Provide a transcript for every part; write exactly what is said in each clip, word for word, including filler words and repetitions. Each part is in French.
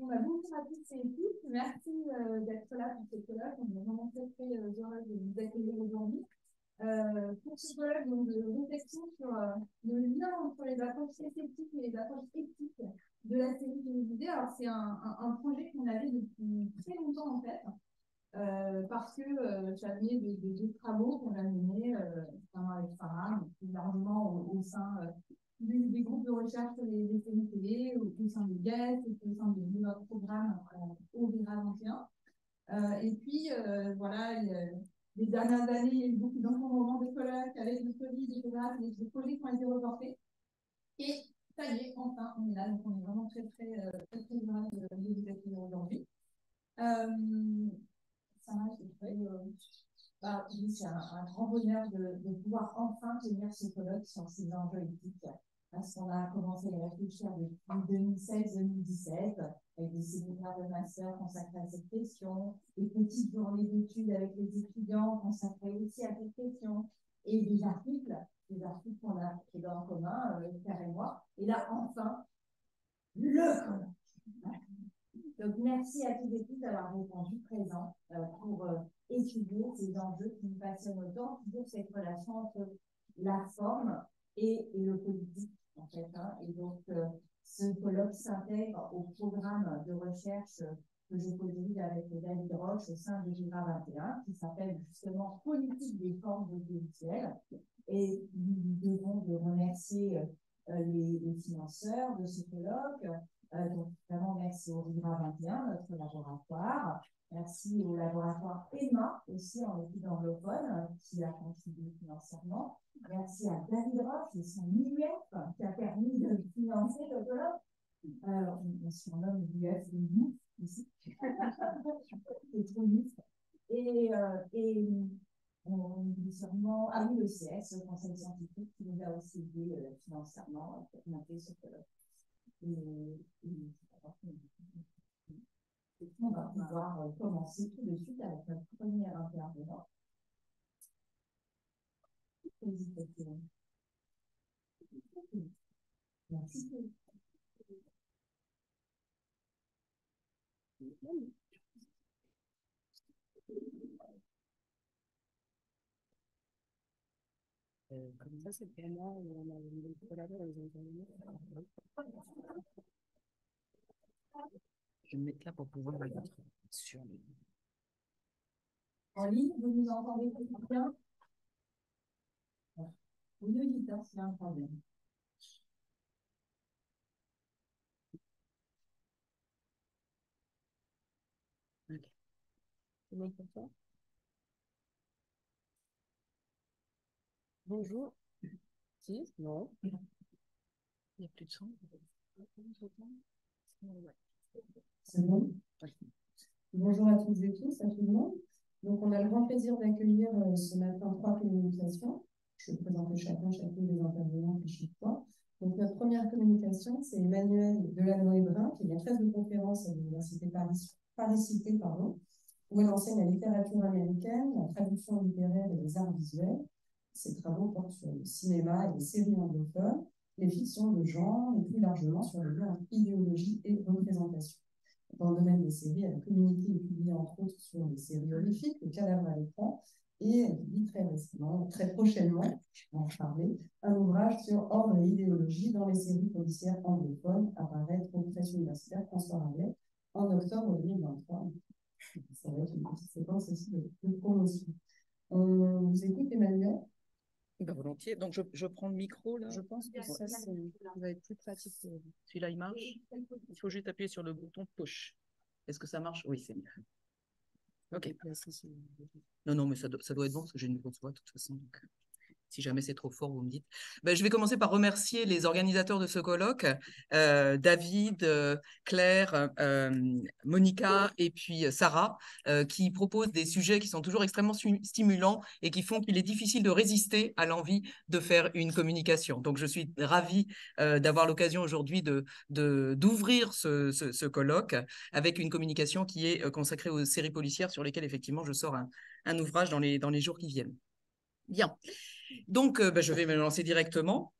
Bon, bah, bonjour à toutes et à tous. Merci euh, d'être là pour ce colloque. On est vraiment très, très euh, heureux de vous accueillir aujourd'hui. Euh, pour ce colloque donc, de réflexion sur euh, le lien entre les approches esthétiques et les approches éthiques de la série télévisée. Alors, c'est un, un, un projet qu'on avait depuis très longtemps, en fait, euh, parce que euh, ça venait de, de deux travaux qu'on a menés, euh, notamment avec Sarah, mais plus largement au, au sein euh, du, des groupes de recherche sur les, les séries télé, au, au sein de G A S, au sein de notre programme euh, au Vira vingt et un. Euh, et puis, euh, voilà, il, les dernières années, il y a eu beaucoup d'encombrements de colloques avec le Covid, et cetera. Des, des projets qui ont été reportés. Et ça y est, enfin, on est là. Donc, on est vraiment très, très, euh, très, très heureux de, de vous accueillir aujourd'hui. Euh, ça marche, euh, bah, c'est un, un grand bonheur de, de pouvoir enfin tenir ce colloque sur ces enjeux éthiques. Parce qu'on a commencé à réfléchir depuis deux mille seize deux mille dix-sept, avec des séminaires de master consacrés à cette question, des petites journées d'études avec les étudiants consacrés aussi à cette question, et des articles, des articles qu'on a fait en commun, euh, Pierre et moi. Et là, enfin, le colloque. Donc, merci à toutes et tous d'avoir répondu présent euh, pour euh, étudier ces enjeux qui nous passionnent autant, toujours cette relation entre la forme et, et le politique, en fait. Hein. Et donc, euh, ce colloque s'intègre au programme de recherche euh, que je co-dirige avec David Roche au sein de Vira vingt et un, qui s'appelle justement Politique des formes audiovisuelles. Et nous devons de remercier euh, les, les financeurs de ce colloque. Euh, donc, vraiment, merci au Vira vingt et un, notre laboratoire. Merci au laboratoire Emma, aussi en études anglophones, qui a contribué financièrement. Merci à David Roche et son I U F qui a permis de financer le colloque. Euh, on surnomme l'U F le Mouf ici. C'est trop Mouf. Et, euh, et on dit sûrement, ah oui, le C S, le Conseil scientifique, qui nous a aussi aidé euh, financièrement pour monter ce colloque. Et, et on va pouvoir euh, commencer tout de suite avec notre première intervenante. Merci. Euh, comme ça, c'est pour moi, on a une collaboration avec les intervenants. Je vais me mettre là pour pouvoir regarder sur les... En ligne, vous nous entendez bien? Vous nous dites hein, s'il y a un problème. Ok. C'est bon pour toi? Bonjour. Si? Non. Il n'y a plus de son. C'est bon. Oui. Bonjour à toutes et tous, à tout le monde. Donc, on a le grand plaisir d'accueillir euh, ce matin trois communications. Je vais présenter chacun, chacune des intervenants à chaque fois. Donc, notre première communication, c'est Emmanuelle Delanoë-Brun, qui est maîtresse de conférence à l'Université Paris, Paris-Cité, pardon, où elle enseigne la littérature américaine, la traduction littéraire et les arts visuels. Ses travaux portent sur le cinéma et les séries anglophones, les fictions de genre et plus largement sur le lien entre idéologie et représentation. Dans le domaine des séries, elle a communiqué et publié entre autres sur les séries horrifiques, Le cadavre à l'écran, et elle publie très récemment, très prochainement, on va en parler, un ouvrage sur ordre et idéologie dans les séries policières anglophones, apparaître aux presses universitaires François Rabelais en octobre deux mille vingt-trois. Ça va être une petite séquence aussi de, de promotion. On vous écoute, Emmanuel? Ben, volontiers. Donc, je, je prends le micro, là. Je pense que ça, ça va être plus pratique. Celui-là, il marche. Il faut juste appuyer sur le bouton push. Est-ce que ça marche? Oui, c'est mieux. Ok. Non, non, mais ça, do ça doit être bon parce que j'ai une grosse voix de toute façon. Donc, si jamais c'est trop fort, vous me dites. Ben, je vais commencer par remercier les organisateurs de ce colloque, euh, David, euh, Claire, euh, Monica et puis Sarah, euh, qui proposent des sujets qui sont toujours extrêmement stimulants et qui font qu'il est difficile de résister à l'envie de faire une communication. Donc, je suis ravie euh, d'avoir l'occasion aujourd'hui de, de, d'ouvrir ce, ce, ce colloque avec une communication qui est consacrée aux séries policières sur lesquelles, effectivement, je sors un, un ouvrage dans les, dans les jours qui viennent. Bien. Donc, euh, bah, je vais me lancer directement.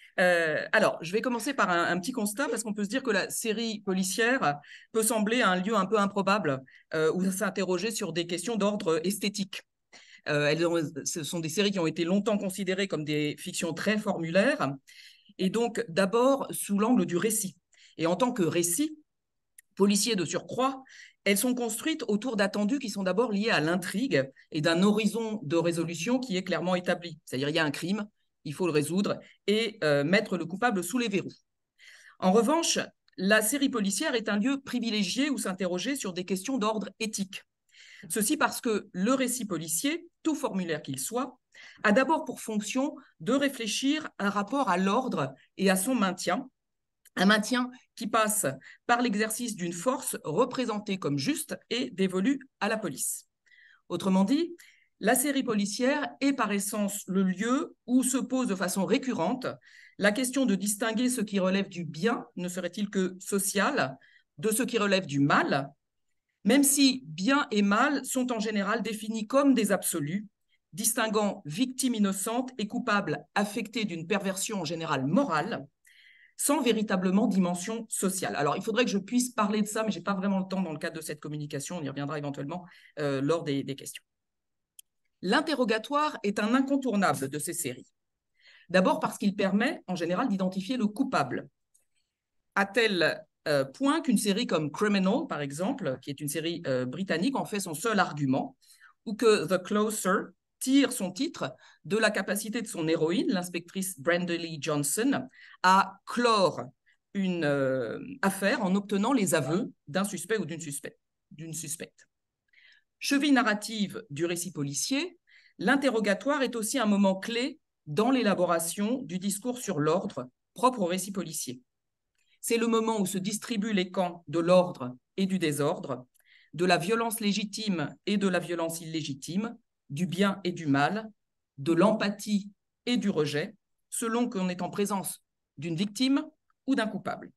Euh, alors, je vais commencer par un, un petit constat, parce qu'on peut se dire que la série policière peut sembler un lieu un peu improbable, euh, où s'interroger sur des questions d'ordre esthétique. Euh, elles ont, ce sont des séries qui ont été longtemps considérées comme des fictions très formulaires, et donc d'abord sous l'angle du récit. Et en tant que récit, policier de surcroît, elles sont construites autour d'attendus qui sont d'abord liés à l'intrigue et d'un horizon de résolution qui est clairement établi. C'est-à-dire il y a un crime, il faut le résoudre et euh, mettre le coupable sous les verrous. En revanche, la série policière est un lieu privilégié où s'interroger sur des questions d'ordre éthique. Ceci parce que le récit policier, tout formulaire qu'il soit, a d'abord pour fonction de réfléchir un rapport à l'ordre et à son maintien, un maintien qui passe par l'exercice d'une force représentée comme juste et dévolue à la police. Autrement dit, la série policière est par essence le lieu où se pose de façon récurrente la question de distinguer ce qui relève du bien, ne serait-il que social, de ce qui relève du mal, même si bien et mal sont en général définis comme des absolus, distinguant victime innocente et coupable affecté d'une perversion en général morale, sans véritablement dimension sociale. Alors, il faudrait que je puisse parler de ça, mais je n'ai pas vraiment le temps dans le cadre de cette communication. On y reviendra éventuellement euh, lors des, des questions. L'interrogatoire est un incontournable de ces séries. D'abord parce qu'il permet, en général, d'identifier le coupable. À tel euh, point qu'une série comme Criminal, par exemple, qui est une série euh, britannique, en fait son seul argument, ou que The Closer tire son titre de la capacité de son héroïne, l'inspectrice Brenda Lee Johnson, à clore une euh, affaire en obtenant les aveux d'un suspect ou d'une suspecte, d'une suspecte. Cheville narrative du récit policier, l'interrogatoire est aussi un moment clé dans l'élaboration du discours sur l'ordre propre au récit policier. C'est le moment où se distribuent les camps de l'ordre et du désordre, de la violence légitime et de la violence illégitime, du bien et du mal, de l'empathie et du rejet, selon qu'on est en présence d'une victime ou d'un coupable.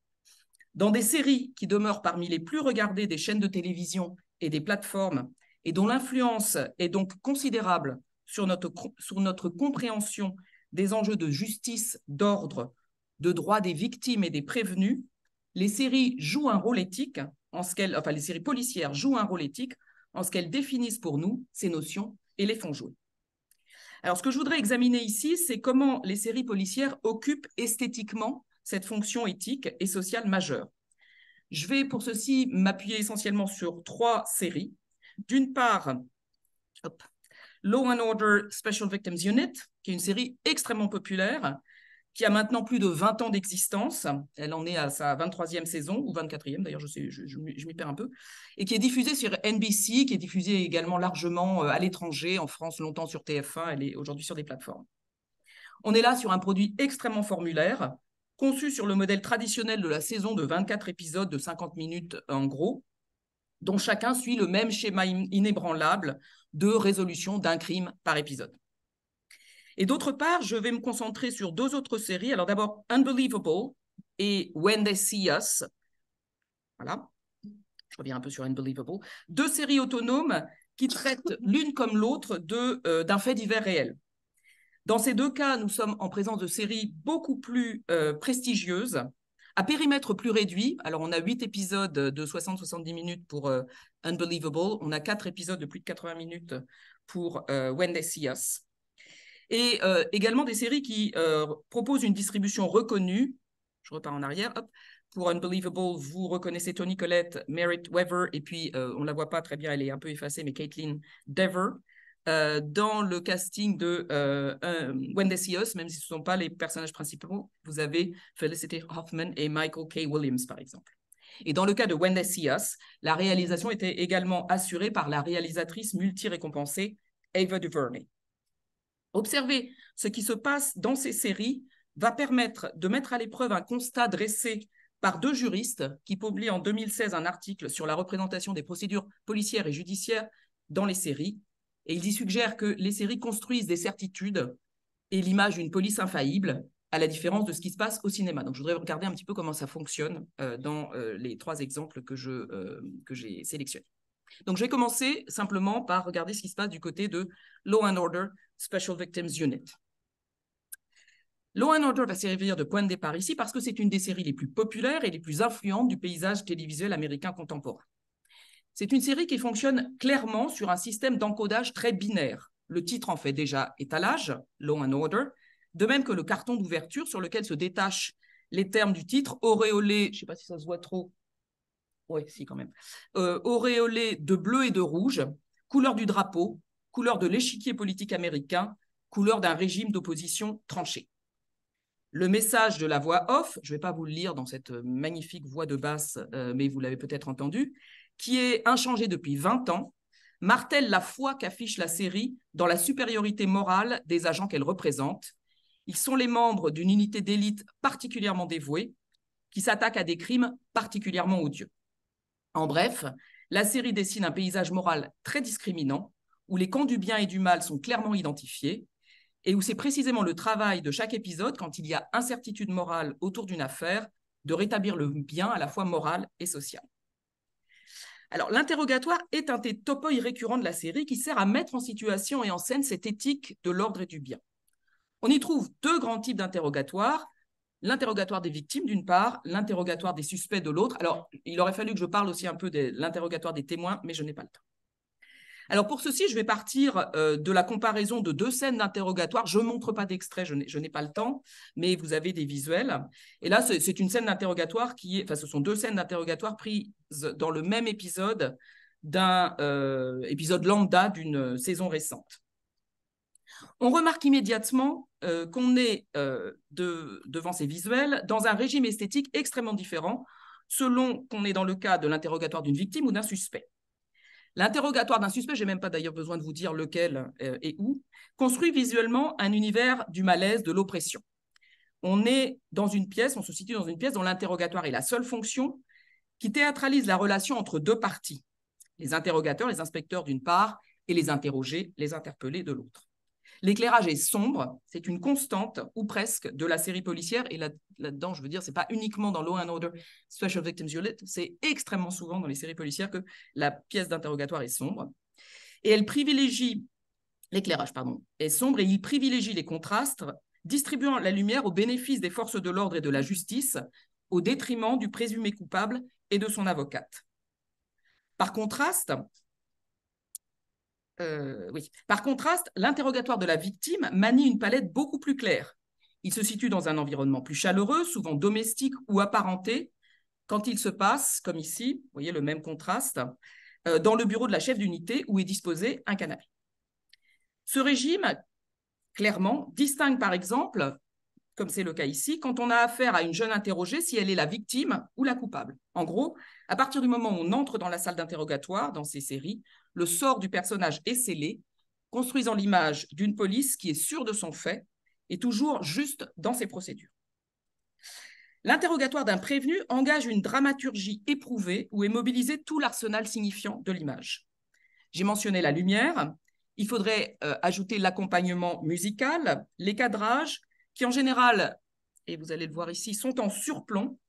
Dans des séries qui demeurent parmi les plus regardées des chaînes de télévision et des plateformes, et dont l'influence est donc considérable sur notre, sur notre compréhension des enjeux de justice, d'ordre, de droits des victimes et des prévenus, les séries jouent un rôle éthique, en ce qu'elles, enfin les séries policières jouent un rôle éthique en ce qu'elles définissent pour nous ces notions et les font jouer. Alors, ce que je voudrais examiner ici, c'est comment les séries policières occupent esthétiquement cette fonction éthique et sociale majeure. Je vais pour ceci m'appuyer essentiellement sur trois séries. D'une part, hop, Law and Order Special Victims Unit, qui est une série extrêmement populaire, qui a maintenant plus de vingt ans d'existence. Elle en est à sa vingt-troisième saison, ou vingt-quatrième d'ailleurs, je, sais, je, je, je m'y perds un peu, et qui est diffusée sur N B C, qui est diffusée également largement à l'étranger, en France longtemps sur T F un, elle est aujourd'hui sur des plateformes. On est là sur un produit extrêmement formulaire, conçu sur le modèle traditionnel de la saison de vingt-quatre épisodes de cinquante minutes en gros, dont chacun suit le même schéma inébranlable de résolution d'un crime par épisode. Et d'autre part, je vais me concentrer sur deux autres séries. Alors d'abord, Unbelievable et When They See Us. Voilà, je reviens un peu sur Unbelievable. Deux séries autonomes qui traitent l'une comme l'autre de, euh, d'un fait divers réel. Dans ces deux cas, nous sommes en présence de séries beaucoup plus euh, prestigieuses, à périmètre plus réduit. Alors, on a huit épisodes de soixante à soixante-dix minutes pour euh, Unbelievable. On a quatre épisodes de plus de quatre-vingts minutes pour euh, When They See Us. Et euh, également des séries qui euh, proposent une distribution reconnue. Je repars en arrière. Hop. Pour Unbelievable, vous reconnaissez Toni Collette, Merritt Wever, et puis euh, on ne la voit pas très bien, elle est un peu effacée, mais Caitlin Dever. Euh, dans le casting de euh, euh, When They See Us, même si ce ne sont pas les personnages principaux, vous avez Felicity Huffman et Michael K. Williams, par exemple. Et dans le cas de When They See Us, la réalisation était également assurée par la réalisatrice multi-récompensée Ava DuVernay. Observer ce qui se passe dans ces séries va permettre de mettre à l'épreuve un constat dressé par deux juristes qui publient en deux mille seize un article sur la représentation des procédures policières et judiciaires dans les séries. Et ils y suggèrent que les séries construisent des certitudes et l'image d'une police infaillible, à la différence de ce qui se passe au cinéma. Donc, je voudrais regarder un petit peu comment ça fonctionne euh, dans euh, les trois exemples que, je, euh, que j'ai sélectionnés. Donc, je vais commencer simplement par regarder ce qui se passe du côté de Law and Order Special Victims Unit. Law and Order va servir de point de départ ici parce que c'est une des séries les plus populaires et les plus influentes du paysage télévisuel américain contemporain. C'est une série qui fonctionne clairement sur un système d'encodage très binaire. Le titre en fait déjà étalage, Law and Order, de même que le carton d'ouverture sur lequel se détachent les termes du titre, auréolés, je ne sais pas si ça se voit trop, oui, si quand même, euh, auréolés de bleu et de rouge, couleur du drapeau, couleur de l'échiquier politique américain, couleur d'un régime d'opposition tranché. Le message de la voix off, je ne vais pas vous le lire dans cette magnifique voix de basse, euh, mais vous l'avez peut-être entendu, qui est inchangé depuis vingt ans, martèle la foi qu'affiche la série dans la supériorité morale des agents qu'elle représente. Ils sont les membres d'une unité d'élite particulièrement dévouée qui s'attaque à des crimes particulièrement odieux. En bref, la série dessine un paysage moral très discriminant où les camps du bien et du mal sont clairement identifiés et où c'est précisément le travail de chaque épisode, quand il y a incertitude morale autour d'une affaire, de rétablir le bien à la fois moral et social. Alors, l'interrogatoire est un des topoi récurrents de la série qui sert à mettre en situation et en scène cette éthique de l'ordre et du bien. On y trouve deux grands types d'interrogatoires, l'interrogatoire des victimes d'une part, l'interrogatoire des suspects de l'autre. Alors, il aurait fallu que je parle aussi un peu de l'interrogatoire des témoins, mais je n'ai pas le temps. Alors, pour ceci, je vais partir euh, de la comparaison de deux scènes d'interrogatoire. Je ne montre pas d'extrait, je n'ai pas le temps, mais vous avez des visuels. Et là, c'est une scène d'interrogatoire qui est, enfin, ce sont deux scènes d'interrogatoire prises dans le même épisode d'un euh, épisode lambda d'une saison récente. On remarque immédiatement euh, qu'on est euh, de, devant ces visuels dans un régime esthétique extrêmement différent selon qu'on est dans le cas de l'interrogatoire d'une victime ou d'un suspect. L'interrogatoire d'un suspect, je n'ai même pas d'ailleurs besoin de vous dire lequel euh, et où, construit visuellement un univers du malaise, de l'oppression. On est dans une pièce, on se situe dans une pièce dont l'interrogatoire est la seule fonction qui théâtralise la relation entre deux parties, les interrogateurs, les inspecteurs d'une part, et les interrogés, les interpellés de l'autre. L'éclairage est sombre, c'est une constante, ou presque, de la série policière, et là, là-dedans, je veux dire, ce n'est pas uniquement dans Law and Order Special Victims Unit, c'est extrêmement souvent dans les séries policières que la pièce d'interrogatoire est sombre. Et elle privilégie, l'éclairage, pardon, est sombre, et il privilégie les contrastes, distribuant la lumière au bénéfice des forces de l'ordre et de la justice, au détriment du présumé coupable et de son avocate. Par contraste, Euh, oui. Par contraste, l'interrogatoire de la victime manie une palette beaucoup plus claire. Il se situe dans un environnement plus chaleureux, souvent domestique ou apparenté, quand il se passe, comme ici, vous voyez le même contraste, euh, dans le bureau de la chef d'unité où est disposé un canapé. Ce régime, clairement, distingue par exemple, comme c'est le cas ici, quand on a affaire à une jeune interrogée, si elle est la victime ou la coupable. En gros, à partir du moment où on entre dans la salle d'interrogatoire, dans ces séries, le sort du personnage est scellé, construisant l'image d'une police qui est sûre de son fait et toujours juste dans ses procédures. L'interrogatoire d'un prévenu engage une dramaturgie éprouvée où est mobilisé tout l'arsenal signifiant de l'image. J'ai mentionné la lumière, il faudrait euh, ajouter l'accompagnement musical, les cadrages, qui en général, et vous allez le voir ici, sont en surplomb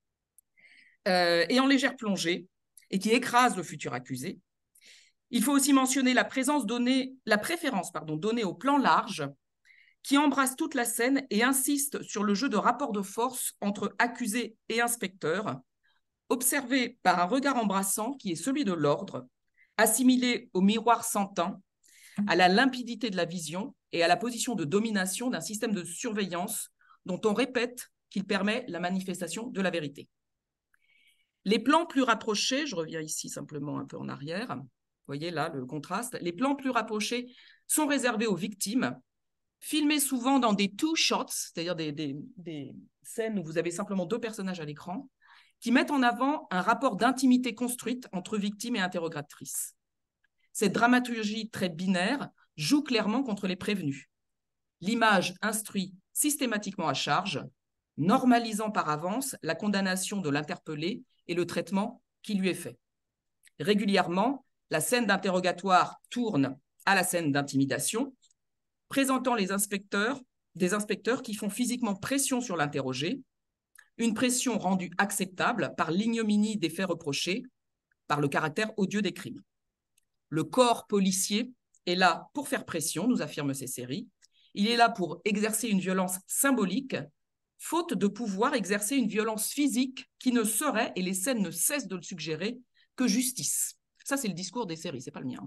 euh, et en légère plongée, et qui écrasent le futur accusé. Il faut aussi mentionner la présence donnée, la préférence pardon, donnée au plan large, qui embrasse toute la scène et insiste sur le jeu de rapport de force entre accusé et inspecteur, observé par un regard embrassant qui est celui de l'ordre, assimilé au miroir sans teint, à la limpidité de la vision et à la position de domination d'un système de surveillance dont on répète qu'il permet la manifestation de la vérité. Les plans plus rapprochés, je reviens ici simplement un peu en arrière, vous voyez là le contraste, les plans plus rapprochés sont réservés aux victimes, filmés souvent dans des two shots, c'est-à-dire des, des, des scènes où vous avez simplement deux personnages à l'écran, qui mettent en avant un rapport d'intimité construite entre victime et interrogatrice. Cette dramaturgie très binaire joue clairement contre les prévenus. L'image instruit systématiquement à charge, normalisant par avance la condamnation de l'interpellé et le traitement qui lui est fait. Régulièrement, la scène d'interrogatoire tourne à la scène d'intimidation, présentant les inspecteurs, des inspecteurs qui font physiquement pression sur l'interrogé, une pression rendue acceptable par l'ignominie des faits reprochés, par le caractère odieux des crimes. Le corps policier est là pour faire pression, nous affirment ces séries, Il est là pour exercer une violence symbolique, faute de pouvoir exercer une violence physique qui ne serait, et les scènes ne cessent de le suggérer, que justice. Ça, c'est le discours des séries, c'est pas le mien.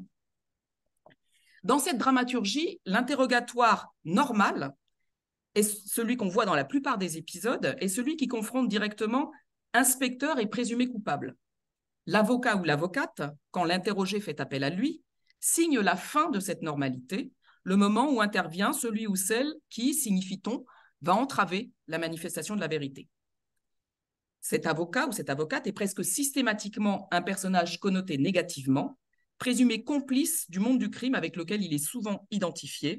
Dans cette dramaturgie, l'interrogatoire normal est celui qu'on voit dans la plupart des épisodes, est celui qui confronte directement inspecteur et présumé coupable. L'avocat ou l'avocate, quand l'interrogé fait appel à lui, signe la fin de cette normalité, le moment où intervient celui ou celle qui, signifie-t-on, va entraver la manifestation de la vérité. Cet avocat ou cette avocate est presque systématiquement un personnage connoté négativement, présumé complice du monde du crime avec lequel il est souvent identifié.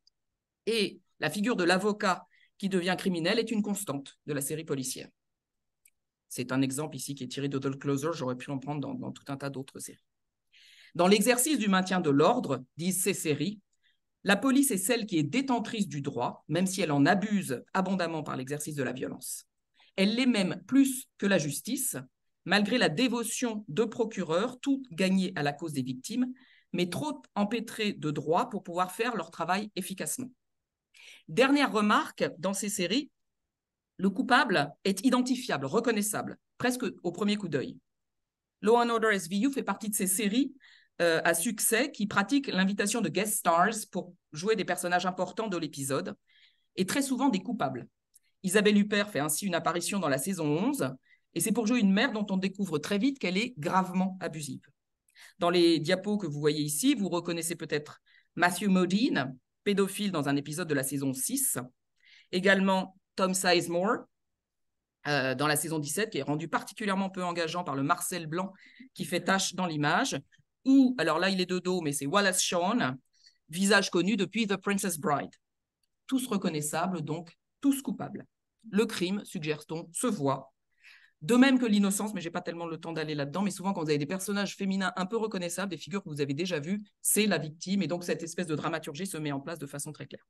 Et la figure de l'avocat qui devient criminel est une constante de la série policière. C'est un exemple ici qui est tiré d'Hotel Closer, j'aurais pu en prendre dans, dans tout un tas d'autres séries. Dans l'exercice du maintien de l'ordre, disent ces séries, la police est celle qui est détentrice du droit, même si elle en abuse abondamment par l'exercice de la violence. Elle l'est même plus que la justice, malgré la dévotion de procureurs, toutes gagnées à la cause des victimes, mais trop empêtrés de droit pour pouvoir faire leur travail efficacement. Dernière remarque, dans ces séries, le coupable est identifiable, reconnaissable, presque au premier coup d'œil. Law and Order S V U fait partie de ces séries euh, à succès qui pratiquent l'invitation de guest stars pour jouer des personnages importants de l'épisode, et très souvent des coupables. Isabelle Huppert fait ainsi une apparition dans la saison onze, et c'est pour jouer une mère dont on découvre très vite qu'elle est gravement abusive. Dans les diapos que vous voyez ici, vous reconnaissez peut-être Matthew Modine, pédophile dans un épisode de la saison six, également Tom Sizemore, euh, dans la saison dix-sept, qui est rendu particulièrement peu engageant par le Marcel blanc qui fait tache dans l'image, ou, alors là il est de dos, mais c'est Wallace Shawn, visage connu depuis The Princess Bride. Tous reconnaissables, donc tous coupables. Le crime, suggère-t-on, se voit. De même que l'innocence, mais je n'ai pas tellement le temps d'aller là-dedans, mais souvent quand vous avez des personnages féminins un peu reconnaissables, des figures que vous avez déjà vues, c'est la victime, et donc cette espèce de dramaturgie se met en place de façon très claire.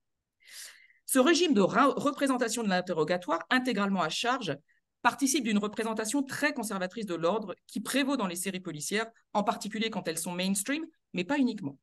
Ce régime de représentation de l'interrogatoire, intégralement à charge, participe d'une représentation très conservatrice de l'ordre qui prévaut dans les séries policières, en particulier quand elles sont mainstream, mais pas uniquement.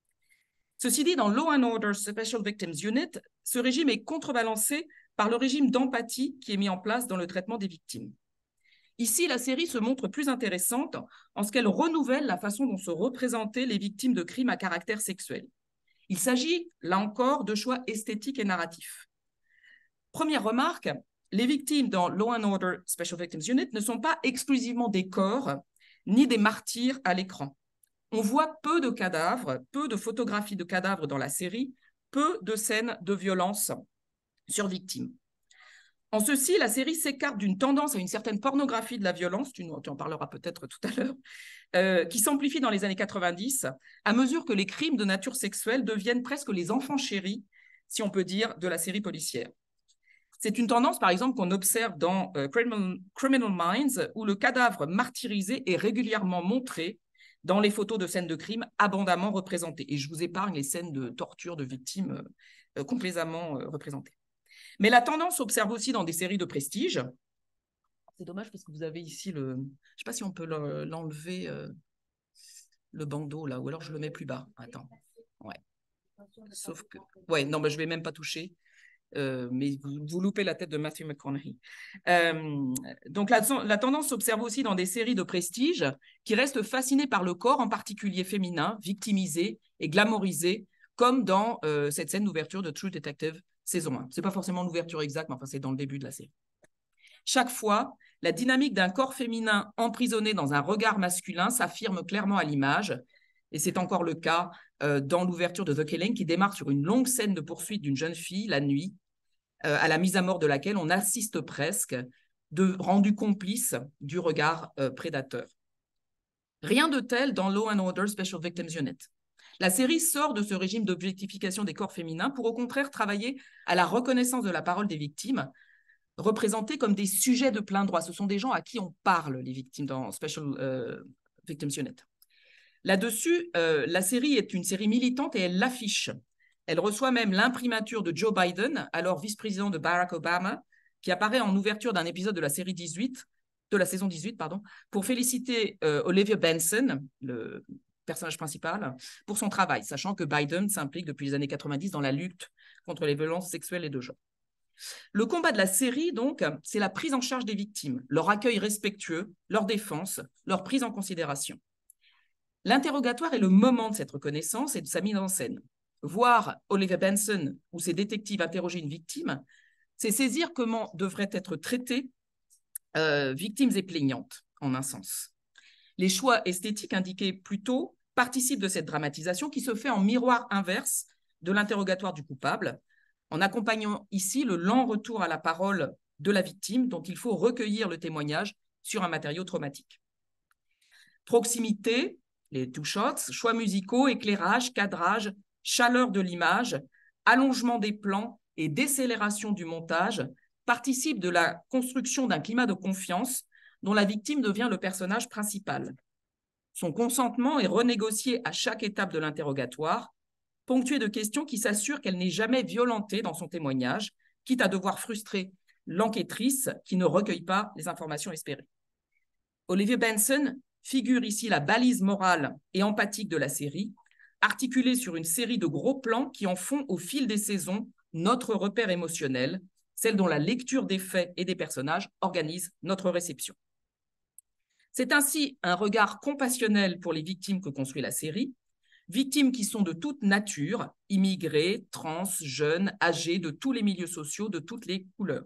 Ceci dit, dans Law and Order Special Victims Unit, ce régime est contrebalancé par le régime d'empathie qui est mis en place dans le traitement des victimes. Ici, la série se montre plus intéressante en ce qu'elle renouvelle la façon dont se représentaient les victimes de crimes à caractère sexuel. Il s'agit, là encore, de choix esthétiques et narratifs. Première remarque, les victimes dans Law and Order Special Victims Unit ne sont pas exclusivement des corps, ni des martyrs à l'écran. On voit peu de cadavres, peu de photographies de cadavres dans la série, peu de scènes de violence sur victimes. En ceci, la série s'écarte d'une tendance à une certaine pornographie de la violence, tu, tu en parleras peut-être tout à l'heure, euh, qui s'amplifie dans les années quatre-vingt-dix, à mesure que les crimes de nature sexuelle deviennent presque les enfants chéris, si on peut dire, de la série policière. C'est une tendance, par exemple, qu'on observe dans euh, Criminal, Criminal Minds, où le cadavre martyrisé est régulièrement montré dans les photos de scènes de crime abondamment représentées. Et je vous épargne les scènes de torture de victimes euh, complaisamment euh, représentées. Mais la tendance s'observe aussi dans des séries de prestige. C'est dommage parce que vous avez ici le... Je ne sais pas si on peut l'enlever, le, euh, le bandeau là, ou alors je le mets plus bas. Attends. Ouais. Sauf que... Ouais, non, mais je ne vais même pas toucher. Euh, mais vous, vous loupez la tête de Matthew McConaughey. Euh, donc la, la tendance s'observe aussi dans des séries de prestige qui restent fascinées par le corps, en particulier féminin, victimisé et glamourisé, comme dans euh, cette scène d'ouverture de True Detective saison un. Ce n'est pas forcément l'ouverture exacte, mais enfin, c'est dans le début de la série. Chaque fois, la dynamique d'un corps féminin emprisonné dans un regard masculin s'affirme clairement à l'image. Et c'est encore le cas euh, dans l'ouverture de The Killing, qui démarre sur une longue scène de poursuite d'une jeune fille, la nuit, euh, à la mise à mort de laquelle on assiste presque, de, rendu complice du regard euh, prédateur. Rien de tel dans Law and Order Special Victims Unit. La série sort de ce régime d'objectification des corps féminins pour au contraire travailler à la reconnaissance de la parole des victimes, représentées comme des sujets de plein droit. Ce sont des gens à qui on parle, les victimes dans Special euh, Victims Unit. Là-dessus, euh, la série est une série militante et elle l'affiche. Elle reçoit même l'imprimature de Joe Biden, alors vice-président de Barack Obama, qui apparaît en ouverture d'un épisode de la série dix-huit, de la saison dix-huit, pardon, pour féliciter euh, Olivia Benson, le personnage principal, pour son travail, sachant que Biden s'implique depuis les années quatre-vingt-dix dans la lutte contre les violences sexuelles et de genre. Le combat de la série, donc, c'est la prise en charge des victimes, leur accueil respectueux, leur défense, leur prise en considération. L'interrogatoire est le moment de cette reconnaissance et de sa mise en scène. Voir Olivia Benson ou ses détectives interroger une victime, c'est saisir comment devraient être traitées euh, victimes et plaignantes, en un sens. Les choix esthétiques indiqués plus tôt participent de cette dramatisation qui se fait en miroir inverse de l'interrogatoire du coupable, en accompagnant ici le lent retour à la parole de la victime dont il faut recueillir le témoignage sur un matériau traumatique. Proximité, les two shots, choix musicaux, éclairage, cadrage, chaleur de l'image, allongement des plans et décélération du montage participent de la construction d'un climat de confiance dont la victime devient le personnage principal. Son consentement est renégocié à chaque étape de l'interrogatoire, ponctué de questions qui s'assurent qu'elle n'est jamais violentée dans son témoignage, quitte à devoir frustrer l'enquêtrice qui ne recueille pas les informations espérées. Olivia Benson figure ici la balise morale et empathique de la série, articulée sur une série de gros plans qui en font au fil des saisons notre repère émotionnel, celle dont la lecture des faits et des personnages organise notre réception. C'est ainsi un regard compassionnel pour les victimes que construit la série, victimes qui sont de toute nature, immigrés, trans, jeunes, âgés, de tous les milieux sociaux, de toutes les couleurs.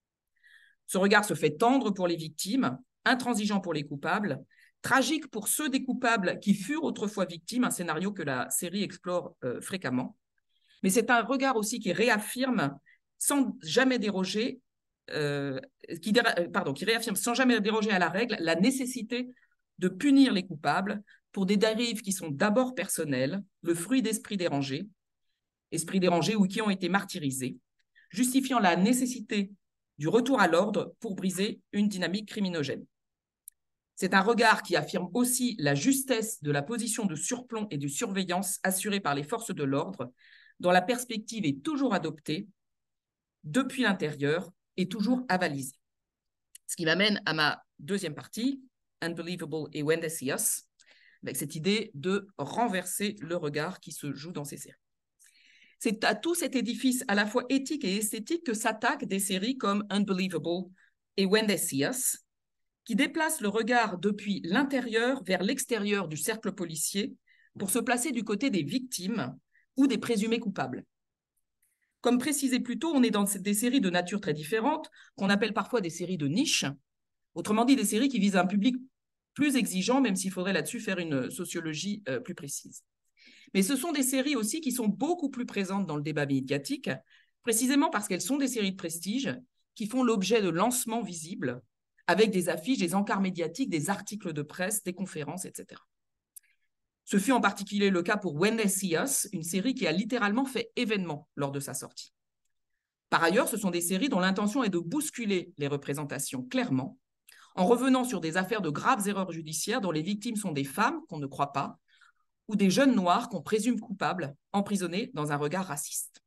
Ce regard se fait tendre pour les victimes, intransigeant pour les coupables, tragique pour ceux des coupables qui furent autrefois victimes, un scénario que la série explore euh, fréquemment. Mais c'est un regard aussi qui réaffirme sans jamais déroger, euh, qui, pardon, qui réaffirme sans jamais déroger à la règle la nécessité de punir les coupables pour des dérives qui sont d'abord personnelles, le fruit d'esprits dérangés, esprits dérangés ou qui ont été martyrisés, justifiant la nécessité du retour à l'ordre pour briser une dynamique criminogène. C'est un regard qui affirme aussi la justesse de la position de surplomb et de surveillance assurée par les forces de l'ordre, dont la perspective est toujours adoptée depuis l'intérieur et toujours avalisée. Ce qui m'amène à ma deuxième partie, Unbelievable et When They See Us, avec cette idée de renverser le regard qui se joue dans ces séries. C'est à tout cet édifice à la fois éthique et esthétique que s'attaquent des séries comme Unbelievable et When They See Us, qui déplacent le regard depuis l'intérieur vers l'extérieur du cercle policier pour se placer du côté des victimes ou des présumés coupables. Comme précisé plus tôt, on est dans des séries de nature très différente, qu'on appelle parfois des séries de niche, autrement dit des séries qui visent un public plus exigeant, même s'il faudrait là-dessus faire une sociologie euh, plus précise. Mais ce sont des séries aussi qui sont beaucoup plus présentes dans le débat médiatique, précisément parce qu'elles sont des séries de prestige qui font l'objet de lancements visibles, avec des affiches, des encarts médiatiques, des articles de presse, des conférences, et cetera. Ce fut en particulier le cas pour When They See Us, une série qui a littéralement fait événement lors de sa sortie. Par ailleurs, ce sont des séries dont l'intention est de bousculer les représentations clairement, en revenant sur des affaires de graves erreurs judiciaires dont les victimes sont des femmes qu'on ne croit pas, ou des jeunes noirs qu'on présume coupables, emprisonnés dans un regard raciste.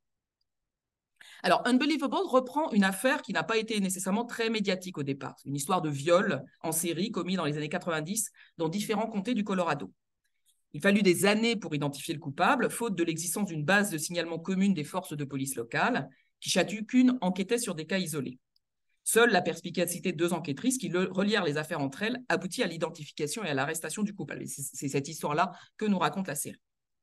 Alors, Unbelievable reprend une affaire qui n'a pas été nécessairement très médiatique au départ. C'est une histoire de viol en série commis dans les années quatre-vingt-dix dans différents comtés du Colorado. Il fallut des années pour identifier le coupable, faute de l'existence d'une base de signalement commune des forces de police locales, qui chacune enquêtait sur des cas isolés. Seule la perspicacité de deux enquêtrices qui relièrent les affaires entre elles aboutit à l'identification et à l'arrestation du coupable. C'est cette histoire-là que nous raconte la série.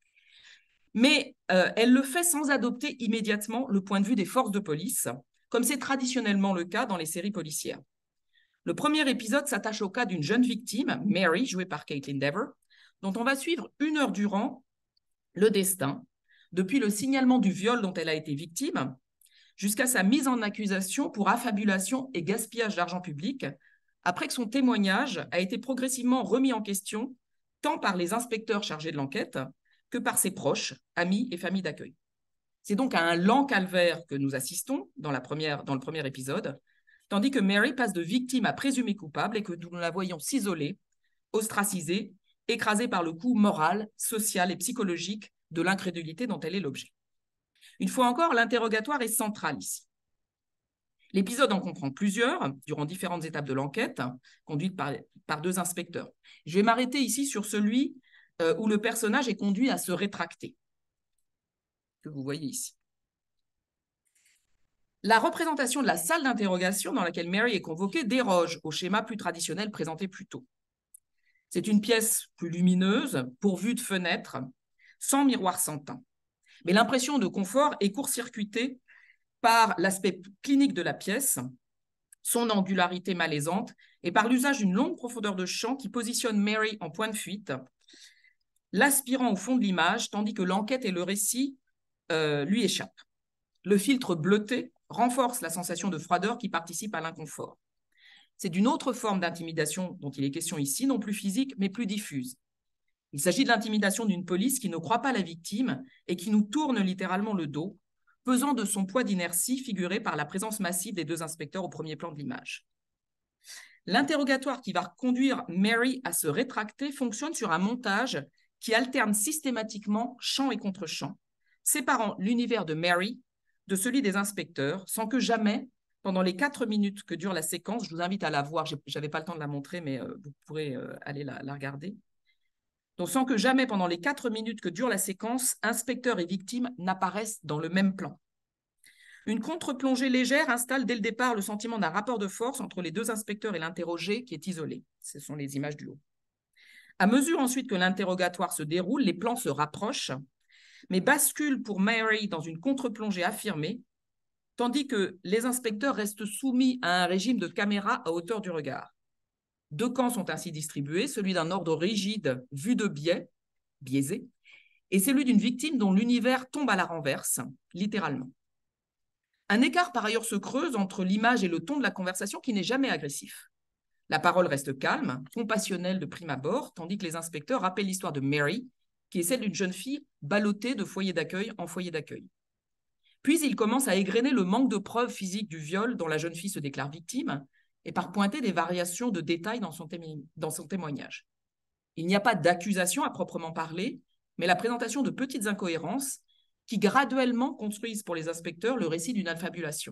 Mais euh, elle le fait sans adopter immédiatement le point de vue des forces de police, comme c'est traditionnellement le cas dans les séries policières. Le premier épisode s'attache au cas d'une jeune victime, Mary, jouée par Caitlin Dever, dont on va suivre une heure durant le destin, depuis le signalement du viol dont elle a été victime, jusqu'à sa mise en accusation pour affabulation et gaspillage d'argent public, après que son témoignage a été progressivement remis en question, tant par les inspecteurs chargés de l'enquête que par ses proches, amis et familles d'accueil. C'est donc à un lent calvaire que nous assistons dans, la première, dans le premier épisode, tandis que Mary passe de victime à présumée coupable et que nous la voyons s'isoler, ostracisée, écrasée par le coup moral, social et psychologique de l'incrédulité dont elle est l'objet. Une fois encore, l'interrogatoire est central ici. L'épisode en comprend plusieurs, durant différentes étapes de l'enquête, conduite par, par deux inspecteurs. Je vais m'arrêter ici sur celui euh, où le personnage est conduit à se rétracter, que vous voyez ici. La représentation de la salle d'interrogation dans laquelle Mary est convoquée déroge au schéma plus traditionnel présenté plus tôt. C'est une pièce plus lumineuse, pourvue de fenêtres, sans miroir sans teint. Mais l'impression de confort est court-circuitée par l'aspect clinique de la pièce, son angularité malaisante, et par l'usage d'une longue profondeur de champ qui positionne Mary en point de fuite, l'aspirant au fond de l'image, tandis que l'enquête et le récit euh, lui échappent. Le filtre bleuté renforce la sensation de froideur qui participe à l'inconfort. C'est d'une autre forme d'intimidation dont il est question ici, non plus physique, mais plus diffuse. Il s'agit de l'intimidation d'une police qui ne croit pas la victime et qui nous tourne littéralement le dos, pesant de son poids d'inertie figuré par la présence massive des deux inspecteurs au premier plan de l'image. L'interrogatoire qui va conduire Mary à se rétracter fonctionne sur un montage qui alterne systématiquement champ et contre-champ, séparant l'univers de Mary de celui des inspecteurs, sans que jamais, pendant les quatre minutes que dure la séquence, je vous invite à la voir, je n'avais pas le temps de la montrer, mais euh, vous pourrez euh, aller la, la regarder, donc sans que jamais, pendant les quatre minutes que dure la séquence, inspecteur et victime n'apparaissent dans le même plan. Une contre-plongée légère installe dès le départ le sentiment d'un rapport de force entre les deux inspecteurs et l'interrogé qui est isolé. Ce sont les images du haut. À mesure ensuite que l'interrogatoire se déroule, les plans se rapprochent, mais basculent pour Mary dans une contre-plongée affirmée, tandis que les inspecteurs restent soumis à un régime de caméra à hauteur du regard. Deux camps sont ainsi distribués, celui d'un ordre rigide vu de biais, biaisé, et celui d'une victime dont l'univers tombe à la renverse, littéralement. Un écart par ailleurs se creuse entre l'image et le ton de la conversation qui n'est jamais agressif. La parole reste calme, compassionnelle de prime abord, tandis que les inspecteurs rappellent l'histoire de Mary, qui est celle d'une jeune fille ballottée de foyer d'accueil en foyer d'accueil. Puis ils commencent à égrener le manque de preuves physiques du viol dont la jeune fille se déclare victime et par pointer des variations de détails dans son, dans son témoignage. Il n'y a pas d'accusation à proprement parler, mais la présentation de petites incohérences qui graduellement construisent pour les inspecteurs le récit d'une affabulation.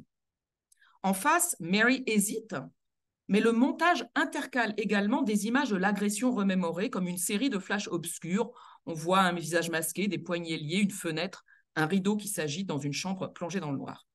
En face, Mary hésite, mais le montage intercale également des images de l'agression remémorée comme une série de flashs obscurs. On voit un visage masqué, des poignets liés, une fenêtre, un rideau qui s'agite dans une chambre plongée dans le noir.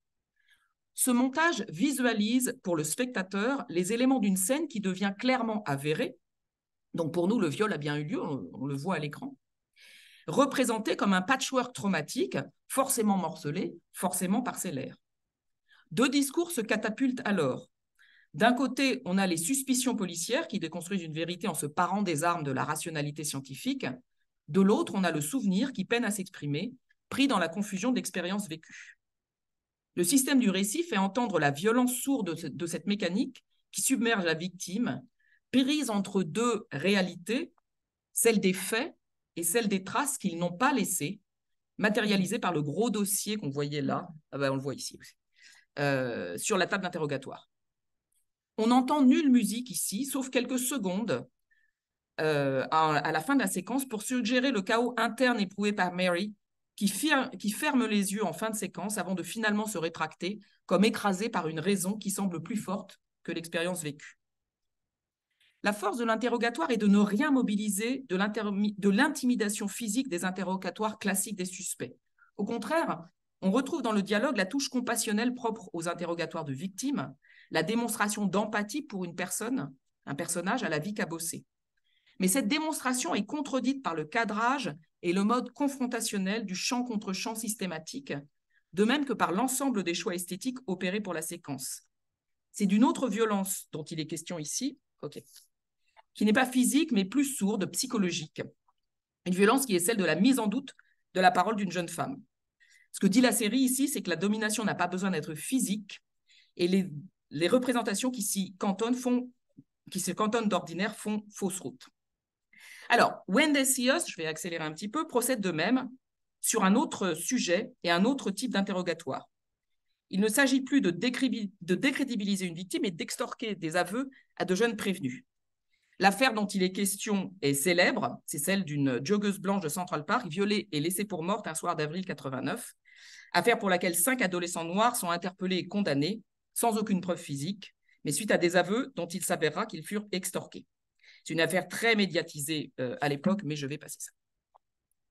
Ce montage visualise pour le spectateur les éléments d'une scène qui devient clairement avérée. Donc pour nous, le viol a bien eu lieu, on, on le voit à l'écran. Représenté comme un patchwork traumatique, forcément morcelé, forcément parcellaire. Deux discours se catapultent alors. D'un côté, on a les suspicions policières qui déconstruisent une vérité en se parant des armes de la rationalité scientifique. De l'autre, on a le souvenir qui peine à s'exprimer, pris dans la confusion d'expériences vécues. Le système du récit fait entendre la violence sourde de cette mécanique qui submerge la victime, prise entre deux réalités, celle des faits et celle des traces qu'ils n'ont pas laissées, matérialisées par le gros dossier qu'on voyait là, ah ben on le voit ici aussi, euh, sur la table d'interrogatoire. On n'entend nulle musique ici, sauf quelques secondes euh, à, à la fin de la séquence pour suggérer le chaos interne éprouvé par Mary, qui, fir- qui ferme les yeux en fin de séquence avant de finalement se rétracter, comme écrasée par une raison qui semble plus forte que l'expérience vécue. La force de l'interrogatoire est de ne rien mobiliser de l'intimidation physique des interrogatoires classiques des suspects. Au contraire, on retrouve dans le dialogue la touche compassionnelle propre aux interrogatoires de victimes, la démonstration d'empathie pour une personne, un personnage à la vie cabossée. Mais cette démonstration est contredite par le cadrage et le mode confrontationnel du champ contre champ systématique, de même que par l'ensemble des choix esthétiques opérés pour la séquence. C'est d'une autre violence dont il est question ici, okay, qui n'est pas physique, mais plus sourde, psychologique. Une violence qui est celle de la mise en doute de la parole d'une jeune femme. Ce que dit la série ici, c'est que la domination n'a pas besoin d'être physique et les, les représentations qui s'y cantonnent, font, qui se cantonnent d'ordinaire font fausse route. Alors, When They See Us, je vais accélérer un petit peu, procède de même sur un autre sujet et un autre type d'interrogatoire. Il ne s'agit plus de, de décrédibiliser une victime et d'extorquer des aveux à de jeunes prévenus. L'affaire dont il est question est célèbre, c'est celle d'une joggeuse blanche de Central Park violée et laissée pour morte un soir d'avril quatre-vingt-neuf, affaire pour laquelle cinq adolescents noirs sont interpellés et condamnés, sans aucune preuve physique, mais suite à des aveux dont il s'avérera qu'ils furent extorqués. C'est une affaire très médiatisée euh, à l'époque, mais je vais passer ça.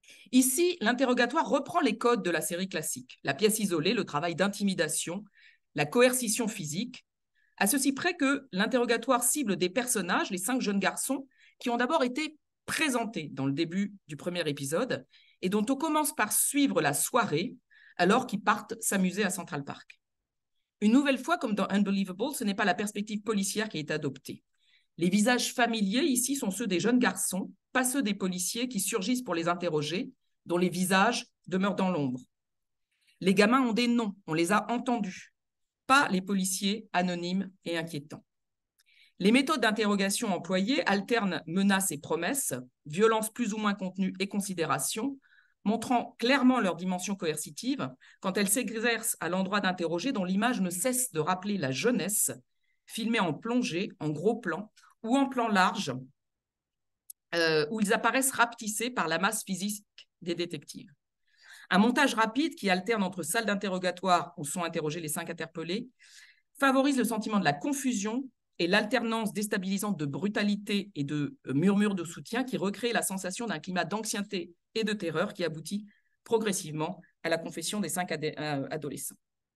Ici, l'interrogatoire reprend les codes de la série classique. La pièce isolée, le travail d'intimidation, la coercition physique, à ceci près que l'interrogatoire cible des personnages, les cinq jeunes garçons, qui ont d'abord été présentés dans le début du premier épisode et dont on commence par suivre la soirée alors qu'ils partent s'amuser à Central Park. Une nouvelle fois, comme dans Unbelievable, ce n'est pas la perspective policière qui est adoptée. Les visages familiers ici sont ceux des jeunes garçons, pas ceux des policiers qui surgissent pour les interroger, dont les visages demeurent dans l'ombre. Les gamins ont des noms, on les a entendus, pas les policiers anonymes et inquiétants. Les méthodes d'interrogation employées alternent menaces et promesses, violences plus ou moins contenues et considérations, montrant clairement leur dimension coercitive quand elles s'exercent à l'endroit d'interroger dont l'image ne cesse de rappeler la jeunesse, filmée en plongée, en gros plan ou en plan large, euh, où ils apparaissent rapetissés par la masse physique des détectives. Un montage rapide qui alterne entre salles d'interrogatoire où sont interrogés les cinq interpellés favorise le sentiment de la confusion et l'alternance déstabilisante de brutalité et de murmures de soutien qui recrée la sensation d'un climat d'anxiété et de terreur qui aboutit progressivement à la confession des cinq adolescents.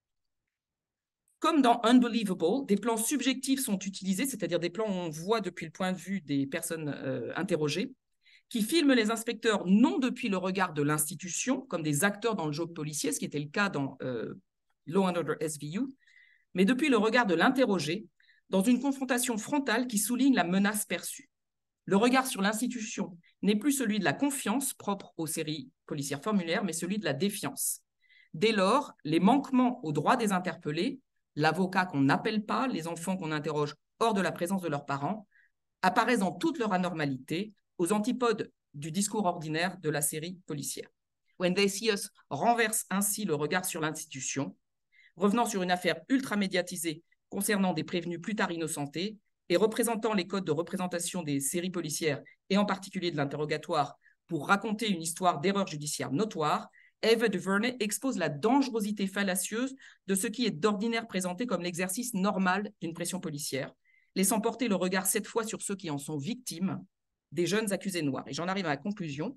Comme dans Unbelievable, des plans subjectifs sont utilisés, c'est-à-dire des plans où on voit depuis le point de vue des personnes euh, interrogées, qui filment les inspecteurs non depuis le regard de l'institution, comme des acteurs dans le jeu policier, ce qui était le cas dans euh, Law and Order S V U, mais depuis le regard de l'interrogé, dans une confrontation frontale qui souligne la menace perçue. Le regard sur l'institution n'est plus celui de la confiance propre aux séries policières formulaires, mais celui de la défiance. Dès lors, les manquements aux droits des interpellés, l'avocat qu'on n'appelle pas, les enfants qu'on interroge hors de la présence de leurs parents, apparaissent dans toute leur anormalité, aux antipodes du discours ordinaire de la série policière. When They See Us renverse ainsi le regard sur l'institution, revenant sur une affaire ultra médiatisée concernant des prévenus plus tard innocentés et représentant les codes de représentation des séries policières et en particulier de l'interrogatoire pour raconter une histoire d'erreur judiciaire notoire, Ava DuVernay expose la dangerosité fallacieuse de ce qui est d'ordinaire présenté comme l'exercice normal d'une pression policière, laissant porter le regard cette fois sur ceux qui en sont victimes, des jeunes accusés noirs. Et j'en arrive à la conclusion.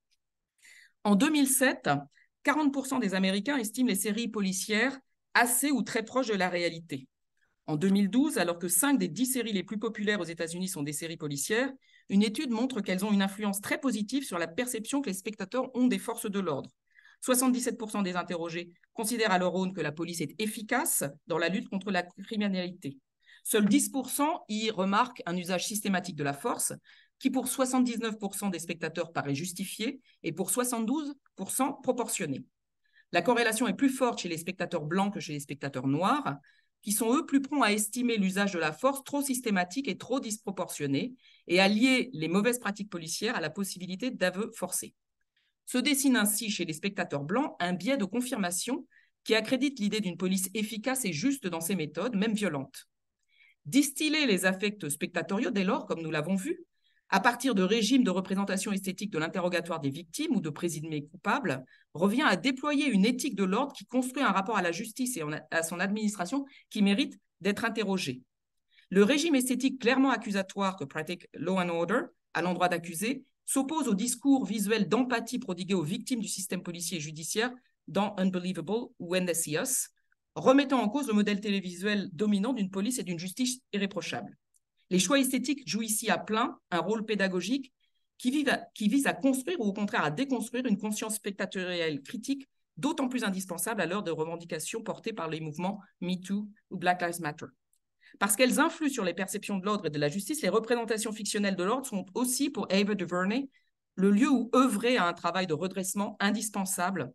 En deux mille sept, quarante pour cent des Américains estiment les séries policières assez ou très proches de la réalité. En deux mille douze, alors que cinq des dix séries les plus populaires aux États-Unis sont des séries policières, une étude montre qu'elles ont une influence très positive sur la perception que les spectateurs ont des forces de l'ordre. soixante-dix-sept pour cent des interrogés considèrent à leur aune que la police est efficace dans la lutte contre la criminalité. Seuls dix pour cent y remarquent un usage systématique de la force, qui pour soixante-dix-neuf pour cent des spectateurs paraît justifié et pour soixante-douze pour cent proportionné. La corrélation est plus forte chez les spectateurs blancs que chez les spectateurs noirs, qui sont eux plus prompts à estimer l'usage de la force trop systématique et trop disproportionné et à lier les mauvaises pratiques policières à la possibilité d'aveux forcés. Se dessine ainsi chez les spectateurs blancs un biais de confirmation qui accrédite l'idée d'une police efficace et juste dans ses méthodes, même violentes. Distiller les affects spectatoriaux, dès lors, comme nous l'avons vu, à partir de régimes de représentation esthétique de l'interrogatoire des victimes ou de présumés coupables, revient à déployer une éthique de l'ordre qui construit un rapport à la justice et à son administration qui mérite d'être interrogé. Le régime esthétique clairement accusatoire que pratique Law and Order à l'endroit d'accusés s'oppose au discours visuel d'empathie prodigué aux victimes du système policier et judiciaire dans Unbelievable ou When They See Us, remettant en cause le modèle télévisuel dominant d'une police et d'une justice irréprochable. Les choix esthétiques jouent ici à plein un rôle pédagogique qui, à, qui vise à construire ou au contraire à déconstruire une conscience spectatorielle critique d'autant plus indispensable à l'heure de revendications portées par les mouvements MeToo ou Black Lives Matter. Parce qu'elles influent sur les perceptions de l'ordre et de la justice, les représentations fictionnelles de l'ordre sont aussi, pour Ava DuVernay, le lieu où œuvrer à un travail de redressement indispensable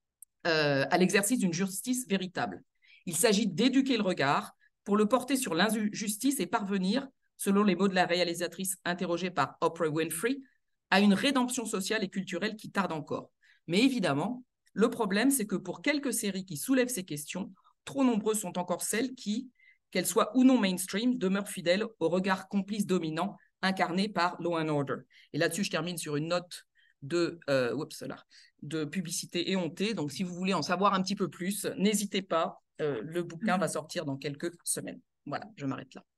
euh, à l'exercice d'une justice véritable. Il s'agit d'éduquer le regard pour le porter sur l'injustice et parvenir, selon les mots de la réalisatrice interrogée par Oprah Winfrey, à une rédemption sociale et culturelle qui tarde encore. Mais évidemment, le problème, c'est que pour quelques séries qui soulèvent ces questions, trop nombreuses sont encore celles qui, qu'elles soient ou non mainstream, demeurent fidèles au regard complice dominant incarné par Law and Order. Et là-dessus, je termine sur une note de, euh, oups, là, de publicité éhontée. Donc, si vous voulez en savoir un petit peu plus, n'hésitez pas. Euh, le bouquin va sortir dans quelques semaines. Voilà, je m'arrête là.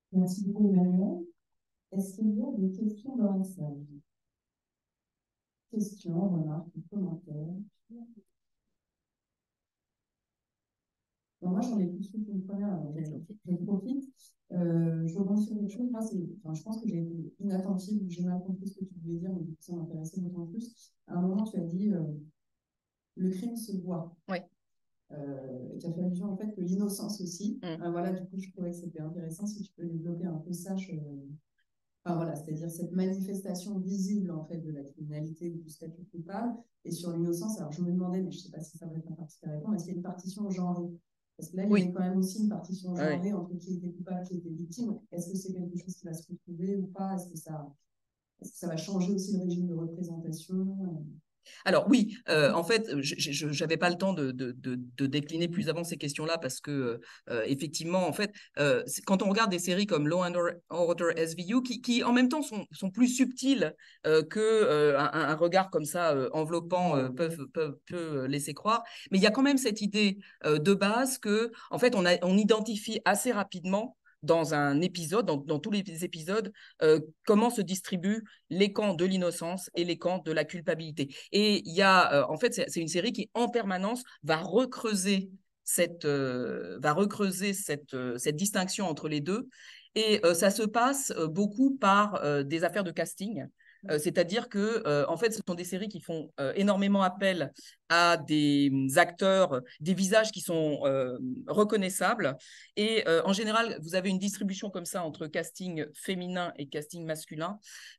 Merci beaucoup, Emmanuel. Est-ce qu'il y a des questions dans la salle? Questions, remarques, commentaires? Bon, moi, j'en ai plus qu'une première, alors je, je profite. Euh, je rebondis sur quelque chose. Moi, enfin, je pense que j'ai été inattentive, j'ai mal compris ce que tu voulais dire, mais ça m'intéressait d'autant plus. À un moment, tu as dit euh, le crime se voit. Oui. Euh, tu as fait allusion en fait que l'innocence aussi. Mm. Euh, voilà, du coup, je trouvais que c'était intéressant si tu peux développer un peu ça. Je... Enfin, voilà, c'est-à-dire cette manifestation visible en fait de la criminalité ou du statut coupable. Et sur l'innocence, alors je me demandais, mais je ne sais pas si ça va être un partie à répondre, est-ce qu'il y a une partition genrée? Parce que là, il Oui. y avait quand même aussi une partition genrée Oui. entre qui était coupable, qui était victime. Est-ce que c'est quelque chose qui va se retrouver ou pas? Est-ce que ça, est-ce que ça va changer aussi le régime de représentation? Alors oui, euh, en fait, je n'avais pas le temps de, de, de, de décliner plus avant ces questions-là parce que euh, effectivement, en fait, euh, quand on regarde des séries comme Law and Order S V U, qui, qui en même temps sont, sont plus subtiles euh, que euh, un, un regard comme ça euh, enveloppant euh, peuvent, peuvent, peut laisser croire, mais il y a quand même cette idée euh, de base que, en fait, on, a, on identifie assez rapidement dans un épisode, dans, dans tous les épisodes, euh, comment se distribuent les camps de l'innocence et les camps de la culpabilité. Et il y a, euh, en fait, c'est une série qui, en permanence, va recreuser cette, euh, va recreuser cette, euh, cette distinction entre les deux. Et euh, ça se passe euh, beaucoup par euh, des affaires de casting. Euh, c'est-à-dire que, euh, en fait, ce sont des séries qui font euh, énormément appel à des acteurs, des visages qui sont euh, reconnaissables. Et euh, en général, vous avez une distribution comme ça entre casting féminin et casting masculin.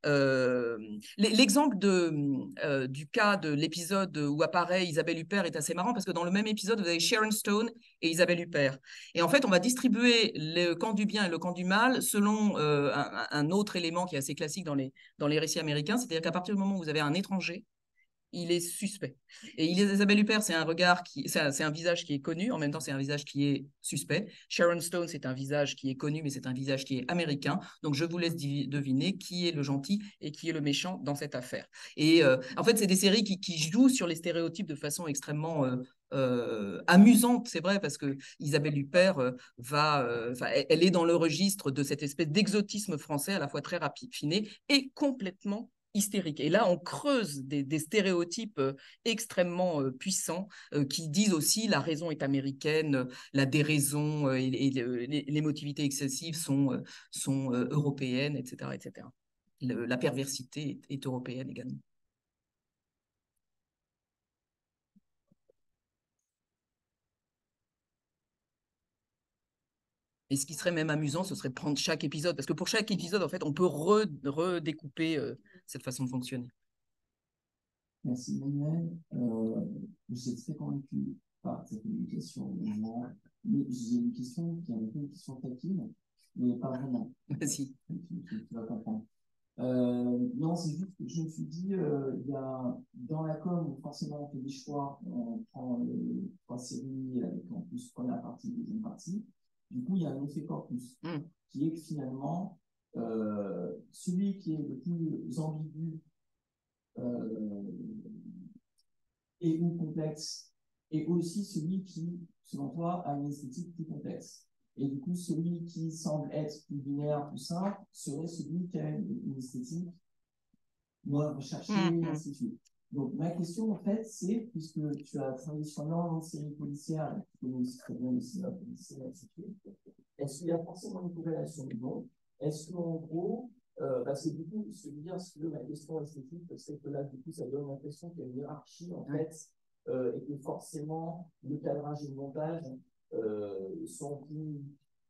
Euh, L'exemple de, euh, du cas de l'épisode où apparaît Isabelle Huppert est assez marrant parce que dans le même épisode, vous avez Sharon Stone et Isabelle Huppert. Et en fait, on va distribuer le camp du bien et le camp du mal selon euh, un, un autre élément qui est assez classique dans les, dans les récits américains, c'est-à-dire qu'à partir du moment où vous avez un étranger, il est suspect. Et Isabelle Huppert, c'est un regard qui, c'est un, un visage qui est connu, en même temps c'est un visage qui est suspect. Sharon Stone, c'est un visage qui est connu, mais c'est un visage qui est américain. Donc je vous laisse deviner qui est le gentil et qui est le méchant dans cette affaire. Et euh, en fait, c'est des séries qui, qui jouent sur les stéréotypes de façon extrêmement euh, euh, amusante, c'est vrai, parce que Isabelle Huppert euh, va, euh, elle, elle est dans le registre de cette espèce d'exotisme français à la fois très raffiné et complètement hystérique. Et là, on creuse des, des stéréotypes euh, extrêmement euh, puissants euh, qui disent aussi la raison est américaine, euh, la déraison euh, et, et l'émotivité excessive sont, euh, sont euh, européennes, et cetera, et cetera. Le, la perversité est, est européenne également. Et ce qui serait même amusant, ce serait de prendre chaque épisode, parce que pour chaque épisode, en fait, on peut re, redécouper euh, cette façon de fonctionner. Merci Emmanuel. Euh, je suis très convaincu par cette communication également. Mais j'ai une question qui est un peu une question taquine, mais pas vraiment. Vas-y. Tu, tu, tu vas comprendre. Euh, non, c'est juste que je me suis dit, euh, il y a, dans la com, forcément, on fait des choix, on prend euh, trois séries avec en plus première partie, deuxième partie. Du coup, il y a un effet corpus mm. qui est que finalement, euh, celui qui est le plus ambigu euh, et ou complexe, et aussi celui qui, selon toi, a une esthétique plus complexe. Et du coup, celui qui semble être plus binaire, plus simple, serait celui qui a une, une esthétique moins recherchée, mm-hmm. et ainsi de suite. Donc, ma question, en fait, c'est, puisque tu as travaillé sur énormément de séries policières, et tu connais aussi très bien le cinéma policier, ainsi de suite, est-ce qu'il y a forcément une corrélation de nom? Est-ce qu'en gros, Euh, parce que du coup, ce que je veux dire, c'est que ma question esthétique, c'est que là, du coup, ça donne l'impression qu'il y a une hiérarchie, en fait, euh, et que forcément, le cadrage et le montage euh, sont plus.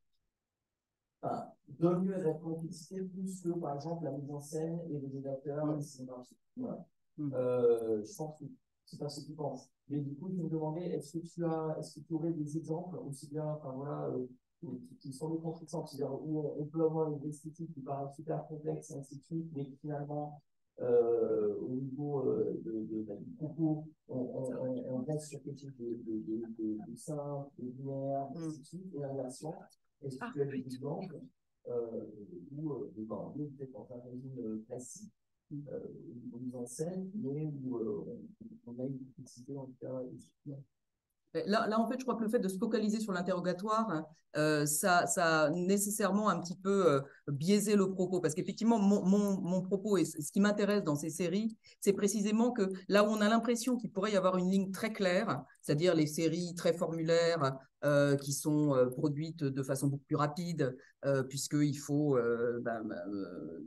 Enfin, donnent lieu à la complicité plus que, par exemple, la mise en scène et les rédacteurs, mmh. et cinématographes. Voilà. Mmh. Euh, je pense que c'est pas ce que tu penses. Mais du coup, je me demandais, est-ce que tu as, est-ce que tu aurais des exemples aussi bien, enfin voilà, euh, qui, qui sont des contre-exemples, c'est-à-dire où on, on peut avoir une esthétique qui paraît super complexe et ainsi de suite, mais finalement, euh, au niveau euh, de, de, de, du propos, on, on, on reste sur quelque chose de, de, de, de, de simple, de binaire, et ainsi de suite, et inversement. Est-ce que ah, tu as des exemples euh, où, euh, bon, on est peut-être dans un régime classique, euh, où mise en scène, mais où euh, on, on a une complexité en tout cas. Là, là, en fait, je crois que le fait de se focaliser sur l'interrogatoire, euh, ça, ça a nécessairement un petit peu euh, biaisé le propos. Parce qu'effectivement, mon, mon, mon propos et ce qui m'intéresse dans ces séries, c'est précisément que là où on a l'impression qu'il pourrait y avoir une ligne très claire, c'est-à-dire les séries très formulaires euh, qui sont euh, produites de façon beaucoup plus rapide, euh, puisqu'il faut... Euh, bah, bah, euh,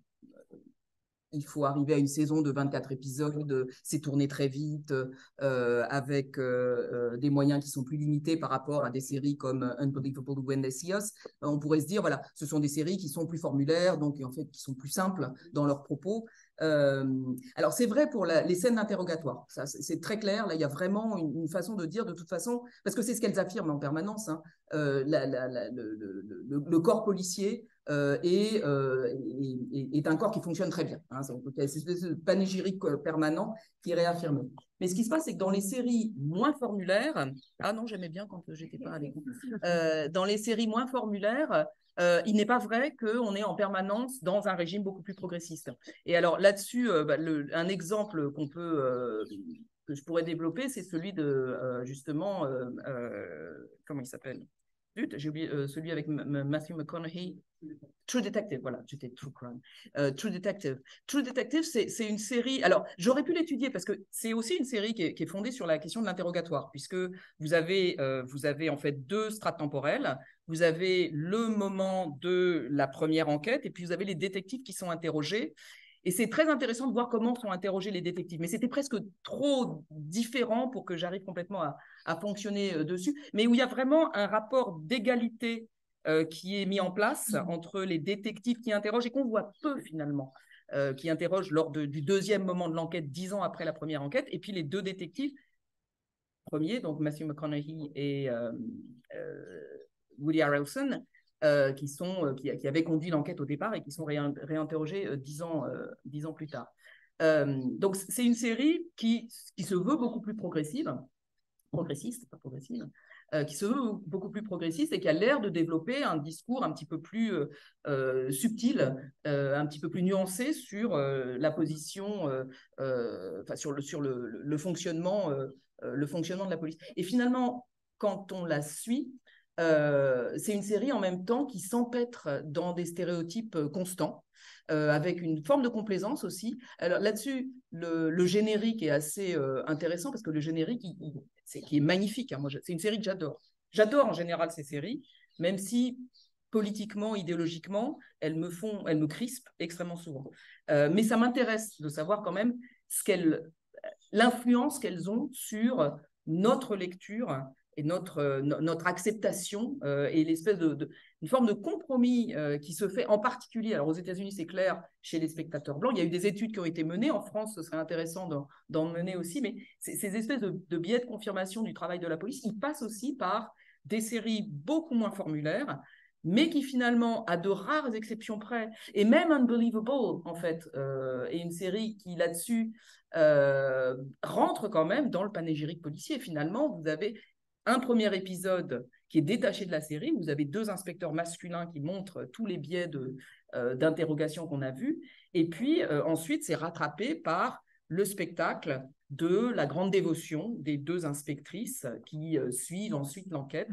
il faut arriver à une saison de vingt-quatre épisodes, c'est tourné très vite, euh, avec euh, des moyens qui sont plus limités par rapport à des séries comme Unbelievable When They See Us. On pourrait se dire, voilà, ce sont des séries qui sont plus formulaires, donc en fait qui sont plus simples dans leurs propos. Euh, alors c'est vrai pour la, les scènes d'interrogatoire, ça c'est très clair. Là, il y a vraiment une, une façon de dire de toute façon, parce que c'est ce qu'elles affirment en permanence, hein, euh, la, la, la, le, le, le, le corps policier. Euh, et, euh, et, et, est un corps qui fonctionne très bien. Hein, c'est ce panégyrique permanent qui est réaffirmé. Mais ce qui se passe, c'est que dans les séries moins formulaires, ah non, j'aimais bien quand j'étais pas avec vous, euh, dans les séries moins formulaires, euh, il n'est pas vrai qu'on est en permanence dans un régime beaucoup plus progressiste. Et alors là-dessus, euh, bah, le, un exemple qu'on peut, euh, que je pourrais développer, c'est celui de, euh, justement, euh, euh, comment il s'appelle ? J'ai oublié euh, celui avec Matthew McConaughey. True Detective, voilà, j'étais True Crime. Euh, True Detective. True Detective, c'est une série. Alors, j'aurais pu l'étudier parce que c'est aussi une série qui est, qui est fondée sur la question de l'interrogatoire, puisque vous avez, euh, vous avez en fait deux strates temporelles. Vous avez le moment de la première enquête et puis vous avez les détectives qui sont interrogés. Et c'est très intéressant de voir comment sont interrogés les détectives. Mais c'était presque trop différent pour que j'arrive complètement à, à fonctionner dessus. Mais où il y a vraiment un rapport d'égalité euh, qui est mis en place entre les détectives qui interrogent et qu'on voit peu finalement, euh, qui interrogent lors de, du deuxième moment de l'enquête, dix ans après la première enquête, et puis les deux détectives premiers, donc Matthew McConaughey et euh, euh, Woody Harrelson, Euh, qui, sont, euh, qui, qui avaient conduit l'enquête au départ et qui sont ré réinterrogés euh, dix ans, euh, dix ans plus tard. Euh, donc, c'est une série qui, qui se veut beaucoup plus progressive, progressiste, pas progressive, euh, qui se veut beaucoup plus progressiste et qui a l'air de développer un discours un petit peu plus euh, euh, subtil, euh, un petit peu plus nuancé sur euh, la position, euh, euh, enfin, sur, le, sur le, le, fonctionnement, euh, le fonctionnement de la police. Et finalement, quand on la suit, Euh, c'est une série en même temps qui s'empêtre dans des stéréotypes constants, euh, avec une forme de complaisance aussi. Alors là-dessus, le, le générique est assez euh, intéressant parce que le générique, il, il, c'est, qui est magnifique. Hein. Moi, c'est une série que j'adore. J'adore en général ces séries, même si politiquement, idéologiquement, elles me font, elles me crispent extrêmement souvent. Euh, mais ça m'intéresse de savoir quand même ce qu'elles, l'influence qu'elles ont sur notre lecture et notre, euh, notre acceptation euh, et l'espèce de, de une forme de compromis euh, qui se fait en particulier. Alors aux États-Unis, c'est clair, chez les spectateurs blancs. Il y a eu des études qui ont été menées. En France, ce serait intéressant d'en mener aussi. Mais ces espèces de, de biais de confirmation du travail de la police, ils passent aussi par des séries beaucoup moins formulaires, mais qui finalement, à de rares exceptions près, et même Unbelievable, en fait, euh, est une série qui, là-dessus, euh, rentre quand même dans le panégyrique policier. Finalement, vous avez un premier épisode qui est détaché de la série, vous avez deux inspecteurs masculins qui montrent tous les biais d'interrogation euh, qu'on a vus, et puis euh, ensuite, c'est rattrapé par le spectacle de la grande dévotion des deux inspectrices qui euh, suivent ensuite l'enquête.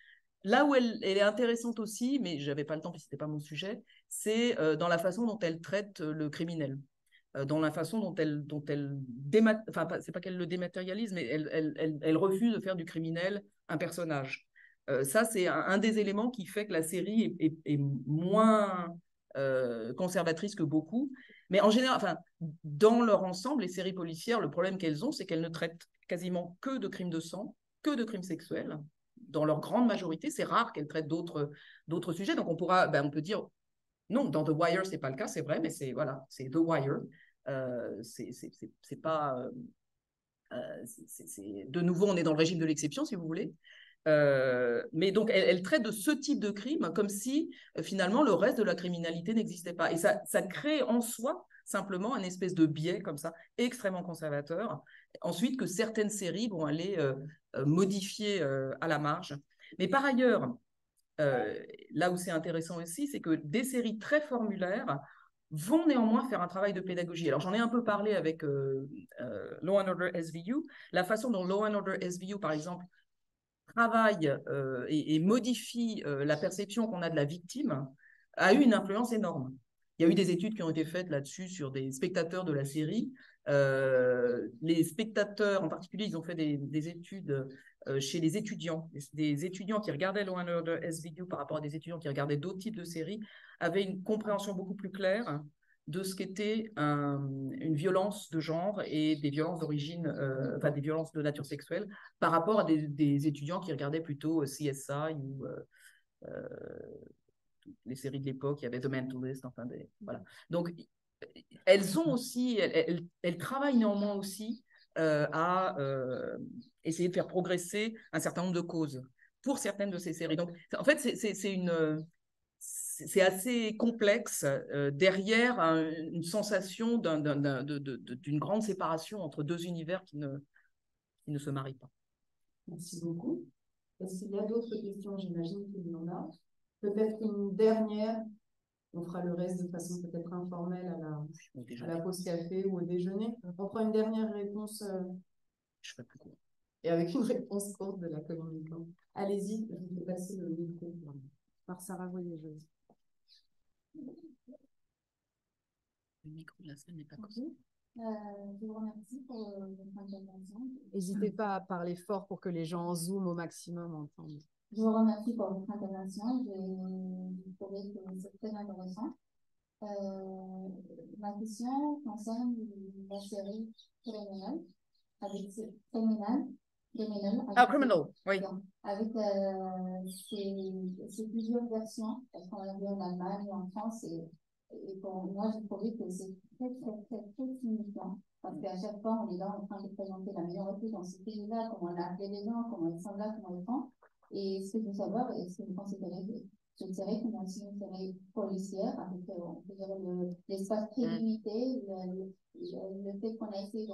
Là où elle, elle est intéressante aussi, mais je n'avais pas le temps, puis ce n'était pas mon sujet, c'est euh, dans la façon dont elle traite le criminel. Euh, dans la façon dont elle, dont elle démat... enfin, c'est pas qu'elle le dématérialise, mais elle, elle, elle, elle refuse de faire du criminel un personnage. Euh, ça, c'est un, un des éléments qui fait que la série est, est, est moins euh, conservatrice que beaucoup. Mais en général, enfin, dans leur ensemble, les séries policières, le problème qu'elles ont, c'est qu'elles ne traitent quasiment que de crimes de sang, que de crimes sexuels. Dans leur grande majorité, c'est rare qu'elles traitent d'autres d'autres sujets. Donc, on, pourra, ben, on peut dire, non, dans The Wire, ce n'est pas le cas, c'est vrai, mais c'est voilà, c'est The Wire. Euh, c'est pas... Euh, c est, c est, de nouveau, on est dans le régime de l'exception, si vous voulez. Euh, mais donc, elle, elle traite de ce type de crime comme si, euh, finalement, le reste de la criminalité n'existait pas. Et ça, ça crée en soi, simplement, un espèce de biais comme ça, extrêmement conservateur. Ensuite, que certaines séries vont aller euh, modifier euh, à la marge. Mais par ailleurs, euh, là où c'est intéressant aussi, c'est que des séries très formulaires vont néanmoins faire un travail de pédagogie. Alors, j'en ai un peu parlé avec euh, euh, Law and Order S V U. La façon dont Law and Order S V U, par exemple, travaille euh, et, et modifie euh, la perception qu'on a de la victime a eu une influence énorme. Il y a eu des études qui ont été faites là-dessus sur des spectateurs de la série. Euh, les spectateurs, en particulier, ils ont fait des, des études euh, chez les étudiants. Des étudiants qui regardaient Law and Order S V U par rapport à des étudiants qui regardaient d'autres types de séries avaient une compréhension beaucoup plus claire de ce qu'était un, une violence de genre et des violences d'origine, euh, enfin des violences de nature sexuelle par rapport à des, des étudiants qui regardaient plutôt C S I ou euh, euh, les séries de l'époque, il y avait The Mentalist, enfin des, voilà. Donc elles ont aussi, elles, elles, elles travaillent néanmoins aussi euh, à euh, essayer de faire progresser un certain nombre de causes pour certaines de ces séries. Donc en fait c'est une c'est assez complexe euh, derrière un, une sensation d'un, d'un, d'un, de, de, de, d'une grande séparation entre deux univers qui ne, qui ne se marient pas. Merci beaucoup. Est-ce qu'il y a d'autres questions? J'imagine qu'il y en a. Peut-être une dernière. On fera le reste de façon peut-être informelle à la, à la pause café ou au déjeuner. On prend une dernière réponse. Euh, Je ferai plus court. Et avec une réponse courte de la communicante. Allez-y, je vous fais passer le micro par Sarah Voyageuse. Le micro de la salle n'est pas possible. Euh, je vous remercie pour euh, votre intervention. N'hésitez pas à parler fort pour que les gens en Zoom au maximum entendent. Je vous remercie pour votre intervention. Je trouvais que c'est très intéressant. Euh, ma question concerne la série Criminal, avec Criminal, Criminal. Ah, Criminal, oui. Donc, avec euh, ces plusieurs versions, parce qu'on l'a vu en Allemagne et en France, et, et pour moi, j'ai trouvé que c'est très, très, très, très signifiant. Parce qu'à chaque fois, on est là en train de présenter la minorité dans ce pays-là, comment on a appelé les gens, comment ils sont là, comment ils font. Et ce que je veux savoir, est-ce que vous considérez que je dirais que c'est une série policière, avec euh, l'espace très limité, le, le, le fait qu'on a essayé de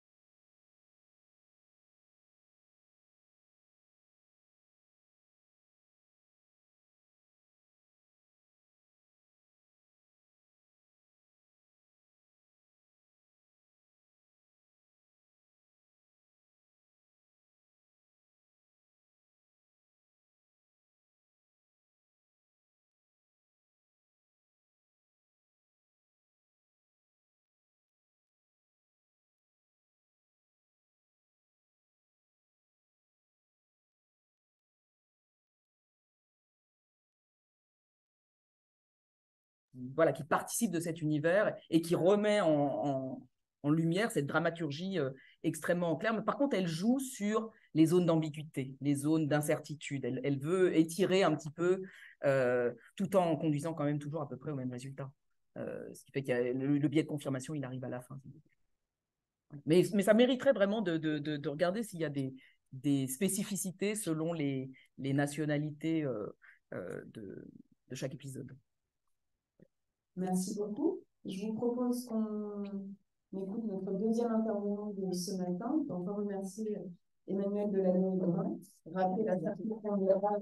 Voilà, qui participe de cet univers et qui remet en, en, en lumière cette dramaturgie euh, extrêmement claire. Mais par contre, elle joue sur les zones d'ambiguïté, les zones d'incertitude. Elle, elle veut étirer un petit peu, euh, tout en conduisant quand même toujours à peu près au même résultat. Euh, ce qui fait que le, le biais de confirmation, il arrive à la fin. Mais, mais ça mériterait vraiment de, de, de, de regarder s'il y a des, des spécificités selon les, les nationalités euh, euh, de, de chaque épisode. Merci beaucoup. Je vous propose qu'on écoute notre deuxième intervenant de ce matin. On va remercier Emmanuel Delanoë-Brun, rappeler la certification de la base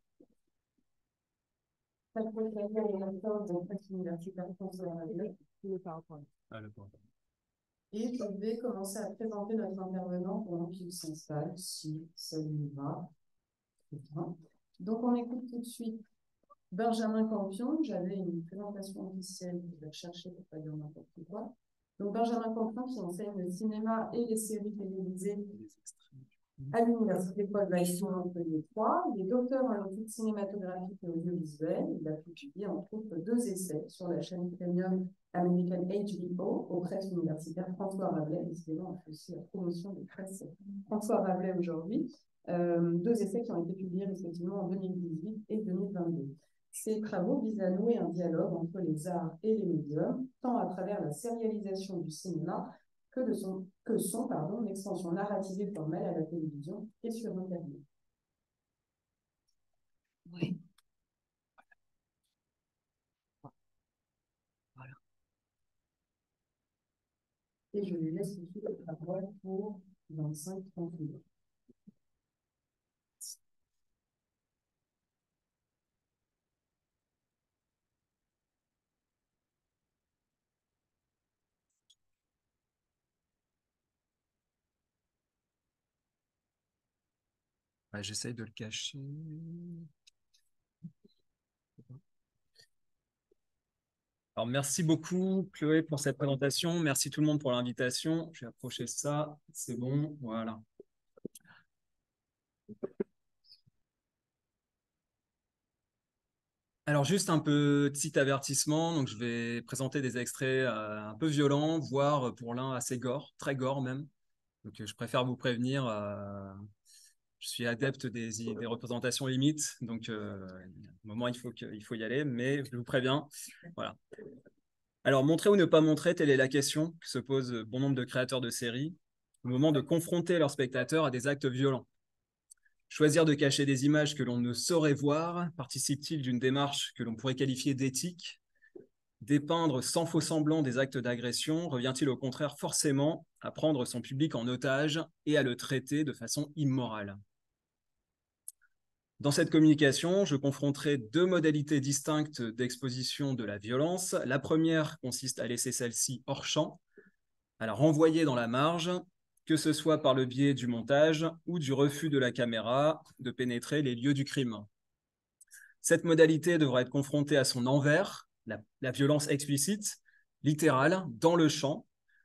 et je vais commencer à présenter notre intervenant pendant qu'il s'installe, si ça lui va. Donc, on écoute tout de suite Benjamin Campion. J'avais une présentation officielle, je vais chercher pour ne pas dire n'importe quoi. Donc, Benjamin Campion qui enseigne le cinéma et les séries télévisées à l'Université Paul Vaillant Montpellier trois. Il est docteur en études cinématographiques et audiovisuelles. Il a publié entre autres deux essais sur la chaîne premium American H B O aux presses universitaires François Rabelais. Décidément, on fait aussi la promotion des presses François Rabelais aujourd'hui. Euh, deux essais qui ont été publiés respectivement en deux mille dix-huit et deux mille vingt-deux. Ces travaux visent à nouer un dialogue entre les arts et les médias, tant à travers la sérialisation du cinéma que, de son, que son pardon, extension narrative et formelle à la télévision et sur Internet. Oui. Voilà. Et je lui laisse tout de suite la parole pour vingt-cinq à trente minutes. Ouais, j'essaye de le cacher. Alors, merci beaucoup, Chloé, pour cette présentation. Merci tout le monde pour l'invitation. Je vais approcher ça. C'est bon. Voilà. Alors, juste un petit avertissement. Donc, je vais présenter des extraits euh, un peu violents, voire pour l'un assez gore, très gore même. Donc, je préfère vous prévenir. Euh, je suis adepte des, des représentations limites. Donc, euh, à un moment, il faut, que, il faut y aller. Mais je vous préviens. Voilà. Alors, montrer ou ne pas montrer, telle est la question que se posent bon nombre de créateurs de séries au moment de confronter leurs spectateurs à des actes violents. Choisir de cacher des images que l'on ne saurait voir participe-t-il d'une démarche que l'on pourrait qualifier d'éthique? Dépeindre sans faux semblant des actes d'agression revient-il au contraire forcément à prendre son public en otage et à le traiter de façon immorale? Dans cette communication, je confronterai deux modalités distinctes d'exposition de la violence. La première consiste à laisser celle-ci hors champ, à la renvoyer dans la marge, que ce soit par le biais du montage ou du refus de la caméra de pénétrer les lieux du crime. Cette modalité devra être confrontée à son envers, la, la violence explicite, littérale, dans le champ,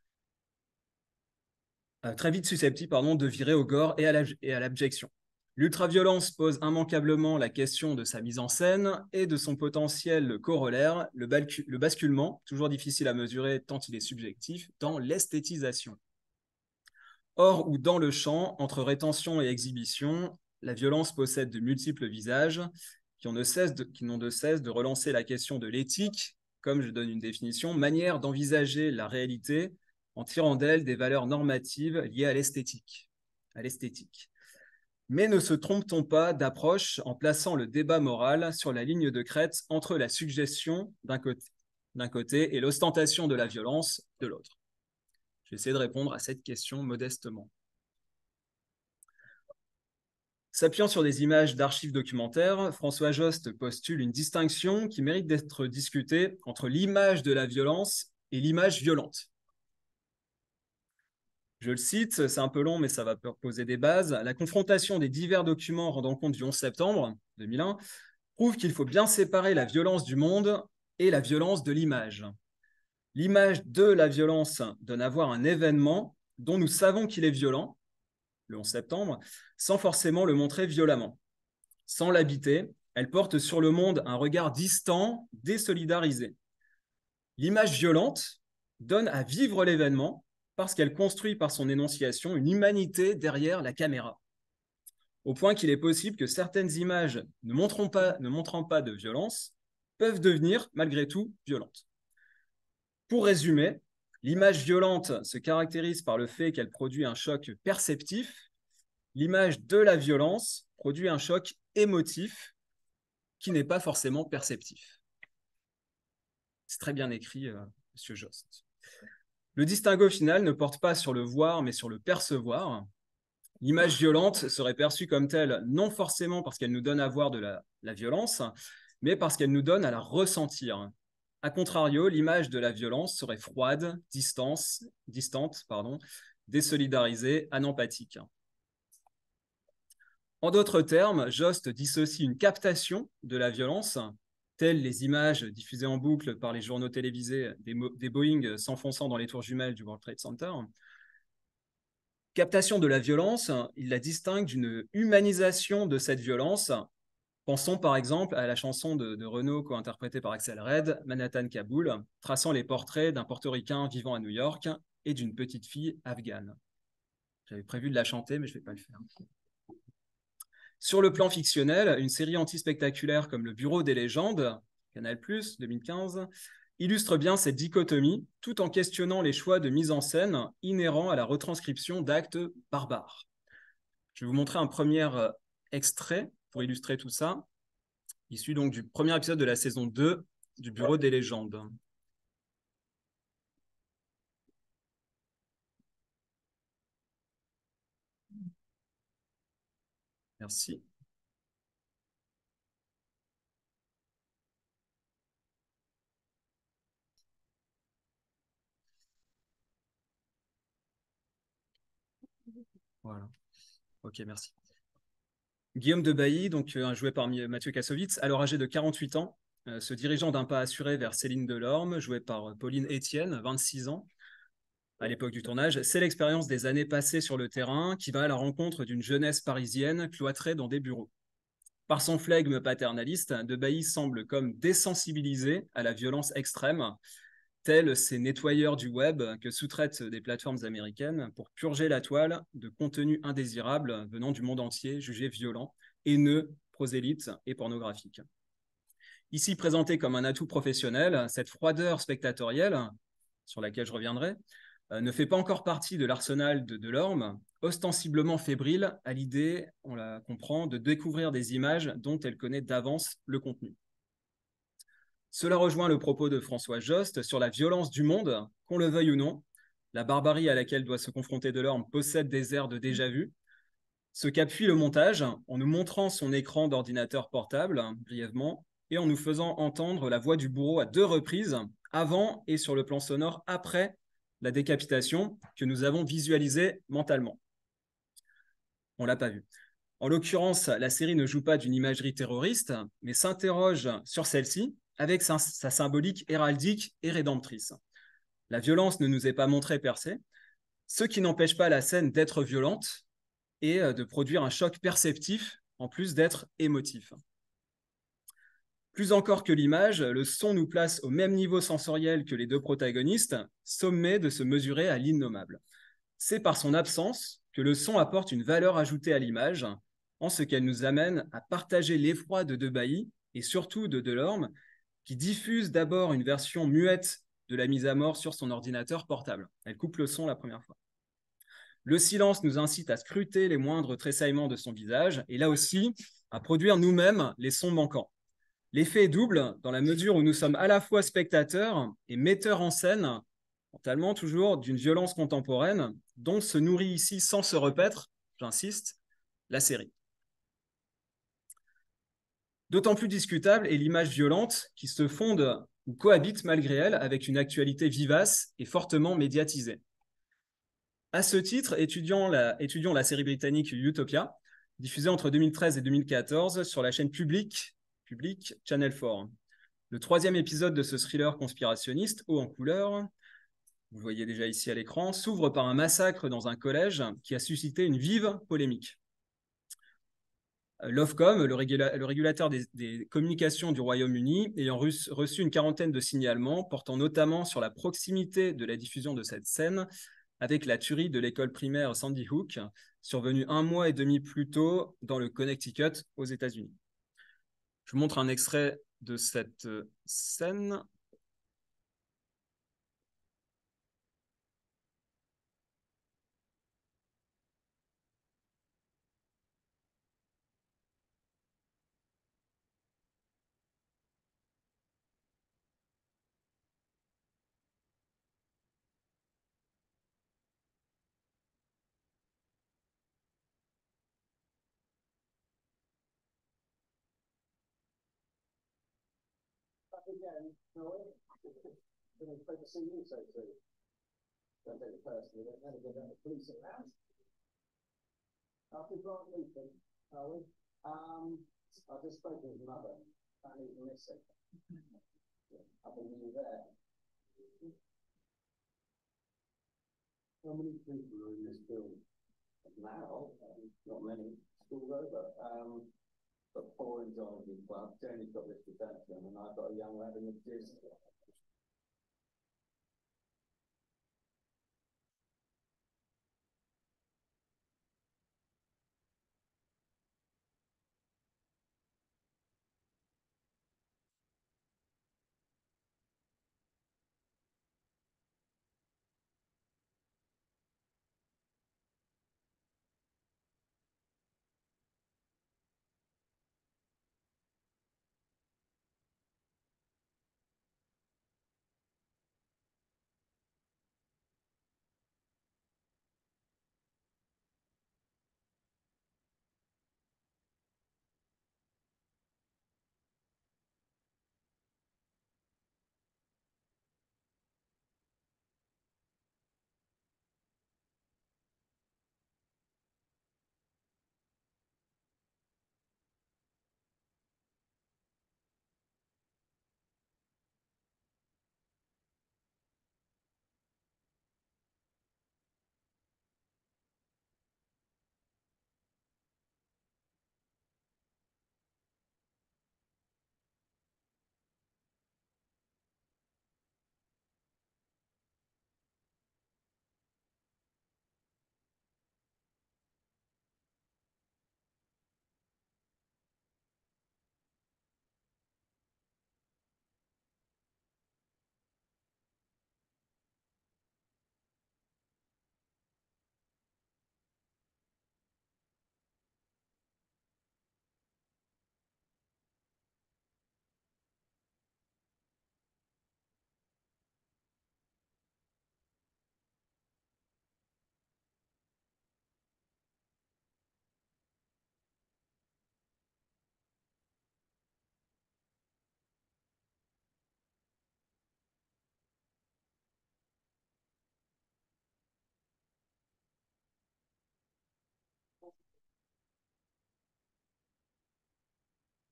euh, très vite susceptible pardon, de virer au gore et à l'abjection. L'ultraviolence pose immanquablement la question de sa mise en scène et de son potentiel corollaire, le, le basculement, toujours difficile à mesurer tant il est subjectif, dans l'esthétisation. Hors ou dans le champ, entre rétention et exhibition, la violence possède de multiples visages qui, ne cesse de, qui n'ont de cesse de relancer la question de l'éthique, comme je donne une définition, manière d'envisager la réalité en tirant d'elle des valeurs normatives liées à l'esthétique. À l'esthétique. Mais ne se trompe-t-on pas d'approche en plaçant le débat moral sur la ligne de crête entre la suggestion d'un côté, d'un côté et l'ostentation de la violence de l'autre? Je vais essayer de répondre à cette question modestement. S'appuyant sur des images d'archives documentaires, François Jost postule une distinction qui mérite d'être discutée entre l'image de la violence et l'image violente. Je le cite, c'est un peu long, mais ça va poser des bases. La confrontation des divers documents rendant compte du onze septembre deux mille un prouve qu'il faut bien séparer la violence du monde et la violence de l'image. L'image de la violence donne à voir un événement dont nous savons qu'il est violent, le onze septembre, sans forcément le montrer violemment. Sans l'habiter, elle porte sur le monde un regard distant, désolidarisé. L'image violente donne à vivre l'événement parce qu'elle construit par son énonciation une humanité derrière la caméra. Au point qu'il est possible que certaines images ne montrant pas, ne montrant pas de violence peuvent devenir malgré tout violentes. Pour résumer, l'image violente se caractérise par le fait qu'elle produit un choc perceptif. L'image de la violence produit un choc émotif qui n'est pas forcément perceptif. C'est très bien écrit, euh, Monsieur Jost. Le distinguo final ne porte pas sur le voir, mais sur le percevoir. L'image violente serait perçue comme telle, non forcément parce qu'elle nous donne à voir de la, la violence, mais parce qu'elle nous donne à la ressentir. A contrario, l'image de la violence serait froide, distance, distante, pardon, désolidarisée, anempathique. En d'autres termes, Jost dissocie une captation de la violence, telles les images diffusées en boucle par les journaux télévisés des, des Boeing s'enfonçant dans les tours jumelles du World Trade Center. Captation de la violence, il la distingue d'une humanisation de cette violence. Pensons par exemple à la chanson de, de Renaud co-interprétée par Axel Red, Manhattan Kaboul, traçant les portraits d'un portoricain vivant à New York et d'une petite fille afghane. J'avais prévu de la chanter, mais je ne vais pas le faire. Sur le plan fictionnel, une série anti-spectaculaire comme Le Bureau des légendes, Canal plus, deux mille quinze, illustre bien cette dichotomie, tout en questionnant les choix de mise en scène inhérents à la retranscription d'actes barbares. Je vais vous montrer un premier extrait pour illustrer tout ça, issu donc du premier épisode de la saison deux du Bureau des légendes. Merci. Voilà. Ok, merci. Guillaume de Bailly, donc euh, joué par Mathieu Kassovitz, alors âgé de quarante-huit ans, euh, se dirigeant d'un pas assuré vers Céline Delorme, jouée par euh, Pauline Etienne, vingt-six ans, à l'époque du tournage. C'est l'expérience des années passées sur le terrain qui va à la rencontre d'une jeunesse parisienne cloîtrée dans des bureaux. Par son flegme paternaliste, de Bailly semble comme désensibilisé à la violence extrême, tels ces nettoyeurs du web que sous-traitent des plateformes américaines pour purger la toile de contenus indésirables venant du monde entier, jugés violents, haineux, prosélytes et pornographiques. Ici présenté comme un atout professionnel, cette froideur spectatorielle, sur laquelle je reviendrai, ne fait pas encore partie de l'arsenal de Delorme, ostensiblement fébrile à l'idée, on la comprend, de découvrir des images dont elle connaît d'avance le contenu. Cela rejoint le propos de François Jost sur la violence du monde, qu'on le veuille ou non. La barbarie à laquelle doit se confronter Delorme possède des airs de déjà-vu, ce qu'appuie le montage en nous montrant son écran d'ordinateur portable, brièvement, et en nous faisant entendre la voix du bourreau à deux reprises, avant et sur le plan sonore après la décapitation que nous avons visualisée mentalement. On ne l'a pas vu. En l'occurrence, la série ne joue pas d'une imagerie terroriste, mais s'interroge sur celle-ci avec sa, sa symbolique héraldique et rédemptrice. La violence ne nous est pas montrée per se, ce qui n'empêche pas la scène d'être violente et de produire un choc perceptif en plus d'être émotif. Plus encore que l'image, le son nous place au même niveau sensoriel que les deux protagonistes, sommés de se mesurer à l'innommable. C'est par son absence que le son apporte une valeur ajoutée à l'image, en ce qu'elle nous amène à partager l'effroi de De Bailly et surtout de Delorme, qui diffuse d'abord une version muette de la mise à mort sur son ordinateur portable. Elle coupe le son la première fois. Le silence nous incite à scruter les moindres tressaillements de son visage et là aussi à produire nous-mêmes les sons manquants. L'effet est double dans la mesure où nous sommes à la fois spectateurs et metteurs en scène, mentalement toujours, d'une violence contemporaine dont se nourrit ici sans se repaître, j'insiste, la série. D'autant plus discutable est l'image violente qui se fonde ou cohabite malgré elle avec une actualité vivace et fortement médiatisée. À ce titre, étudions la, étudions la série britannique Utopia, diffusée entre deux mille treize et deux mille quatorze sur la chaîne publique, publique Channel quatre. Le troisième épisode de ce thriller conspirationniste, haut en couleur, vous le voyez déjà ici à l'écran, s'ouvre par un massacre dans un collège qui a suscité une vive polémique. L'Ofcom, le, régula le régulateur des, des communications du Royaume-Uni, ayant reçu, reçu une quarantaine de signalements portant notamment sur la proximité de la diffusion de cette scène avec la tuerie de l'école primaire Sandy Hook, survenue un mois et demi plus tôt dans le Connecticut aux États-Unis. Je vous montre un extrait de cette scène. Again, no, going to take a C U, so to. Don't take it personally, don't never get the police around. After Grant Leaford, are we? Um, I've just spoken to his mother. Apparently he's missing. I think you were there. How many people are in this building? Now, um, not many. School's over. Um, got four in Johnny Club. Jenny's got this protection, and I've got a young lad in the gym.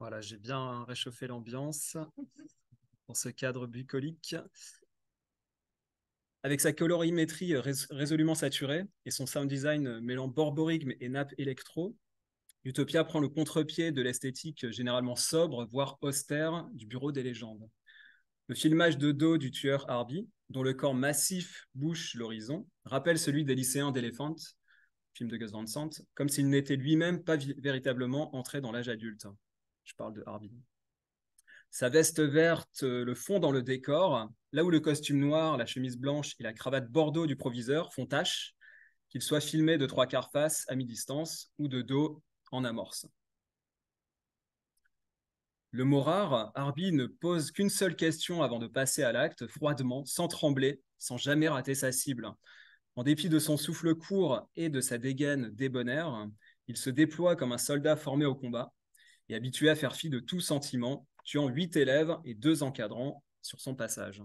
Voilà, j'ai bien réchauffé l'ambiance dans ce cadre bucolique. Avec sa colorimétrie rés résolument saturée et son sound design mêlant borborygme et nappe électro, Utopia prend le contre-pied de l'esthétique généralement sobre, voire austère, du bureau des légendes. Le filmage de dos du tueur Harvey, dont le corps massif bouche l'horizon, rappelle celui des lycéens d'Elephant, film de Gus Van Sant, comme s'il n'était lui-même pas véritablement entré dans l'âge adulte. Je parle de Harvey. Sa veste verte le fond dans le décor, là où le costume noir, la chemise blanche et la cravate bordeaux du proviseur font tache, qu'il soit filmé de trois quarts face à mi-distance ou de dos en amorce. Le mot rare, Harvey ne pose qu'une seule question avant de passer à l'acte, froidement, sans trembler, sans jamais rater sa cible. En dépit de son souffle court et de sa dégaine débonnaire, il se déploie comme un soldat formé au combat et habitué à faire fi de tout sentiment, tuant huit élèves et deux encadrants sur son passage.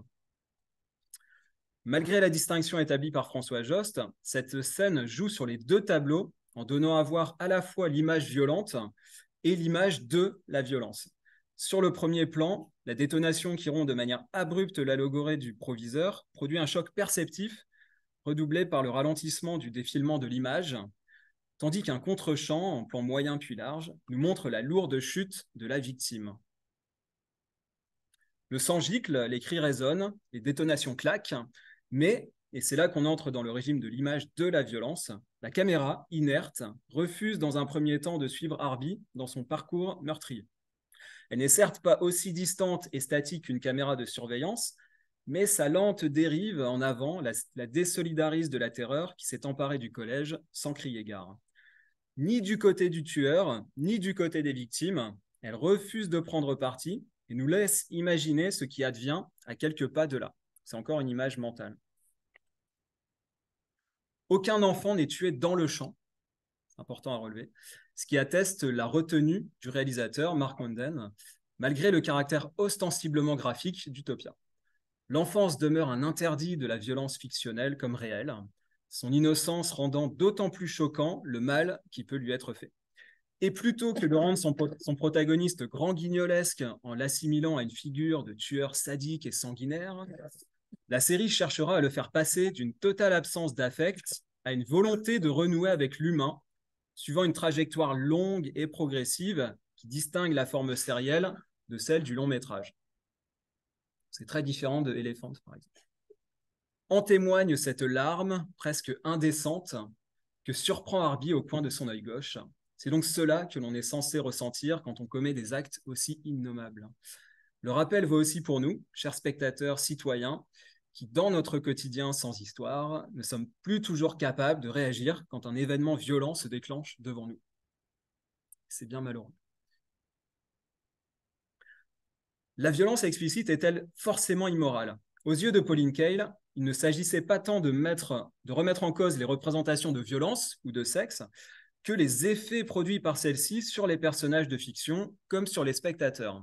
Malgré la distinction établie par François Jost, cette scène joue sur les deux tableaux en donnant à voir à la fois l'image violente et l'image de la violence. Sur le premier plan, la détonation qui rompt de manière abrupte la logorée du proviseur produit un choc perceptif, redoublé par le ralentissement du défilement de l'image, tandis qu'un contre-champ, en plan moyen puis large, nous montre la lourde chute de la victime. Le sang gicle, les cris résonnent, les détonations claquent, mais, et c'est là qu'on entre dans le régime de l'image de la violence, la caméra, inerte, refuse dans un premier temps de suivre Harvey dans son parcours meurtrier. Elle n'est certes pas aussi distante et statique qu'une caméra de surveillance, mais sa lente dérive en avant la, la désolidarise de la terreur qui s'est emparée du collège sans crier gare. Ni du côté du tueur, ni du côté des victimes, elle refuse de prendre parti et nous laisse imaginer ce qui advient à quelques pas de là. C'est encore une image mentale. Aucun enfant n'est tué dans le champ, c'est important à relever, ce qui atteste la retenue du réalisateur Mark Monden, malgré le caractère ostensiblement graphique d'Utopia. L'enfance demeure un interdit de la violence fictionnelle comme réelle, son innocence rendant d'autant plus choquant le mal qui peut lui être fait. Et plutôt que de rendre son, son protagoniste grand guignolesque en l'assimilant à une figure de tueur sadique et sanguinaire, la série cherchera à le faire passer d'une totale absence d'affect à une volonté de renouer avec l'humain, suivant une trajectoire longue et progressive qui distingue la forme sérielle de celle du long métrage. C'est très différent de Elephant, par exemple. En témoigne cette larme presque indécente que surprend Harvey au coin de son œil gauche. C'est donc cela que l'on est censé ressentir quand on commet des actes aussi innommables. Le rappel vaut aussi pour nous, chers spectateurs citoyens, qui, dans notre quotidien sans histoire, ne sommes plus toujours capables de réagir quand un événement violent se déclenche devant nous. C'est bien malheureux. La violence explicite est-elle forcément immorale? Aux yeux de Pauline Kael, il ne s'agissait pas tant de, mettre, de remettre en cause les représentations de violence ou de sexe que les effets produits par celles-ci sur les personnages de fiction comme sur les spectateurs.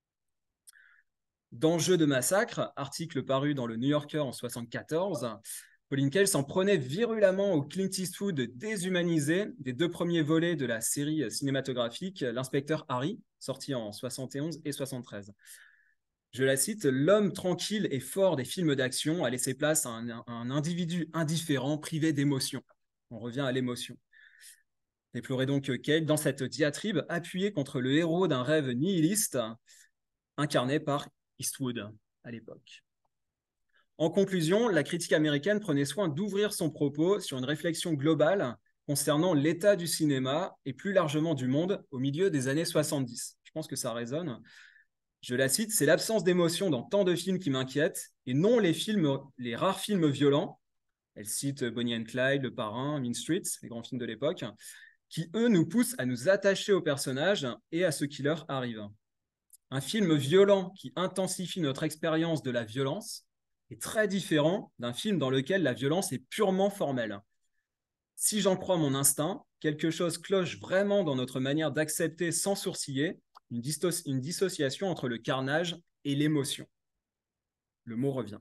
Dans Jeu de massacre, article paru dans le New Yorker en soixante-quatorze, Pauline Kael s'en prenait virulemment au Clint Eastwood déshumanisé des deux premiers volets de la série cinématographique L'inspecteur Harry, sorti en soixante et onze et soixante-treize. Je la cite, « L'homme tranquille et fort des films d'action a laissé place à un, à un individu indifférent, privé d'émotion. » On revient à l'émotion. Déplorait donc Kael dans cette diatribe appuyée contre le héros d'un rêve nihiliste incarné par Eastwood à l'époque. En conclusion, la critique américaine prenait soin d'ouvrir son propos sur une réflexion globale concernant l'état du cinéma et plus largement du monde au milieu des années soixante-dix. Je pense que ça résonne. Je la cite, « C'est l'absence d'émotion dans tant de films qui m'inquiète et non les, films, les rares films violents. » Elle cite Bonnie and Clyde, Le Parrain, Mean Streets, les grands films de l'époque, qui, eux, nous poussent à nous attacher aux personnages et à ce qui leur arrive. Un film violent qui intensifie notre expérience de la violence est très différent d'un film dans lequel la violence est purement formelle. Si j'en crois mon instinct, quelque chose cloche vraiment dans notre manière d'accepter sans sourciller une, disso- une dissociation entre le carnage et l'émotion. Le mot revient.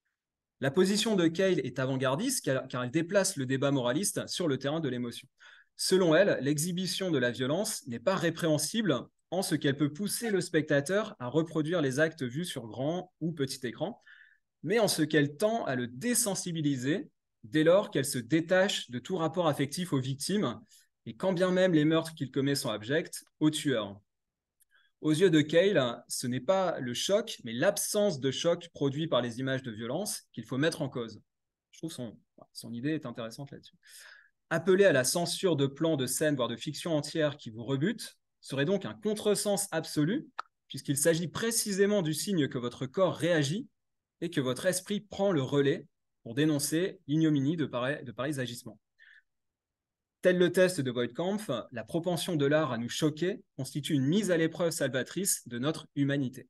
La position de Kael est avant-gardiste car elle déplace le débat moraliste sur le terrain de l'émotion. Selon elle, l'exhibition de la violence n'est pas répréhensible en ce qu'elle peut pousser le spectateur à reproduire les actes vus sur grand ou petit écran, mais en ce qu'elle tend à le désensibiliser dès lors qu'elle se détache de tout rapport affectif aux victimes, et quand bien même les meurtres qu'il commet sont abjects, aux tueurs. Aux yeux de Cale, ce n'est pas le choc, mais l'absence de choc produit par les images de violence qu'il faut mettre en cause. Je trouve son, son idée est intéressante là-dessus. Appeler à la censure de plans, de scènes, voire de fictions entières qui vous rebutent, serait donc un contresens absolu, puisqu'il s'agit précisément du signe que votre corps réagit et que votre esprit prend le relais pour dénoncer l'ignominie de pareils, de pareils agissements. Tel le test de Voigtkampf, la propension de l'art à nous choquer constitue une mise à l'épreuve salvatrice de notre humanité.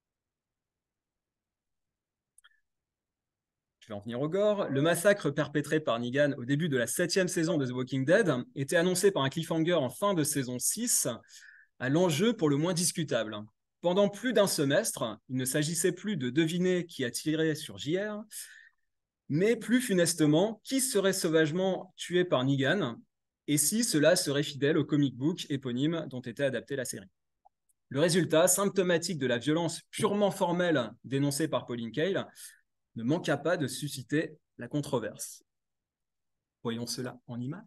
Je vais en venir au gore. Le massacre perpétré par Negan au début de la septième saison de The Walking Dead était annoncé par un cliffhanger en fin de saison six à l'enjeu pour le moins discutable. Pendant plus d'un semestre, il ne s'agissait plus de deviner qui a tiré sur J R, mais plus funestement, qui serait sauvagement tué par Negan, et si cela serait fidèle au comic book éponyme dont était adaptée la série. Le résultat, symptomatique de la violence purement formelle dénoncée par Pauline Kael, ne manqua pas de susciter la controverse. Voyons cela en images.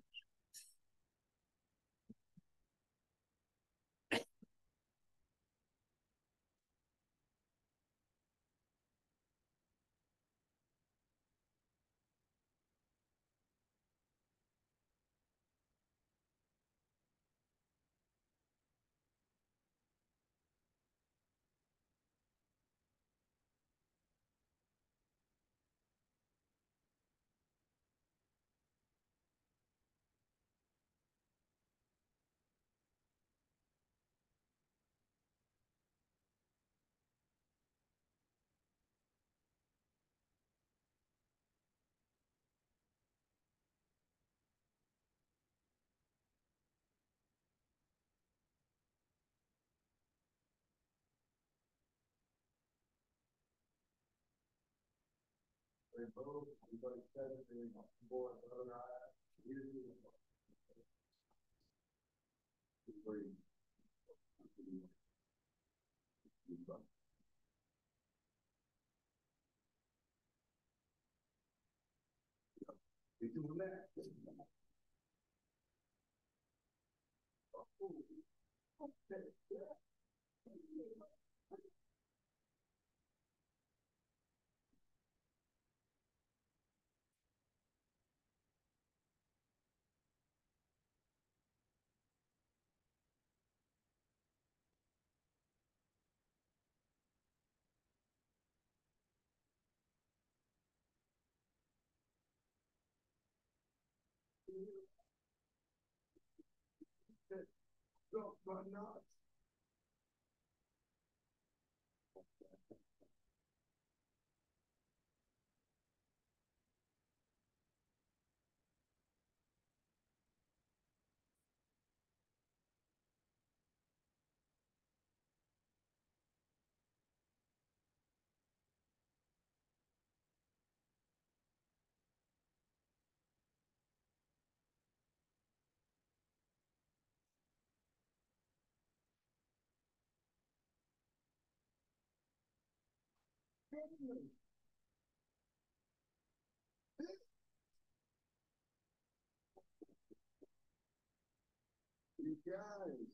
You guys,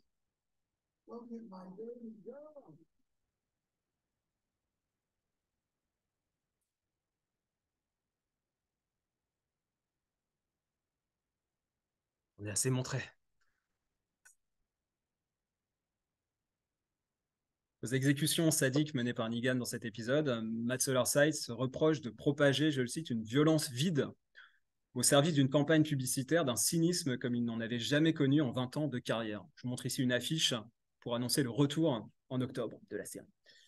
look at my baby girl. On est assez montré. Aux exécutions sadiques menées par Negan dans cet épisode, Matt Solarside se reproche de propager, je le cite, une violence vide au service d'une campagne publicitaire d'un cynisme comme il n'en avait jamais connu en vingt ans de carrière. Je vous montre ici une affiche pour annoncer le retour en octobre de la série.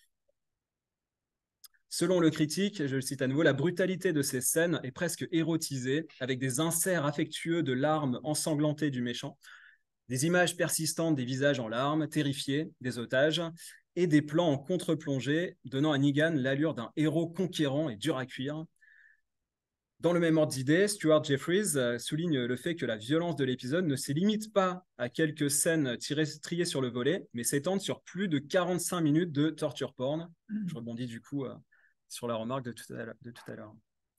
Selon le critique, je le cite à nouveau, la brutalité de ces scènes est presque érotisée, avec des inserts affectueux de larmes ensanglantées du méchant, des images persistantes des visages en larmes, terrifiés, des otages, et des plans en contre-plongée, donnant à Negan l'allure d'un héros conquérant et dur à cuire. Dans le même ordre d'idée, Stuart Jeffries euh, souligne le fait que la violence de l'épisode ne se limite pas à quelques scènes tirées, triées sur le volet, mais s'étend sur plus de quarante-cinq minutes de torture porn. Je rebondis du coup euh, sur la remarque de tout à l'heure.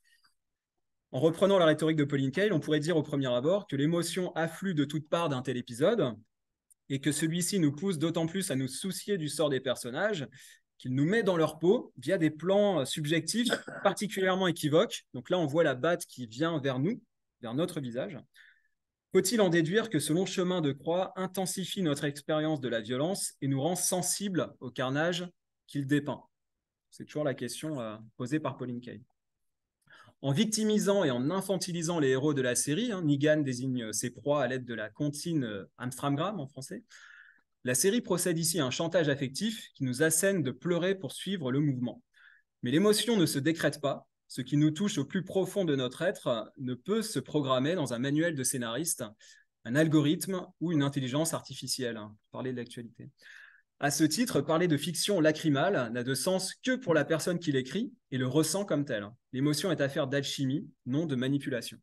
En reprenant la rhétorique de Pauline Kael, on pourrait dire au premier abord que l'émotion afflue de toutes parts d'un tel épisode et que celui-ci nous pousse d'autant plus à nous soucier du sort des personnages qu'il nous met dans leur peau via des plans subjectifs particulièrement équivoques. Donc là, on voit la batte qui vient vers nous, vers notre visage. Faut-il en déduire que ce long chemin de croix intensifie notre expérience de la violence et nous rend sensibles au carnage qu'il dépeint? C'est toujours la question euh, posée par Pauline Kael. En victimisant et en infantilisant les héros de la série, hein, Negan désigne ses proies à l'aide de la comptine euh, Amstramgram en français. La série procède ici à un chantage affectif qui nous assène de pleurer pour suivre le mouvement. Mais l'émotion ne se décrète pas. Ce qui nous touche au plus profond de notre être ne peut se programmer dans un manuel de scénariste, un algorithme ou une intelligence artificielle. Parler de l'actualité. À ce titre, parler de fiction lacrymale n'a de sens que pour la personne qui l'écrit et le ressent comme tel. L'émotion est affaire d'alchimie, non de manipulation.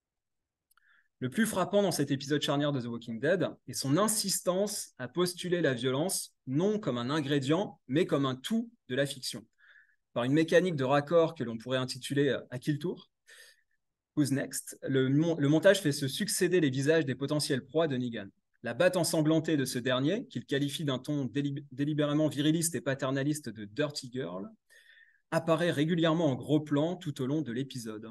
Le plus frappant dans cet épisode charnière de The Walking Dead est son insistance à postuler la violence non comme un ingrédient, mais comme un tout de la fiction. Par une mécanique de raccord que l'on pourrait intituler « À qui le tour ?» Who's next, le, le montage fait se succéder les visages des potentielles proies de Negan. La batte ensanglantée de ce dernier, qu'il qualifie d'un ton délib délibérément viriliste et paternaliste de « Dirty Girl », apparaît régulièrement en gros plan tout au long de l'épisode.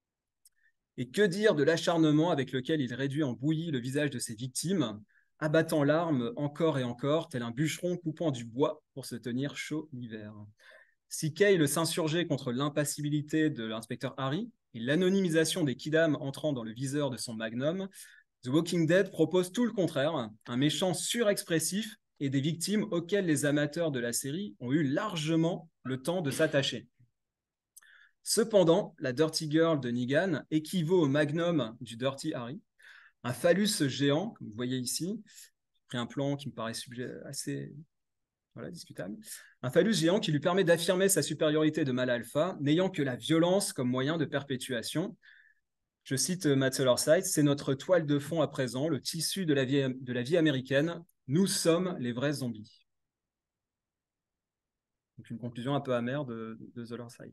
Et que dire de l'acharnement avec lequel il réduit en bouillie le visage de ses victimes, abattant l'arme encore et encore, tel un bûcheron coupant du bois pour se tenir chaud l'hiver. Si Kael s'insurgeait contre l'impassibilité de l'inspecteur Harry et l'anonymisation des kidams entrant dans le viseur de son magnum, The Walking Dead propose tout le contraire, un méchant surexpressif et des victimes auxquelles les amateurs de la série ont eu largement le temps de s'attacher. Cependant, la Dirty Girl de Negan équivaut au magnum du Dirty Harry, un phallus géant, comme vous voyez ici. J'ai pris un plan qui me paraît assez voilà, discutable. Un phallus géant qui lui permet d'affirmer sa supériorité de mâle alpha, n'ayant que la violence comme moyen de perpétuation. Je cite Matt Sellerside, c'est notre toile de fond à présent, le tissu de la vie, de la vie américaine. Nous sommes les vrais zombies. Donc une conclusion un peu amère de, de Sellerside.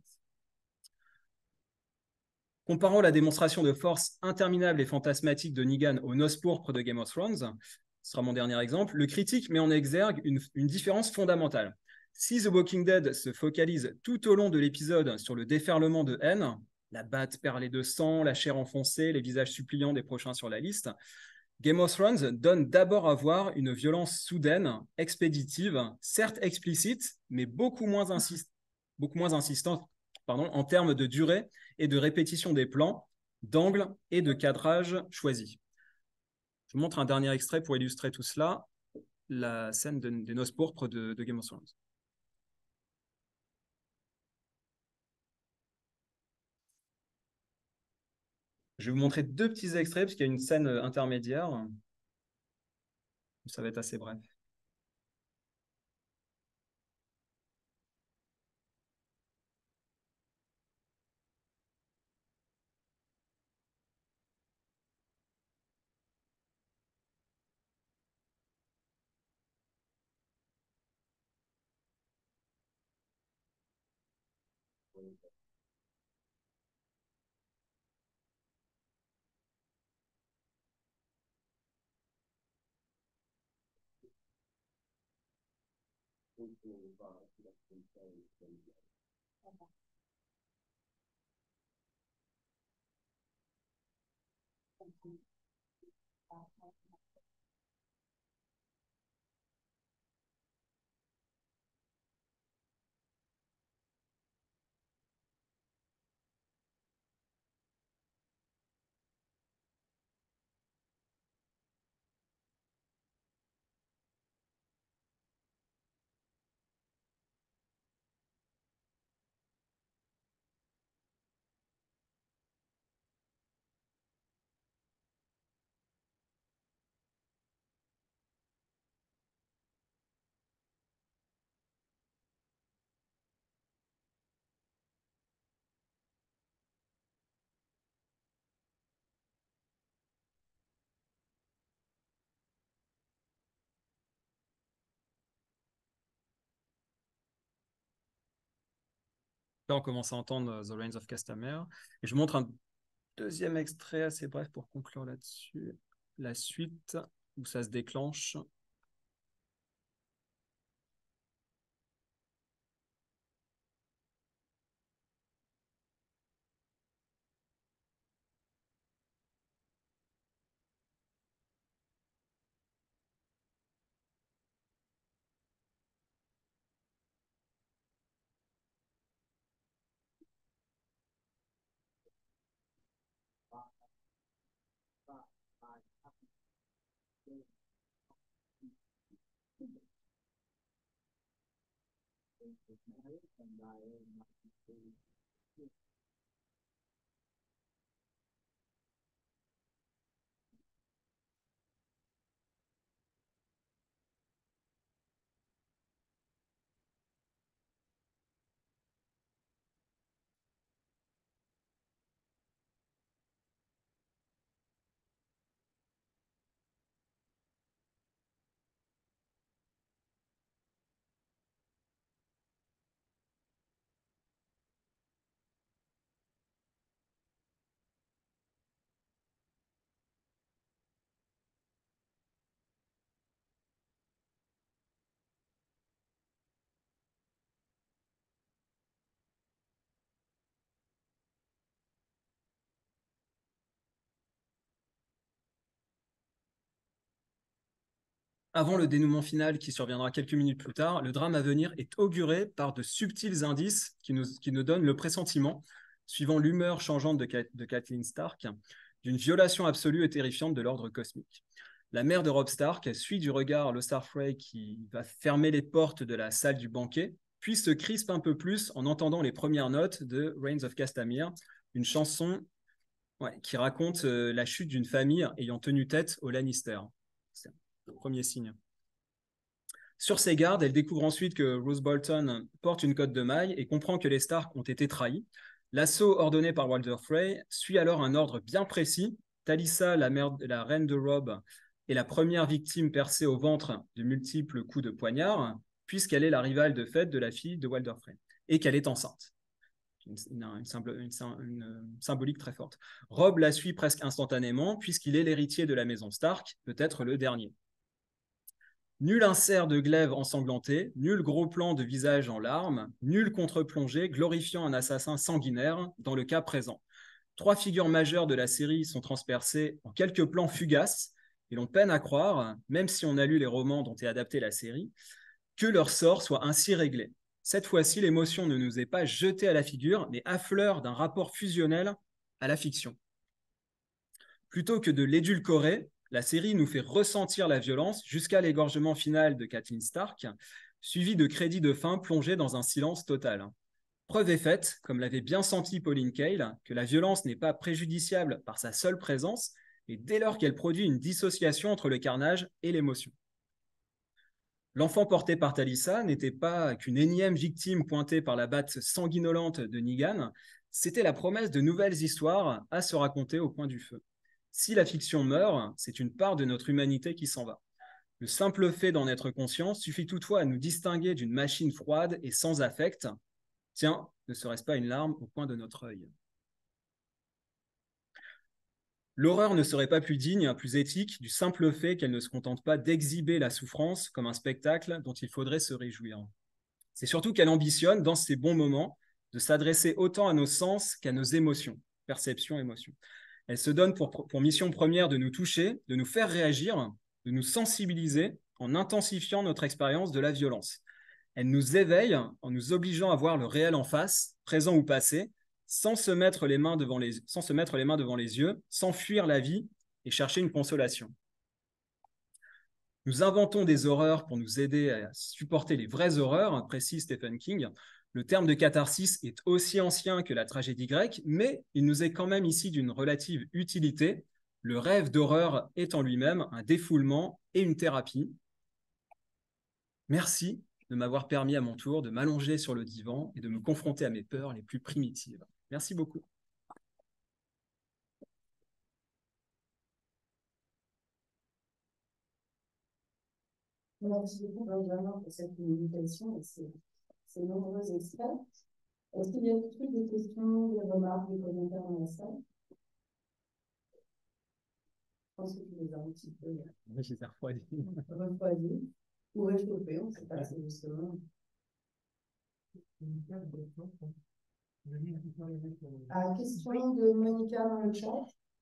Comparant la démonstration de force interminable et fantasmatique de Negan au noce pourpre de Game of Thrones, ce sera mon dernier exemple, le critique met en exergue une, une différence fondamentale. Si The Walking Dead se focalise tout au long de l'épisode sur le déferlement de haine, la batte perlée de sang, la chair enfoncée, les visages suppliants des prochains sur la liste, Game of Thrones donne d'abord à voir une violence soudaine, expéditive, certes explicite, mais beaucoup moins, insist beaucoup moins insistante pardon, en termes de durée et de répétition des plans, d'angle et de cadrage choisis. Je vous montre un dernier extrait pour illustrer tout cela, la scène de, des noces pourpres de, de Game of Thrones. Je vais vous montrer deux petits extraits, parce qu'il y a une scène intermédiaire. Ça va être assez bref. Là, on commence à entendre The Rains of Castamere. Et je vous montre un deuxième extrait assez bref pour conclure là-dessus. La suite où ça se déclenche. Avant le dénouement final qui surviendra quelques minutes plus tard, le drame à venir est auguré par de subtils indices qui nous, qui nous donnent le pressentiment, suivant l'humeur changeante de, de Kathleen Stark, d'une violation absolue et terrifiante de l'ordre cosmique. La mère de Robb Stark suit du regard le Starfrey qui va fermer les portes de la salle du banquet, puis se crispe un peu plus en entendant les premières notes de Rains of Castamere, une chanson ouais, qui raconte euh, la chute d'une famille ayant tenu tête aux Lannister. C'est le premier signe. Sur ses gardes, elle découvre ensuite que Roose Bolton porte une cotte de maille et comprend que les Stark ont été trahis. L'assaut ordonné par Walder Frey suit alors un ordre bien précis. Talisa, la, mère, la reine de Robb, est la première victime percée au ventre de multiples coups de poignard, puisqu'elle est la rivale de fait de la fille de Walder Frey, et qu'elle est enceinte. Une, une, une, une symbolique très forte. Robb la suit presque instantanément, puisqu'il est l'héritier de la maison Stark, peut-être le dernier. Nul insert de glaive ensanglanté, nul gros plan de visage en larmes, nul contre-plongée glorifiant un assassin sanguinaire dans le cas présent. Trois figures majeures de la série sont transpercées en quelques plans fugaces, et l'on peine à croire, même si on a lu les romans dont est adaptée la série, que leur sort soit ainsi réglé. Cette fois-ci, l'émotion ne nous est pas jetée à la figure, mais affleure d'un rapport fusionnel à la fiction. Plutôt que de l'édulcorer, la série nous fait ressentir la violence jusqu'à l'égorgement final de Kathleen Stark, suivi de crédits de fin plongés dans un silence total. Preuve est faite, comme l'avait bien senti Pauline Kael, que la violence n'est pas préjudiciable par sa seule présence, et dès lors qu'elle produit une dissociation entre le carnage et l'émotion. L'enfant porté par Talisa n'était pas qu'une énième victime pointée par la batte sanguinolente de Negan, c'était la promesse de nouvelles histoires à se raconter au coin du feu. Si la fiction meurt, c'est une part de notre humanité qui s'en va. Le simple fait d'en être conscient suffit toutefois à nous distinguer d'une machine froide et sans affect. Tiens, ne serait-ce pas une larme au coin de notre œil? L'horreur ne serait pas plus digne, plus éthique, du simple fait qu'elle ne se contente pas d'exhiber la souffrance comme un spectacle dont il faudrait se réjouir. C'est surtout qu'elle ambitionne, dans ces bons moments, de s'adresser autant à nos sens qu'à nos émotions, perceptions, émotions. Elle se donne pour, pour mission première de nous toucher, de nous faire réagir, de nous sensibiliser en intensifiant notre expérience de la violence. Elle nous éveille en nous obligeant à voir le réel en face, présent ou passé, sans se mettre les mains devant les, sans se mettre les mains devant les yeux, sans fuir la vie et chercher une consolation. Nous inventons des horreurs pour nous aider à supporter les vraies horreurs, précise Stephen King. Le terme de catharsis est aussi ancien que la tragédie grecque, mais il nous est quand même ici d'une relative utilité. Le rêve d'horreur est en lui-même un défoulement et une thérapie. Merci de m'avoir permis à mon tour de m'allonger sur le divan et de me confronter à mes peurs les plus primitives. Merci beaucoup. Merci beaucoup, Benjamin, pour cette communication et ces, ces nombreux extraits. Est-ce qu'il y a tout de suite des questions, des remarques, des commentaires dans la salle? Je pense que tu les as un petit peu Oui, j'ai refroidi. refroidis ou réchauffés, on ne sait pas, c'est justement. Ah, question de Monica dans le chat.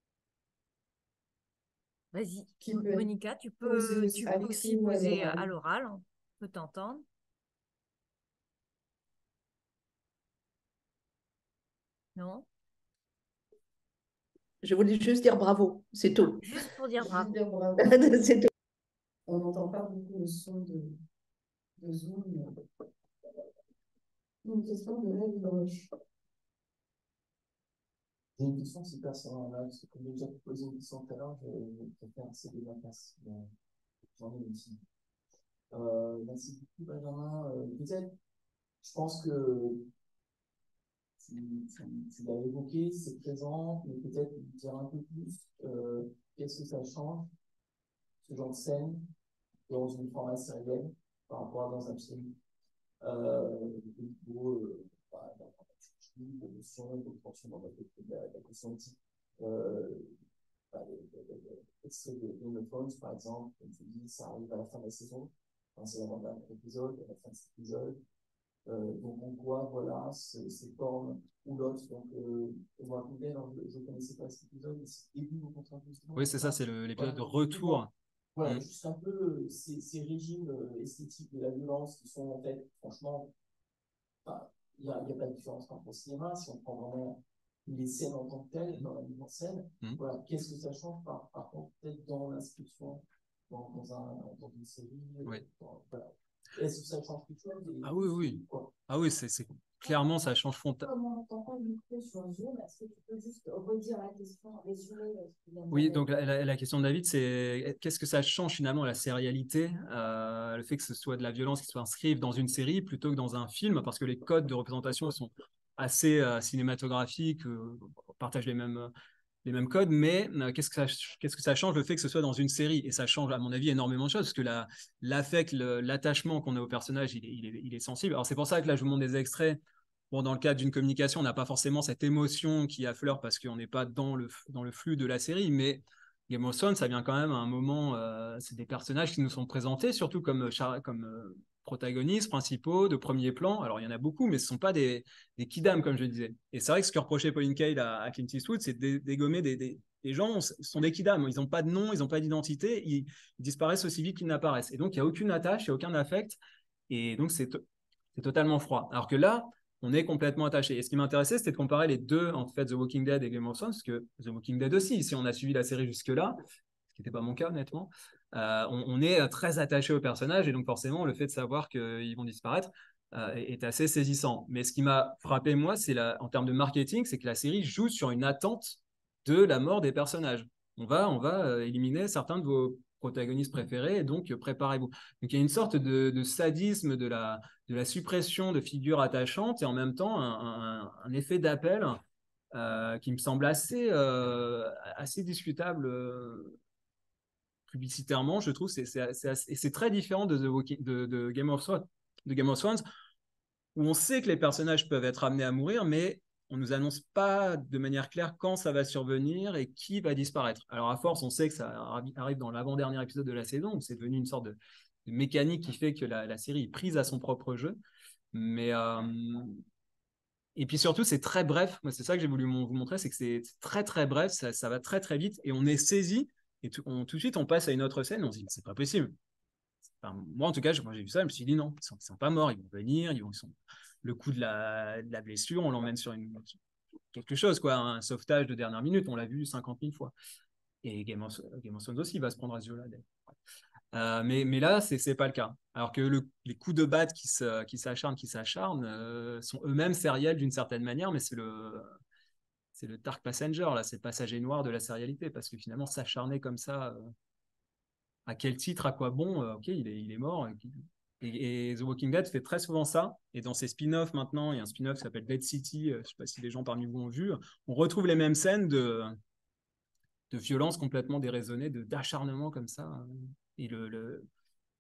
Vas-y, Qui peut Monica, tu peux, poser tu à peux aussi l'écrit ou à poser l'oral. à l'oral, on peut t'entendre. Non? Je voulais juste dire bravo, c'est tout. Juste pour dire Juste bravo. dire bravo. C'est tout. On n'entend pas beaucoup le son de, de Zoom. mais- Une question de Lève Roche. J'ai une question si personne là, parce que comme j'ai déjà posé une question tout à l'heure, je je préfère céder ma place. Mais j'en ai une ici. Euh, merci beaucoup, Benjamin. Euh, peut-être, je pense que tu, tu, tu l'as évoqué, c'est présent, mais peut-être dire un peu plus, euh, qu'est-ce que ça change, ce genre de scène, dans une format sérielle, par rapport à dans un film. Euh, du coup, euh, bah, dans la l'émotion, l'émotion dans la la- la question type, euh, bah, l'extrait de Game of Thrones, par exemple, comme tu dis, ça arrive à la fin de la saison, enfin, c'est l'avant-dernier épisode, à la fin de cet épisode. Euh, donc on voit voilà ces, ces formes ou l'autre. Donc euh, moi, je ne connaissais pas cet épisode, mais c'est le début au contraire. Oui, c'est ça, c'est le- l'épisode Voilà, de retour. voilà, Mm. juste un peu euh, ces, ces régimes euh, esthétiques de la violence qui sont en fait, franchement, bah, il n'y a, il y a pas de différence entre le cinéma. Si on prend vraiment les scènes en tant que telles, dans la mise en scène, Mm. voilà, qu'est-ce que ça change par, par contre peut-être dans l'inscription, dans, dans, un, dans une série, Oui. dans- voilà. Est-ce que ça change quelque chose et, Ah oui, oui. quoi. Ah oui, c'est c'est- clairement, ça change frontalement. Comme on n'entend pas le micro sur Zoom, est-ce que tu peux juste redire la question, résumer euh, ce qu'il vient de Oui, dire? donc la, la- la question de David, c'est qu'est-ce que ça change finalement la sérialité, euh, le fait que ce soit de la violence qui soit inscrite dans une série plutôt que dans un film, parce que les codes de représentation sont assez euh, cinématographiques, euh, on partage les mêmes, les mêmes codes, mais euh, qu'est-ce que ça, qu'est-ce que ça change le fait que ce soit dans une série? Et ça change, à mon avis, énormément de choses, parce que la, l'affect, le- l'attachement qu'on a au personnage, il est, il est, il est sensible. Alors c'est pour ça que là, je vous montre des extraits. Bon, dans le cadre d'une communication, on n'a pas forcément cette émotion qui affleure parce qu'on n'est pas dans le, dans le flux de la série, mais Game of Thrones, ça vient quand même à un moment, euh, c'est des personnages qui nous sont présentés, surtout comme, comme euh, protagonistes principaux, de premier plan. Alors, il y en a beaucoup, mais ce ne sont pas des, des kidams, comme je disais. Et c'est vrai que ce que reprochait Pauline Kael à, à Clint Eastwood, c'est de dégommer des, des, des gens, ce sont des kidams, ils n'ont pas de nom, ils n'ont pas d'identité, ils, ils disparaissent aussi vite qu'ils n'apparaissent. Et donc, il n'y a aucune attache, il n'y a aucun affect, et donc c'est c'est totalement froid. Alors que là, on est complètement attaché. Et ce qui m'intéressait, c'était de comparer les deux, en fait, The Walking Dead et Game of Thrones, parce que The Walking Dead aussi, si on a suivi la série jusque-là, ce qui n'était pas mon cas, honnêtement, euh, on, on est très attaché aux personnages, et donc forcément, le fait de savoir qu'ils vont disparaître euh, est, est assez saisissant. Mais ce qui m'a frappé, moi, c'est la, en termes de marketing, c'est que la série joue sur une attente de la mort des personnages. On va, on va euh, éliminer certains de vos protagonistes préférés, et donc euh, préparez-vous. Donc il y a une sorte de, de sadisme de la, de la suppression de figures attachantes et en même temps un, un, un effet d'appel euh, qui me semble assez, euh, assez discutable euh, publicitairement, je trouve. C'est, c'est, c'est assez, et c'est très différent de, The Walking, de, de, Game of Thrones, de Game of Thrones, où on sait que les personnages peuvent être amenés à mourir, mais on ne nous annonce pas de manière claire quand ça va survenir et qui va disparaître. Alors à force, on sait que ça arrive dans l'avant-dernier épisode de la saison, où c'est devenu une sorte de, de mécanique qui fait que la, la série est prise à son propre jeu. Mais euh, et puis surtout, c'est très bref. Moi, c'est ça que j'ai voulu vous montrer, c'est que c'est très très bref, ça, ça va très très vite et on est saisi. Et tout, on, tout de suite, on passe à une autre scène. On se dit, c'est pas possible. Enfin, moi, en tout cas, moi, j'ai vu ça, je me suis dit non, ils sont, ils sont pas morts, ils vont venir, ils vont, ils sont... le coup de la, de la blessure, on l'emmène sur une, quelque chose, quoi, un sauvetage de dernière minute. On l'a vu cinquante mille fois. Et Game of, Game of Thrones aussi, il va se prendre à ce jeu-là. Euh, mais, mais là, c'est n'est pas le cas. Alors que le, les coups de batte qui s'acharnent, qui s'acharnent, qui s'acharnent euh, sont eux-mêmes sériels d'une certaine manière, mais c'est le, c'est le Dark Passenger, là, c'est le passager noir de la sérialité, parce que finalement, s'acharner comme ça, euh, à quel titre, à quoi bon, euh, ok, il est, il est mort. Et, et, et The Walking Dead fait très souvent ça. Et dans ses spin-offs maintenant, il y a un spin-off qui s'appelle Dead City, euh, je ne sais pas si les gens parmi vous ont vu, on retrouve les mêmes scènes de, de violence complètement déraisonnée, d'acharnement comme ça. Et le, le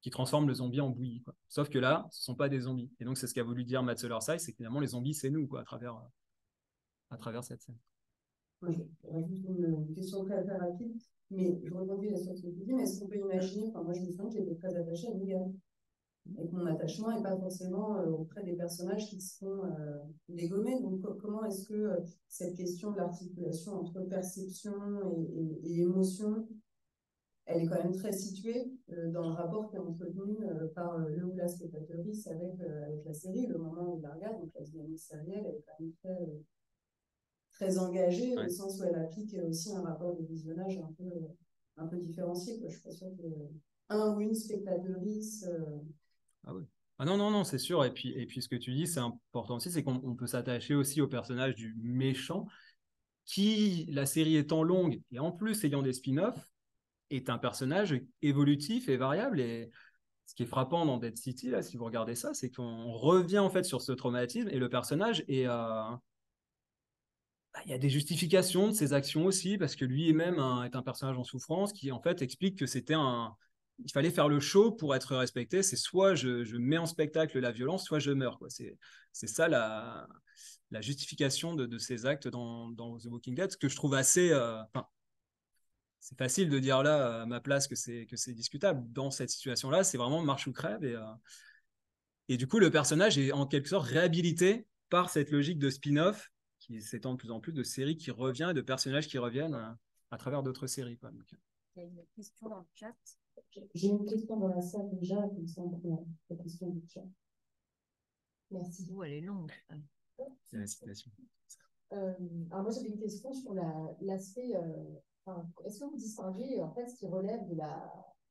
qui transforme le zombie en bouillie, quoi. Sauf que là, ce ne sont pas des zombies. Et donc, c'est ce qu'a voulu dire Matt Solarside, c'est que finalement, les zombies, c'est nous, quoi, à travers, à travers cette scène. Oui, juste une question très, très rapide, mais je rebondis sur ce que tu dis, mais est-ce qu'on peut imaginer, enfin moi je me souviens que j'étais très attachée à Negan, et que mon attachement n'est pas forcément euh, auprès des personnages qui se font euh, dégommer, donc co comment est-ce que euh, cette question de l'articulation entre perception et, et, et émotion, elle est quand même très située euh, dans le rapport qui est entretenu euh, par euh, le ou la spectatrice avec, euh, avec la série, le moment où il la regarde, donc la dynamique sérielle, elle est quand même très... Euh, très engagée, ouais. Au sens où elle applique aussi un rapport de visionnage un peu, un peu différencié. Quoi. Je suis pas sûre que un ou une spectatrice... Euh... Ah oui. Ah non, non, non, c'est sûr. Et puis, et puis ce que tu dis, c'est important aussi, c'est qu'on peut s'attacher aussi au personnage du méchant, qui, la série étant longue, et en plus ayant des spin-offs, est un personnage évolutif et variable. Et ce qui est frappant dans Dead City, là, si vous regardez ça, c'est qu'on revient en fait sur ce traumatisme, et le personnage est... Euh, il y a des justifications de ses actions aussi, parce que lui-même un, est un personnage en souffrance qui, en fait, explique que c'était un... Il fallait faire le show pour être respecté. C'est soit je, je mets en spectacle la violence, soit je meurs, quoi. C'est, c'est ça la, la justification de, de ses actes dans, dans The Walking Dead, ce que je trouve assez... Euh, enfin, c'est facile de dire là, à ma place, que c'est, que c'est discutable. Dans cette situation-là, c'est vraiment marche ou crève. Et, euh, et du coup, le personnage est en quelque sorte réhabilité par cette logique de spin-off qui s'étend de plus en plus, de séries qui reviennent et de personnages qui reviennent à, à travers d'autres séries, quoi. Donc, il y a une question dans le chat. J'ai une question dans la salle déjà, comme ça on la question du chat. Merci. Oh, elle est longue. C'est la citation. Euh, alors moi j'avais une question sur l'aspect, la, euh, enfin, est-ce que vous distinguez en fait ce qui relève de la,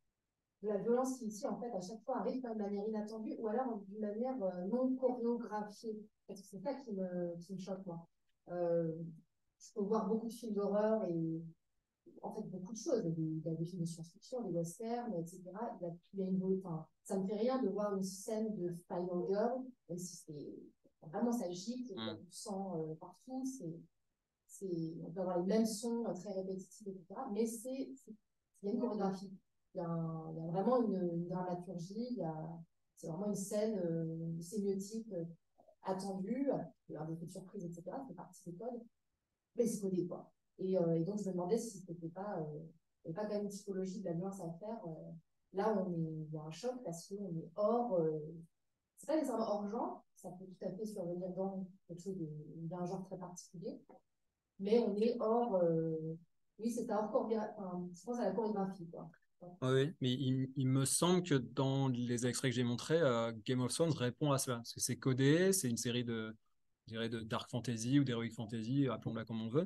de la violence qui ici en fait à chaque fois arrive de manière inattendue ou alors d'une manière euh, non chorégraphiée? Parce que c'est ça qui me, qui me choque moi. Euh, je peux voir beaucoup de films d'horreur et en fait beaucoup de choses. Il y a des films de science-fiction, des westerns, et cetera. Il y a, il y a une, enfin, ça me fait rien de voir une scène de Final Girl, même si c'est vraiment ça gicle, il y a du sang euh, partout, c'est, c'est, on peut avoir les mêmes sons euh, très répétitifs, et cetera. Mais c'est, c'est, il y a une chorégraphie, il y a, un, il y a vraiment une, une dramaturgie, il y a, c'est vraiment une scène, euh, une sémiotique euh, attendue, il y a des effets de surprise, et cetera. Ça fait partie des codes, mais c'est codé quoi. Et, euh, et donc je me demandais si c'était pas, euh, pas quand même une psychologie de la violence à faire. Euh, là, on est, il y a un choc parce qu'on est hors. Euh, c'est pas nécessairement hors genre, ça peut tout à fait survenir dans quelque chose d'un genre très particulier, mais on est hors, euh, oui, c'est hors chorégraphie, enfin, je pense à la chorégraphie, quoi. Oui, mais il, il me semble que dans les extraits que j'ai montrés, euh, Game of Thrones répond à cela, parce que c'est codé, c'est une série de, je dirais, de dark fantasy ou d'heroic fantasy, appelons-la comme on veut.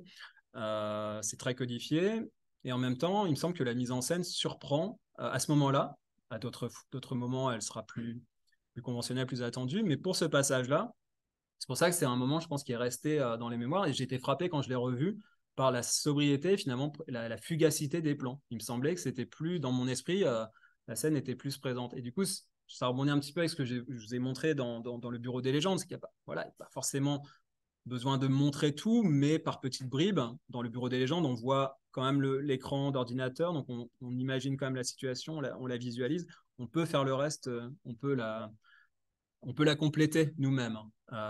Euh, c'est très codifié, et en même temps, il me semble que la mise en scène surprend euh, à ce moment-là. À d'autres, d'autres moments, elle sera plus plus conventionnel, plus attendu. Mais pour ce passage-là, c'est pour ça que c'est un moment, je pense, qui est resté euh, dans les mémoires. Et j'ai été frappé quand je l'ai revu par la sobriété, finalement, la, la fugacité des plans. Il me semblait que c'était plus, dans mon esprit, euh, la scène était plus présente. Et du coup, ça rebondit un petit peu avec ce que je vous ai montré dans, dans, dans le Bureau des légendes, qu'il n'y a pas, voilà, pas forcément besoin de montrer tout, mais par petites bribes. Dans le Bureau des légendes, on voit quand même l'écran d'ordinateur, donc on, on imagine quand même la situation, on la, on la visualise. On peut faire le reste, on peut la, on peut la compléter nous-mêmes.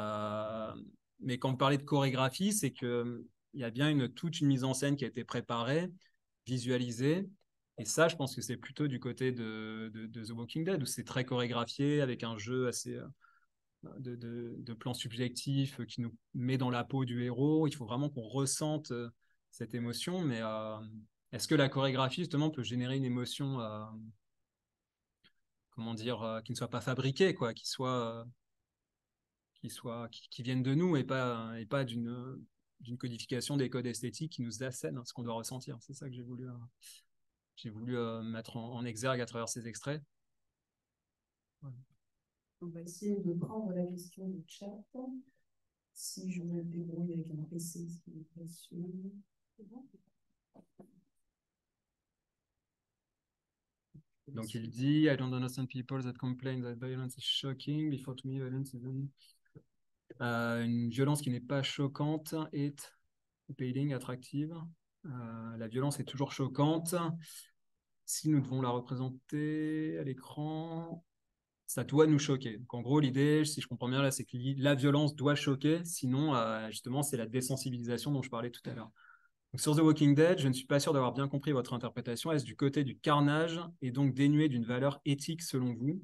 Euh, mais quand on parlait de chorégraphie, c'est qu'il y a bien une, toute une mise en scène qui a été préparée, visualisée. Et ça, je pense que c'est plutôt du côté de, de, de The Walking Dead, où c'est très chorégraphié, avec un jeu assez euh, de, de, de plans subjectifs qui nous met dans la peau du héros. Il faut vraiment qu'on ressente euh, cette émotion. Mais euh, est-ce que la chorégraphie, justement, peut générer une émotion euh, comment dire, euh, qui ne soit pas fabriquée, quoi, qui soit... Euh, qui, soient, qui, qui viennent de nous et pas, et pas d'une, d'une codification des codes esthétiques qui nous assènent ce qu'on doit ressentir. C'est ça que j'ai voulu, euh, j'ai voulu euh, mettre en, en exergue à travers ces extraits. Ouais. On va essayer de prendre la question du chat. Si je me débrouille avec un P C, ce qui n'est pas sûr. Donc il dit, I don't understand people that complain that violence is shocking. Before to me, violence is an... Euh, une violence qui n'est pas choquante est appealing, attractive. Euh, la violence est toujours choquante. si nous devons la représenter à l'écran, ça doit nous choquer. Donc, en gros, l'idée, si je comprends bien là, c'est que la violence doit choquer, sinon, euh, justement, c'est la désensibilisation dont je parlais tout à l'heure. Donc, sur The Walking Dead, je ne suis pas sûr d'avoir bien compris votre interprétation. Est-ce du côté du carnage et donc dénué d'une valeur éthique selon vous?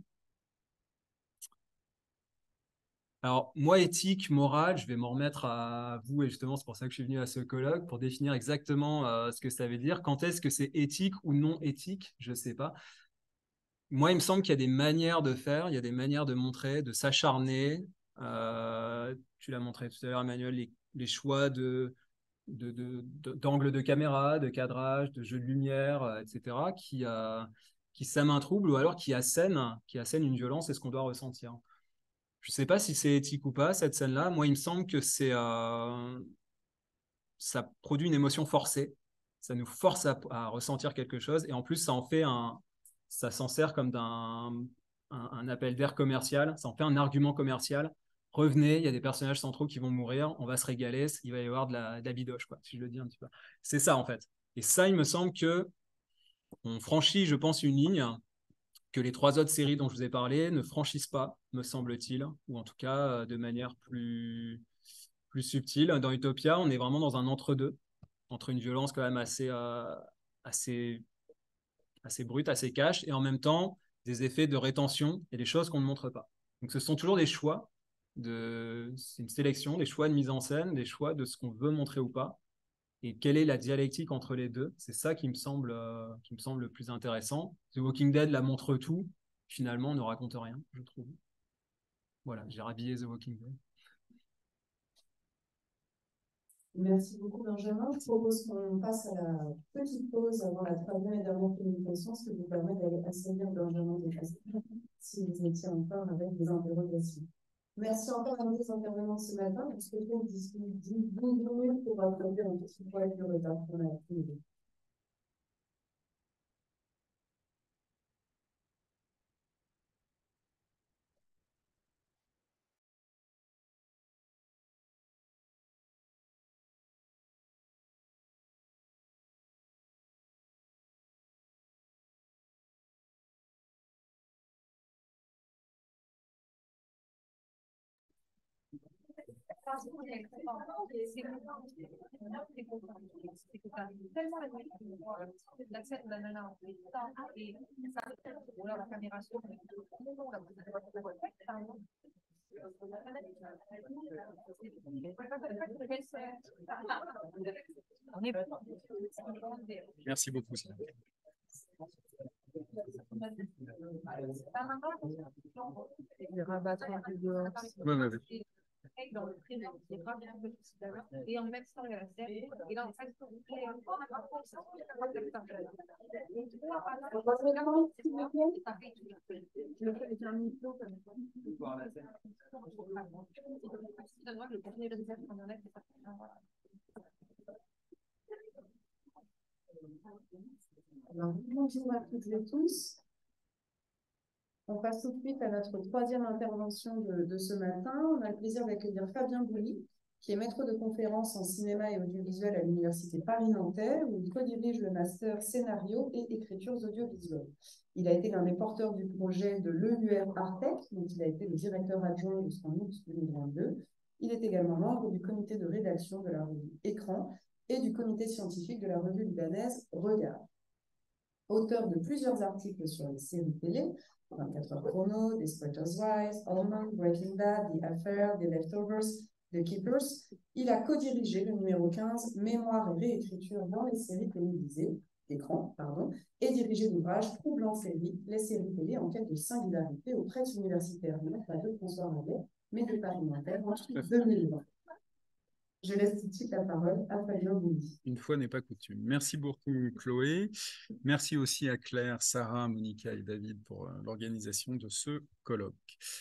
Alors, moi, éthique, morale, je vais m'en remettre à vous, et justement, c'est pour ça que je suis venu à ce colloque, pour définir exactement euh, ce que ça veut dire. Quand est-ce que c'est éthique ou non éthique? Je ne sais pas. Moi, il me semble qu'il y a des manières de faire, il y a des manières de montrer, de s'acharner. Euh, tu l'as montré tout à l'heure, Emmanuel, les, les choix de, de, de, de, d'angle de caméra, de cadrage, de jeu de lumière, euh, et cetera, qui, euh, qui sèment un trouble ou alors qui assènent, qui assènent une violence et ce qu'on doit ressentir. Je ne sais pas si c'est éthique ou pas, cette scène-là. Moi, il me semble que c'est, euh, ça produit une émotion forcée. Ça nous force à, à ressentir quelque chose. Et en plus, ça en fait un, ça s'en sert comme d'un un, un appel d'air commercial. Ça en fait un argument commercial. Revenez, il y a des personnages centraux qui vont mourir. On va se régaler. Il va y avoir de la, de la bidoche, quoi, si je le dis un petit peu. C'est ça, en fait. Et ça, il me semble que on franchit, je pense, une ligne que les trois autres séries dont je vous ai parlé ne franchissent pas, me semble-t-il, ou en tout cas de manière plus, plus subtile. Dans Utopia, on est vraiment dans un entre-deux, entre une violence quand même assez, euh, assez, assez brute, assez cash, et en même temps des effets de rétention et des choses qu'on ne montre pas. Donc ce sont toujours des choix, de... c'est une sélection, des choix de mise en scène, des choix de ce qu'on veut montrer ou pas. Et quelle est la dialectique entre les deux? C'est ça qui me semble, euh, qui me semble le plus intéressant. The Walking Dead la montre tout. Finalement, on ne raconte rien, je trouve. Voilà, j'ai rhabillé The Walking Dead. Merci beaucoup, Benjamin. Je propose qu'on passe à la petite pause avant la troisième et dernière communication, ce qui vous permet d'aller assaillir Benjamin de façon si vous étiez encore avec des interrogations. Merci encore à nos intervenants ce matin. Est-ce que vous disposez d'une minute pour accorder un petit point de retard qu'on a accumulé? Merci beaucoup. Les rabattre du dehors. Ouais, ouais, ouais. Dans le privé, c'est pas bien et en même temps, il y a la scène, et là, en fait, Je le fais avec un micro comme ça. Alors, bonjour à toutes et tous. On passe tout de suite à notre troisième intervention de, de ce matin. On a le plaisir d'accueillir Fabien Bouly, qui est maître de conférences en cinéma et audiovisuel à l'Université Paris-Nanterre, où il co-dirige le master scénario et écritures audiovisuelles. Il a été l'un des porteurs du projet de l'E U R Artec, dont il a été le directeur adjoint jusqu'en août deux mille vingt-deux. Il est également membre du comité de rédaction de la revue Écran et du comité scientifique de la revue libanaise Regard. Auteur de plusieurs articles sur les séries télé, vingt-quatre heures chrono, Desperate Housewives, Allman, Breaking Bad, The Affair, The Leftovers, The Keepers, il a co-dirigé le numéro quinze, Mémoire et réécriture dans les séries télévisées, écran, pardon, et dirigé l'ouvrage Troublant série, les séries télé en quête de singularité aux presses universitaires, non pas de François Rabelais, mais de Paris-Nanterre en deux mille vingt. Je laisse tout de suite la parole à Fabien Bouly. Une fois n'est pas coutume. Merci beaucoup, Chloé. Merci aussi à Claire, Sarah, Monica et David pour euh, l'organisation de ce colloque.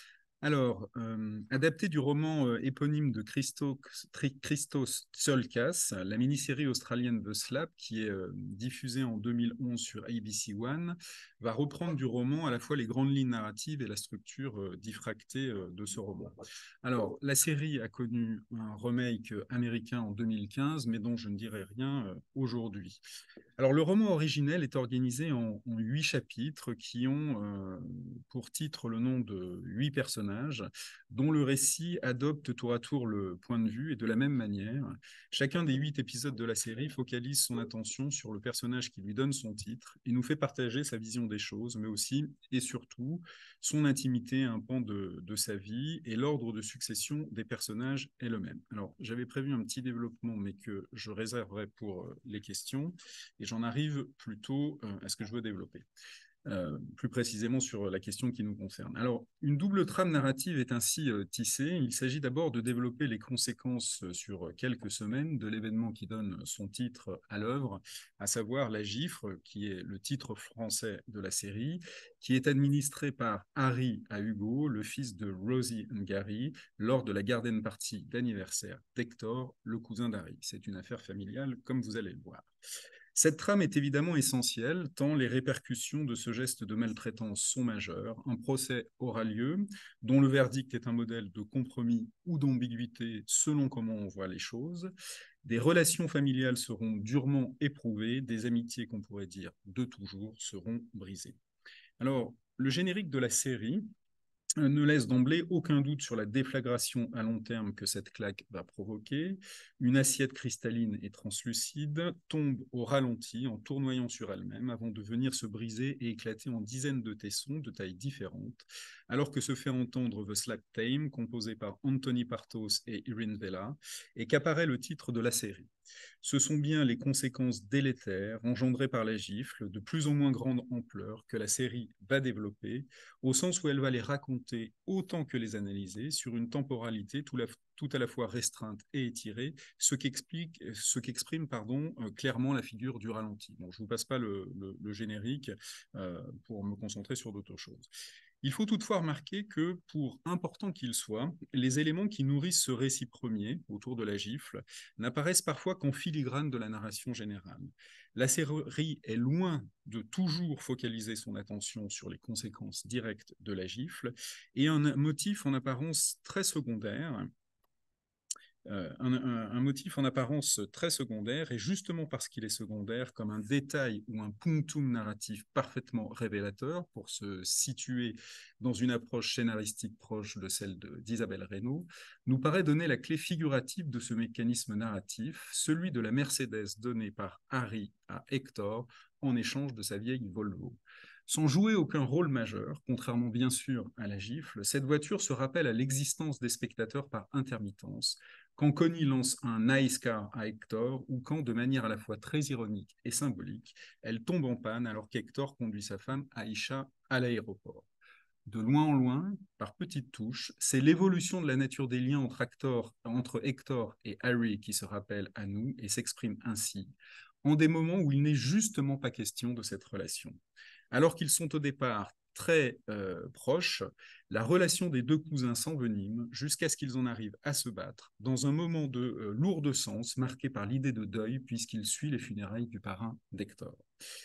Alors, euh, adapté du roman euh, éponyme de Christo, Christos Tsiolkas, la mini-série australienne The Slap, qui est euh, diffusée en deux mille onze sur A B C One, va reprendre du roman à la fois les grandes lignes narratives et la structure euh, diffractée euh, de ce roman. Alors, la série a connu un remake américain en deux mille quinze, mais dont je ne dirai rien euh, aujourd'hui. Alors, le roman originel est organisé en, en huit chapitres qui ont euh, pour titre le nom de huit personnages, dont le récit adopte tour à tour le point de vue, et de la même manière, chacun des huit épisodes de la série focalise son attention sur le personnage qui lui donne son titre et nous fait partager sa vision des choses, mais aussi et surtout son intimité, un pan de, de sa vie, et l'ordre de succession des personnages est le même. Alors, j'avais prévu un petit développement, mais que je réserverai pour euh, les questions, et j'en arrive plutôt euh, à ce que je veux développer. Euh, plus précisément sur la question qui nous concerne. Alors, une double trame narrative est ainsi euh, tissée. Il s'agit d'abord de développer les conséquences sur quelques semaines de l'événement qui donne son titre à l'œuvre, à savoir la gifle, qui est le titre français de la série, qui est administré par Harry à Hugo, le fils de Rosie et Gary, lors de la garden party d'anniversaire d'Hector, le cousin d'Harry. C'est une affaire familiale, comme vous allez le voir. Cette trame est évidemment essentielle, tant les répercussions de ce geste de maltraitance sont majeures. Un procès aura lieu, dont le verdict est un modèle de compromis ou d'ambiguïté selon comment on voit les choses. Des relations familiales seront durement éprouvées, des amitiés qu'on pourrait dire de toujours seront brisées. Alors, le générique de la série ne laisse d'emblée aucun doute sur la déflagration à long terme que cette claque va provoquer. Une assiette cristalline et translucide tombe au ralenti en tournoyant sur elle-même avant de venir se briser et éclater en dizaines de tessons de tailles différentes, alors que se fait entendre The Slap Theme, composé par Anthony Partos et Irene Vela, et qu'apparaît le titre de la série. Ce sont bien les conséquences délétères engendrées par la gifle, de plus en moins grande ampleur, que la série va développer, au sens où elle va les raconter autant que les analyser sur une temporalité tout, la, tout à la fois restreinte et étirée, ce qu'explique, ce qu'exprime pardon, euh, clairement la figure du ralenti. Bon, je ne vous passe pas le, le, le générique euh, pour me concentrer sur d'autres choses. Il faut toutefois remarquer que, pour important qu'il soit, les éléments qui nourrissent ce récit premier, autour de la gifle, n'apparaissent parfois qu'en filigrane de la narration générale. La série est loin de toujours focaliser son attention sur les conséquences directes de la gifle, et un motif en apparence très secondaire, Euh, un, un, un motif en apparence très secondaire, et justement parce qu'il est secondaire, comme un détail ou un punctum narratif parfaitement révélateur pour se situer dans une approche scénaristique proche de celle d'Isabelle Reynaud, nous paraît donner la clé figurative de ce mécanisme narratif, celui de la Mercedes donnée par Harry à Hector en échange de sa vieille Volvo. Sans jouer aucun rôle majeur, contrairement bien sûr à la gifle, cette voiture se rappelle à l'existence des spectateurs par intermittence, quand Connie lance un nice car à Hector, ou quand, de manière à la fois très ironique et symbolique, elle tombe en panne alors qu'Hector conduit sa femme Aïcha à l'aéroport. De loin en loin, par petites touches, c'est l'évolution de la nature des liens entre, acteurs, entre Hector et Harry qui se rappelle à nous et s'exprime ainsi, en des moments où il n'est justement pas question de cette relation. Alors qu'ils sont au départ très euh, proches, la relation des deux cousins s'envenime jusqu'à ce qu'ils en arrivent à se battre, dans un moment de euh, lourd sens marqué par l'idée de deuil, puisqu'il suit les funérailles du parrain d'Hector.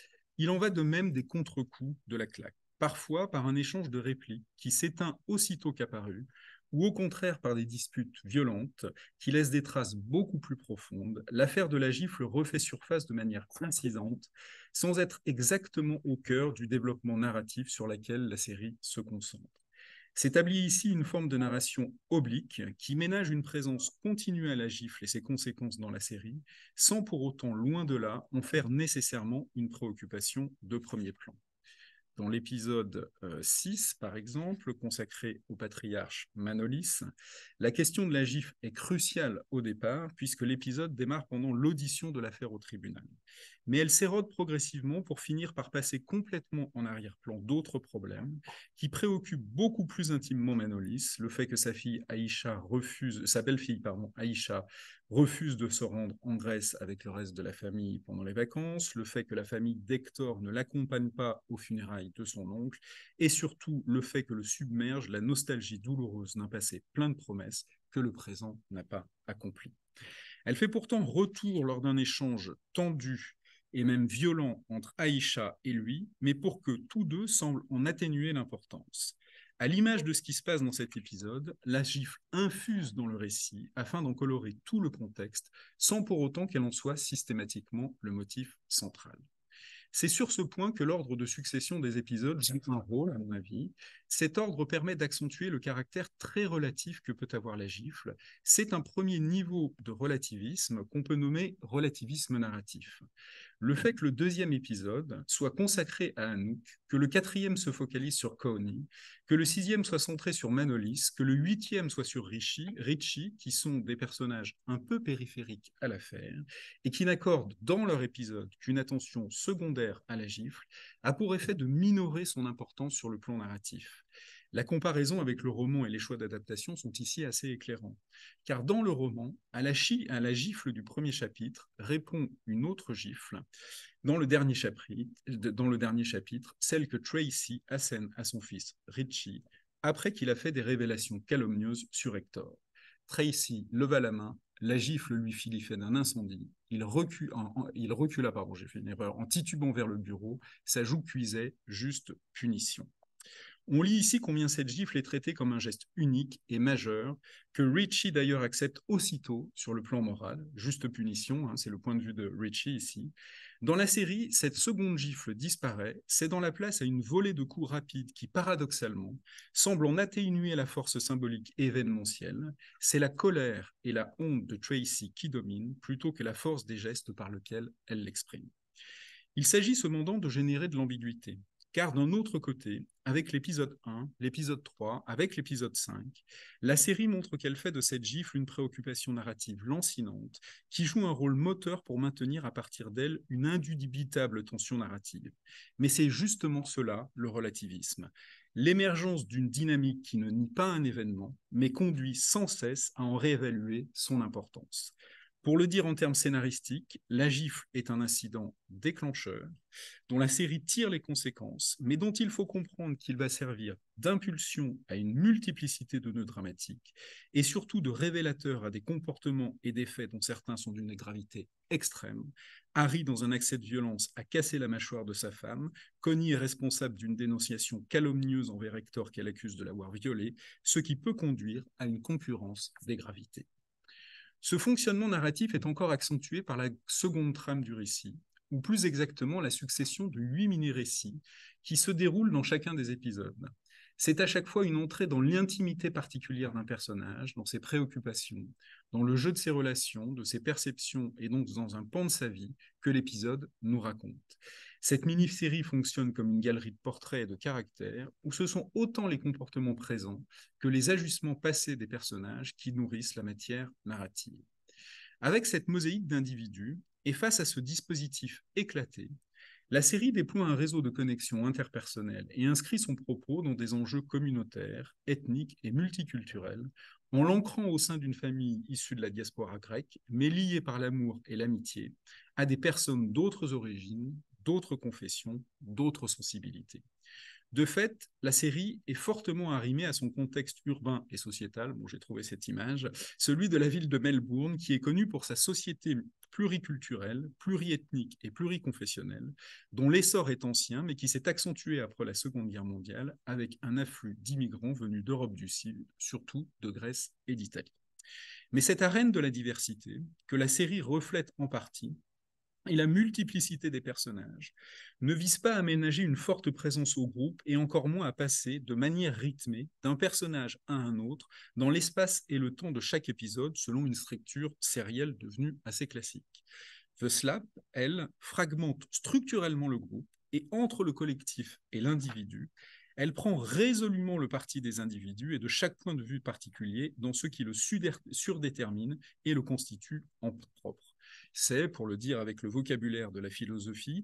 Il en va de même des contre-coups de la claque, parfois par un échange de répliques qui s'éteint aussitôt qu'apparu, ou au contraire par des disputes violentes qui laissent des traces beaucoup plus profondes. L'affaire de la gifle refait surface de manière incisante, sans être exactement au cœur du développement narratif sur lequel la série se concentre. S'établit ici une forme de narration oblique qui ménage une présence continue à la gifle et ses conséquences dans la série, sans pour autant, loin de là, en faire nécessairement une préoccupation de premier plan. Dans l'épisode euh, six, par exemple, consacré au patriarche Manolis, la question de la gifle est cruciale au départ, puisque l'épisode démarre pendant l'audition de l'affaire au tribunal. Mais elle s'érode progressivement pour finir par passer complètement en arrière-plan d'autres problèmes qui préoccupent beaucoup plus intimement Manolis, le fait que sa fille Aïcha refuse, sa belle-fille, pardon, Aïcha, refuse de se rendre en Grèce avec le reste de la famille pendant les vacances, le fait que la famille d'Hector ne l'accompagne pas aux funérailles de son oncle, et surtout le fait que le submerge la nostalgie douloureuse d'un passé plein de promesses que le présent n'a pas accompli. Elle fait pourtant retour lors d'un échange tendu et même violent entre Aïcha et lui, mais pour que tous deux semblent en atténuer l'importance. À l'image de ce qui se passe dans cet épisode, la gifle infuse dans le récit afin d'en colorer tout le contexte, sans pour autant qu'elle en soit systématiquement le motif central. C'est sur ce point que l'ordre de succession des épisodes joue un rôle, à mon avis. Cet ordre permet d'accentuer le caractère très relatif que peut avoir la gifle. C'est un premier niveau de relativisme qu'on peut nommer relativisme narratif. Le fait que le deuxième épisode soit consacré à Anouk, que le quatrième se focalise sur Kaoni, que le sixième soit centré sur Manolis, que le huitième soit sur Richie, Richie, qui sont des personnages un peu périphériques à l'affaire, et qui n'accordent dans leur épisode qu'une attention secondaire à la gifle, a pour effet de minorer son importance sur le plan narratif. La comparaison avec le roman et les choix d'adaptation sont ici assez éclairants, car dans le roman, à la, chi- à la gifle du premier chapitre répond une autre gifle dans le dernier chapitre, dans le dernier chapitre celle que Tracy assène à son fils Richie après qu'il a fait des révélations calomnieuses sur Hector. Tracy leva la main, la gifle lui fit l'effet d'un incendie, il, recula, en, en, il recula, pardon, j'ai fait une erreur, en titubant vers le bureau, sa joue cuisait, juste punition. On lit ici combien cette gifle est traitée comme un geste unique et majeur, que Richie d'ailleurs accepte aussitôt sur le plan moral, juste punition, hein, c'est le point de vue de Richie ici. Dans la série, cette seconde gifle disparaît, cédant la place à une volée de coups rapides qui, paradoxalement, semble en atténuer la force symbolique événementielle. C'est la colère et la honte de Tracy qui dominent, plutôt que la force des gestes par lesquels elle l'exprime. Il s'agit cependant de générer de l'ambiguïté. Car d'un autre côté, avec l'épisode un, l'épisode trois, avec l'épisode cinq, la série montre qu'elle fait de cette gifle une préoccupation narrative lancinante qui joue un rôle moteur pour maintenir à partir d'elle une indubitable tension narrative. Mais c'est justement cela, le relativisme. L'émergence d'une dynamique qui ne nie pas un événement, mais conduit sans cesse à en réévaluer son importance. Pour le dire en termes scénaristiques, la gifle est un incident déclencheur dont la série tire les conséquences, mais dont il faut comprendre qu'il va servir d'impulsion à une multiplicité de nœuds dramatiques et surtout de révélateur à des comportements et des faits dont certains sont d'une gravité extrême. Harry, dans un accès de violence, a cassé la mâchoire de sa femme. Connie est responsable d'une dénonciation calomnieuse envers Hector qu'elle accuse de l'avoir violé, ce qui peut conduire à une concurrence des gravités. Ce fonctionnement narratif est encore accentué par la seconde trame du récit, ou plus exactement la succession de huit mini-récits qui se déroulent dans chacun des épisodes. C'est à chaque fois une entrée dans l'intimité particulière d'un personnage, dans ses préoccupations, dans le jeu de ses relations, de ses perceptions et donc dans un pan de sa vie que l'épisode nous raconte. Cette mini-série fonctionne comme une galerie de portraits et de caractères où ce sont autant les comportements présents que les ajustements passés des personnages qui nourrissent la matière narrative. Avec cette mosaïque d'individus et face à ce dispositif éclaté, la série déploie un réseau de connexions interpersonnelles et inscrit son propos dans des enjeux communautaires, ethniques et multiculturels, en l'ancrant au sein d'une famille issue de la diaspora grecque, mais liée par l'amour et l'amitié à des personnes d'autres origines, d'autres confessions, d'autres sensibilités. De fait, la série est fortement arrimée à son contexte urbain et sociétal, bon, j'ai trouvé cette image, celui de la ville de Melbourne, qui est connue pour sa société pluriculturelle, pluriethnique et pluriconfessionnelle, dont l'essor est ancien, mais qui s'est accentué après la Seconde Guerre mondiale, avec un afflux d'immigrants venus d'Europe du Sud, surtout de Grèce et d'Italie. Mais cette arène de la diversité, que la série reflète en partie, et la multiplicité des personnages ne vise pas à aménager une forte présence au groupe et encore moins à passer de manière rythmée d'un personnage à un autre dans l'espace et le temps de chaque épisode selon une structure sérielle devenue assez classique. The Slap, elle, fragmente structurellement le groupe et entre le collectif et l'individu, elle prend résolument le parti des individus et de chaque point de vue particulier dans ce qui le surdétermine et le constitue en propre. C'est, pour le dire avec le vocabulaire de la philosophie,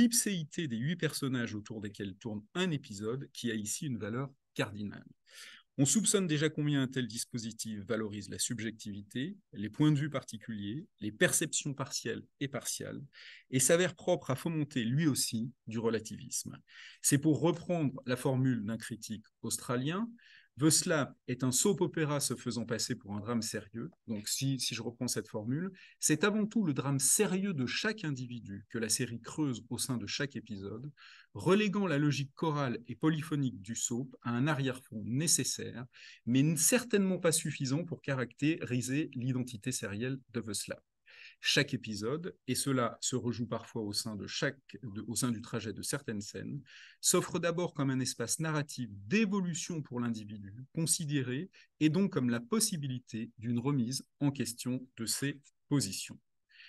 l'ipséité des huit personnages autour desquels tourne un épisode qui a ici une valeur cardinale. On soupçonne déjà combien un tel dispositif valorise la subjectivité, les points de vue particuliers, les perceptions partielles et partiales, et s'avère propre à fomenter lui aussi du relativisme. C'est pour reprendre la formule d'un critique australien, The Slap est un soap-opéra se faisant passer pour un drame sérieux. Donc, si, si je reprends cette formule, c'est avant tout le drame sérieux de chaque individu que la série creuse au sein de chaque épisode, reléguant la logique chorale et polyphonique du soap à un arrière-fond nécessaire, mais certainement pas suffisant pour caractériser l'identité sérielle de The Slap. Chaque épisode, et cela se rejoue parfois au sein, de chaque, de, au sein du trajet de certaines scènes, s'offre d'abord comme un espace narratif d'évolution pour l'individu, considéré, et donc comme la possibilité d'une remise en question de ses positions.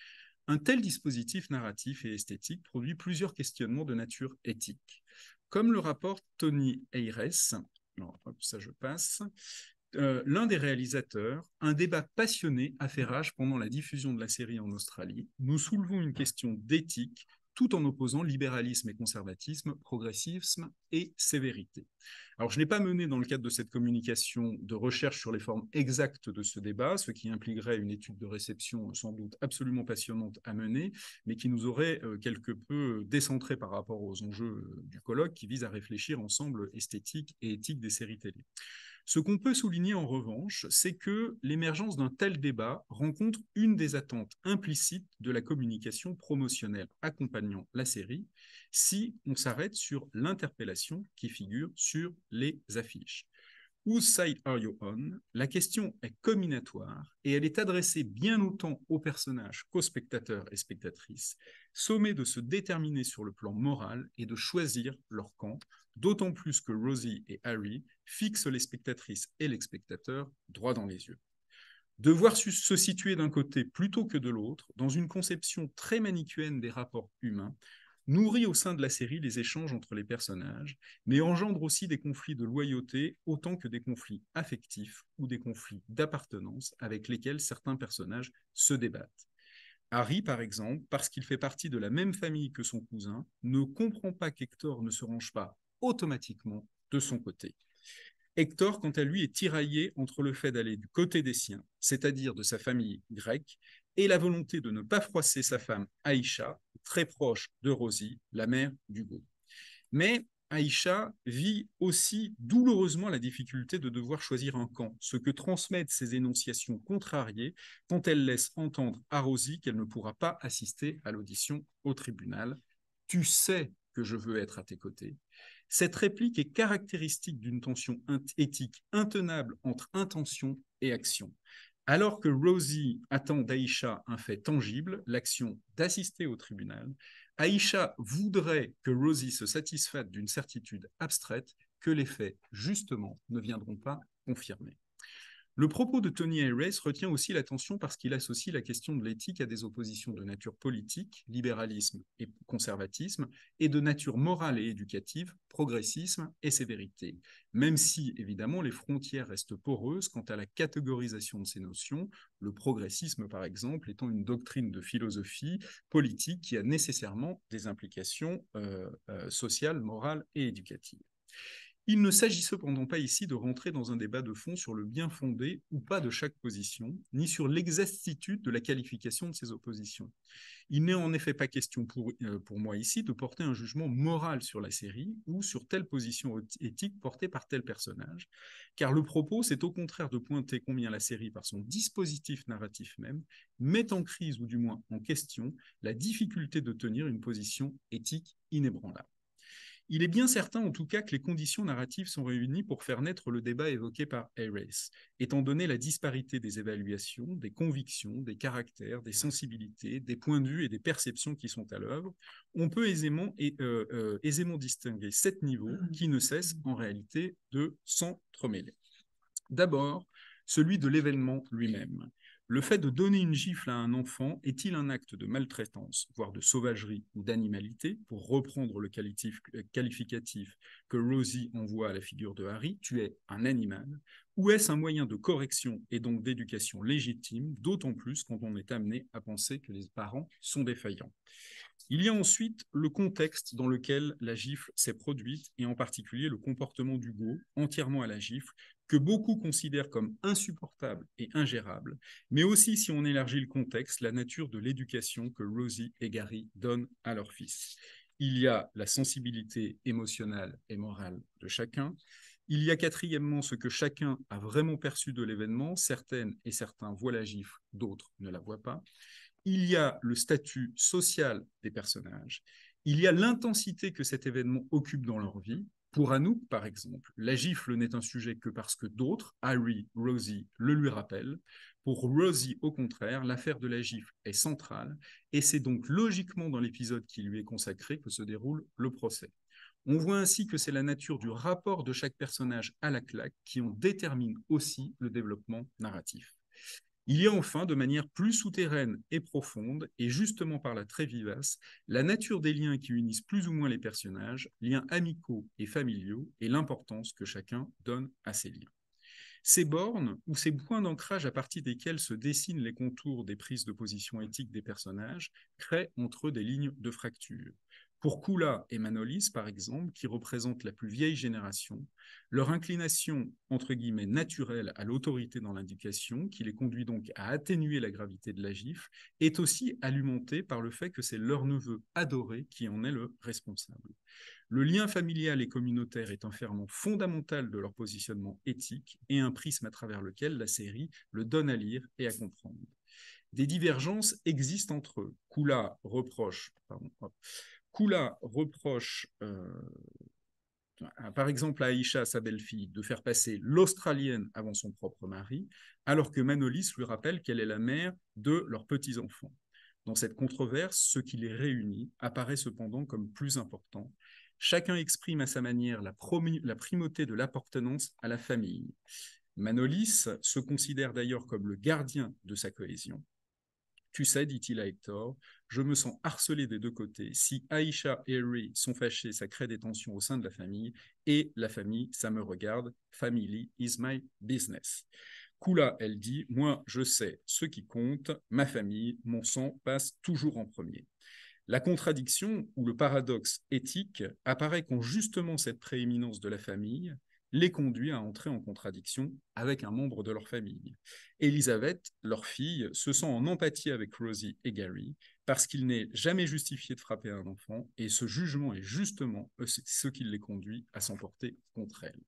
Un tel dispositif narratif et esthétique produit plusieurs questionnements de nature éthique. Comme le rapporte Tony Ayres, alors, hop, ça je passe, Euh, l'un des réalisateurs, un débat passionné a fait rage pendant la diffusion de la série en Australie. Nous soulevons une question d'éthique tout en opposant libéralisme et conservatisme, progressisme et sévérité. Alors, je n'ai pas mené dans le cadre de cette communication de recherche sur les formes exactes de ce débat, ce qui impliquerait une étude de réception sans doute absolument passionnante à mener, mais qui nous aurait euh, quelque peu décentré par rapport aux enjeux euh, du colloque qui vise à réfléchir ensemble esthétique et éthique des séries télé. Ce qu'on peut souligner en revanche, c'est que l'émergence d'un tel débat rencontre une des attentes implicites de la communication promotionnelle accompagnant la série, si on s'arrête sur l'interpellation qui figure sur les affiches. Whose side are you on? La question est combinatoire et elle est adressée bien autant aux personnages qu'aux spectateurs et spectatrices, sommés de se déterminer sur le plan moral et de choisir leur camp, d'autant plus que Rosie et Harry fixent les spectatrices et les spectateurs droit dans les yeux. Devoir se situer d'un côté plutôt que de l'autre, dans une conception très manichéenne des rapports humains, nourrit au sein de la série les échanges entre les personnages, mais engendre aussi des conflits de loyauté autant que des conflits affectifs ou des conflits d'appartenance avec lesquels certains personnages se débattent. Harry, par exemple, parce qu'il fait partie de la même famille que son cousin, ne comprend pas qu'Hector ne se range pas automatiquement de son côté. Hector, quant à lui, est tiraillé entre le fait d'aller du côté des siens, c'est-à-dire de sa famille grecque, et la volonté de ne pas froisser sa femme Aïcha, très proche de Rosie, la mère d'Hugo. Mais Aïcha vit aussi douloureusement la difficulté de devoir choisir un camp, ce que transmettent ses énonciations contrariées quand elle laisse entendre à Rosie qu'elle ne pourra pas assister à l'audition au tribunal. « Tu sais que je veux être à tes côtés ». Cette réplique est caractéristique d'une tension éthique intenable entre intention et action. Alors que Rosie attend d'Aïcha un fait tangible, l'action d'assister au tribunal, Aïcha voudrait que Rosie se satisfasse d'une certitude abstraite que les faits, justement, ne viendront pas confirmer. Le propos de Tony Ayres retient aussi l'attention parce qu'il associe la question de l'éthique à des oppositions de nature politique, libéralisme et conservatisme, et de nature morale et éducative, progressisme et sévérité, même si, évidemment, les frontières restent poreuses quant à la catégorisation de ces notions, le progressisme, par exemple, étant une doctrine de philosophie politique qui a nécessairement des implications euh, euh, sociales, morales et éducatives. Il ne s'agit cependant pas ici de rentrer dans un débat de fond sur le bien fondé ou pas de chaque position, ni sur l'exactitude de la qualification de ces oppositions. Il n'est en effet pas question pour, euh, pour moi ici de porter un jugement moral sur la série ou sur telle position éthique portée par tel personnage, car le propos, c'est au contraire de pointer combien la série, par son dispositif narratif même, met en crise ou du moins en question la difficulté de tenir une position éthique inébranlable. Il est bien certain, en tout cas, que les conditions narratives sont réunies pour faire naître le débat évoqué par Ayres, étant donné la disparité des évaluations, des convictions, des caractères, des sensibilités, des points de vue et des perceptions qui sont à l'œuvre. On peut aisément, et, euh, euh, aisément distinguer sept niveaux qui ne cessent en réalité de s'entremêler. D'abord, celui de l'événement lui-même. Le fait de donner une gifle à un enfant est-il un acte de maltraitance, voire de sauvagerie ou d'animalité, pour reprendre le qualificatif que Rosie envoie à la figure de Harry, tu es un animal, ou est-ce un moyen de correction et donc d'éducation légitime, d'autant plus quand on est amené à penser que les parents sont défaillants. Il y a ensuite le contexte dans lequel la gifle s'est produite, et en particulier le comportement d'Hugo, entièrement à la gifle, que beaucoup considèrent comme insupportable et ingérable, mais aussi, si on élargit le contexte, la nature de l'éducation que Rosie et Gary donnent à leur fils. Il y a la sensibilité émotionnelle et morale de chacun. Il y a quatrièmement ce que chacun a vraiment perçu de l'événement. Certaines et certains voient la gifle, d'autres ne la voient pas. Il y a le statut social des personnages. Il y a l'intensité que cet événement occupe dans leur vie. Pour Anouk, par exemple, la gifle n'est un sujet que parce que d'autres, Harry, Rosie, le lui rappellent. Pour Rosie, au contraire, l'affaire de la gifle est centrale et c'est donc logiquement dans l'épisode qui lui est consacré que se déroule le procès. On voit ainsi que c'est la nature du rapport de chaque personnage à la claque qui en détermine aussi le développement narratif. Il y a enfin, de manière plus souterraine et profonde, et justement par là très vivace, la nature des liens qui unissent plus ou moins les personnages, liens amicaux et familiaux, et l'importance que chacun donne à ces liens. Ces bornes, ou ces points d'ancrage à partir desquels se dessinent les contours des prises de position éthiques des personnages, créent entre eux des lignes de fracture. Pour Kula et Manolis, par exemple, qui représentent la plus vieille génération, leur inclination, entre guillemets, naturelle à l'autorité dans l'indication, qui les conduit donc à atténuer la gravité de la gifle, est aussi alimentée par le fait que c'est leur neveu adoré qui en est le responsable. Le lien familial et communautaire est un ferment fondamental de leur positionnement éthique et un prisme à travers lequel la série le donne à lire et à comprendre. Des divergences existent entre eux. Kula reproche... Pardon, hop, Kula reproche, euh, par exemple, à Aïcha, sa belle-fille, de faire passer l'Australienne avant son propre mari, alors que Manolis lui rappelle qu'elle est la mère de leurs petits-enfants. Dans cette controverse, ce qui les réunit apparaît cependant comme plus important. Chacun exprime à sa manière la, la primauté de l'appartenance à la famille. Manolis se considère d'ailleurs comme le gardien de sa cohésion. Tu sais, dit-il à Hector, je me sens harcelé des deux côtés. Si Aïcha et Harry sont fâchés, ça crée des tensions au sein de la famille, et la famille, ça me regarde. Family is my business. Kula, elle dit, moi, je sais ce qui compte, ma famille, mon sang passe toujours en premier. La contradiction ou le paradoxe éthique apparaît quand justement cette prééminence de la famille les conduit à entrer en contradiction avec un membre de leur famille. Elisabeth, leur fille, se sent en empathie avec Rosie et Gary parce qu'il n'est jamais justifié de frapper un enfant et ce jugement est justement ce qui les conduit à s'emporter contre elle.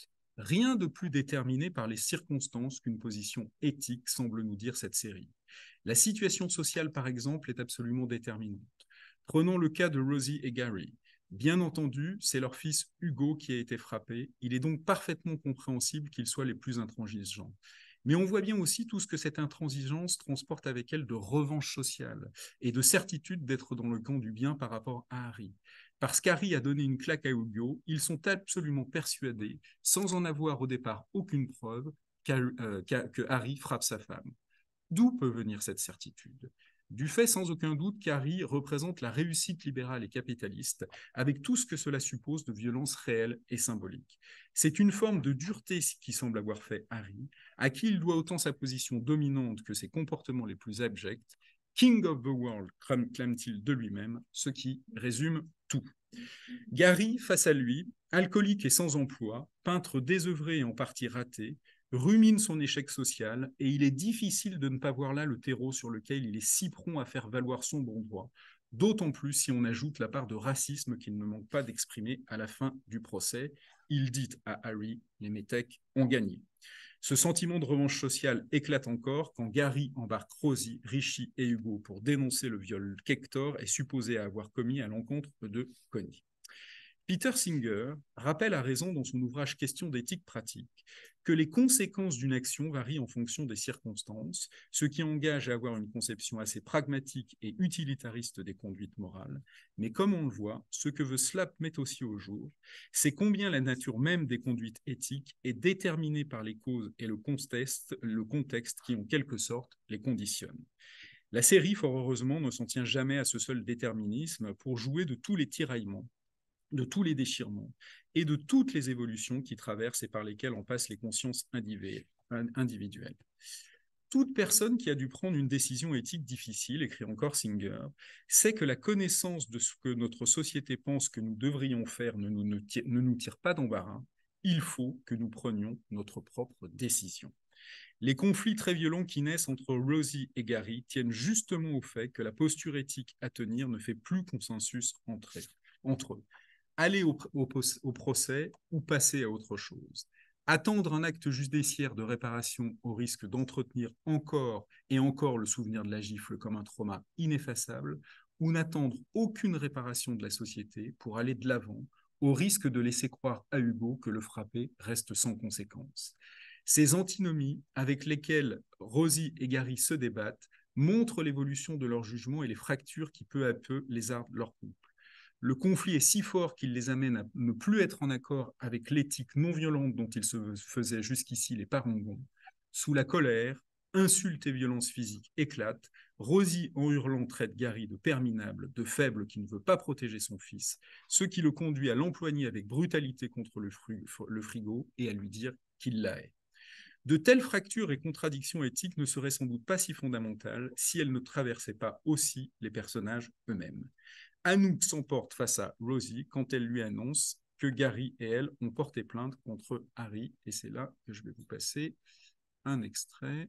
Rien de plus déterminé par les circonstances qu'une position éthique semble nous dire cette série. La situation sociale, par exemple, est absolument déterminante. Prenons le cas de Rosie et Gary. Bien entendu, c'est leur fils Hugo qui a été frappé. Il est donc parfaitement compréhensible qu'ils soient les plus intransigeants. Mais on voit bien aussi tout ce que cette intransigeance transporte avec elle de revanche sociale et de certitude d'être dans le camp du bien par rapport à Harry. Parce qu'Harry a donné une claque à Hugo, ils sont absolument persuadés, sans en avoir au départ aucune preuve, euh, que Harry frappe sa femme. D'où peut venir cette certitude ? Du fait sans aucun doute qu'Harry représente la réussite libérale et capitaliste, avec tout ce que cela suppose de violence réelle et symbolique. C'est une forme de dureté qui semble avoir fait Harry, à qui il doit autant sa position dominante que ses comportements les plus abjects. King of the world, clame-t-il de lui-même, ce qui résume tout. Gary, face à lui, alcoolique et sans emploi, peintre désœuvré et en partie raté, rumine son échec social et il est difficile de ne pas voir là le terreau sur lequel il est si prompt à faire valoir son bon droit, d'autant plus si on ajoute la part de racisme qu'il ne manque pas d'exprimer à la fin du procès. Il dit à Harry, les métèques ont gagné. Ce sentiment de revanche sociale éclate encore quand Gary embarque Rosie, Richie et Hugo pour dénoncer le viol qu'Hector est supposé avoir commis à l'encontre de Connie. Peter Singer rappelle à raison dans son ouvrage Question d'éthique pratique que les conséquences d'une action varient en fonction des circonstances, ce qui engage à avoir une conception assez pragmatique et utilitariste des conduites morales. Mais comme on le voit, ce que The Slap met aussi au jour, c'est combien la nature même des conduites éthiques est déterminée par les causes et le contexte, le contexte qui, en quelque sorte, les conditionnent. La série, fort heureusement, ne s'en tient jamais à ce seul déterminisme pour jouer de tous les tiraillements, de tous les déchirements et de toutes les évolutions qui traversent et par lesquelles on passe les consciences individuelles. Toute personne qui a dû prendre une décision éthique difficile, écrit encore Singer, sait que la connaissance de ce que notre société pense que nous devrions faire ne nous, ne tire, ne nous tire pas d'embarras, Il faut que nous prenions notre propre décision. Les conflits très violents qui naissent entre Rosie et Gary tiennent justement au fait que la posture éthique à tenir ne fait plus consensus entre, entre eux. Aller au, au, au procès ou passer à autre chose. Attendre un acte judiciaire de réparation au risque d'entretenir encore et encore le souvenir de la gifle comme un trauma ineffaçable, ou n'attendre aucune réparation de la société pour aller de l'avant, au risque de laisser croire à Hugo que le frappé reste sans conséquence. Ces antinomies avec lesquelles Rosie et Gary se débattent montrent l'évolution de leur jugement et les fractures qui peu à peu les ardent leur couple. Le conflit est si fort qu'il les amène à ne plus être en accord avec l'éthique non violente dont ils se faisaient jusqu'ici les parangons. Sous la colère, insultes et violences physiques éclatent. Rosie, en hurlant, traite Gary de père minable, de faible qui ne veut pas protéger son fils, ce qui le conduit à l'empoigner avec brutalité contre le, le frigo et à lui dire qu'il la hait. De telles fractures et contradictions éthiques ne seraient sans doute pas si fondamentales si elles ne traversaient pas aussi les personnages eux-mêmes. Anouk s'emporte face à Rosie quand elle lui annonce que Gary et elle ont porté plainte contre Harry. Et c'est là que je vais vous passer un extrait.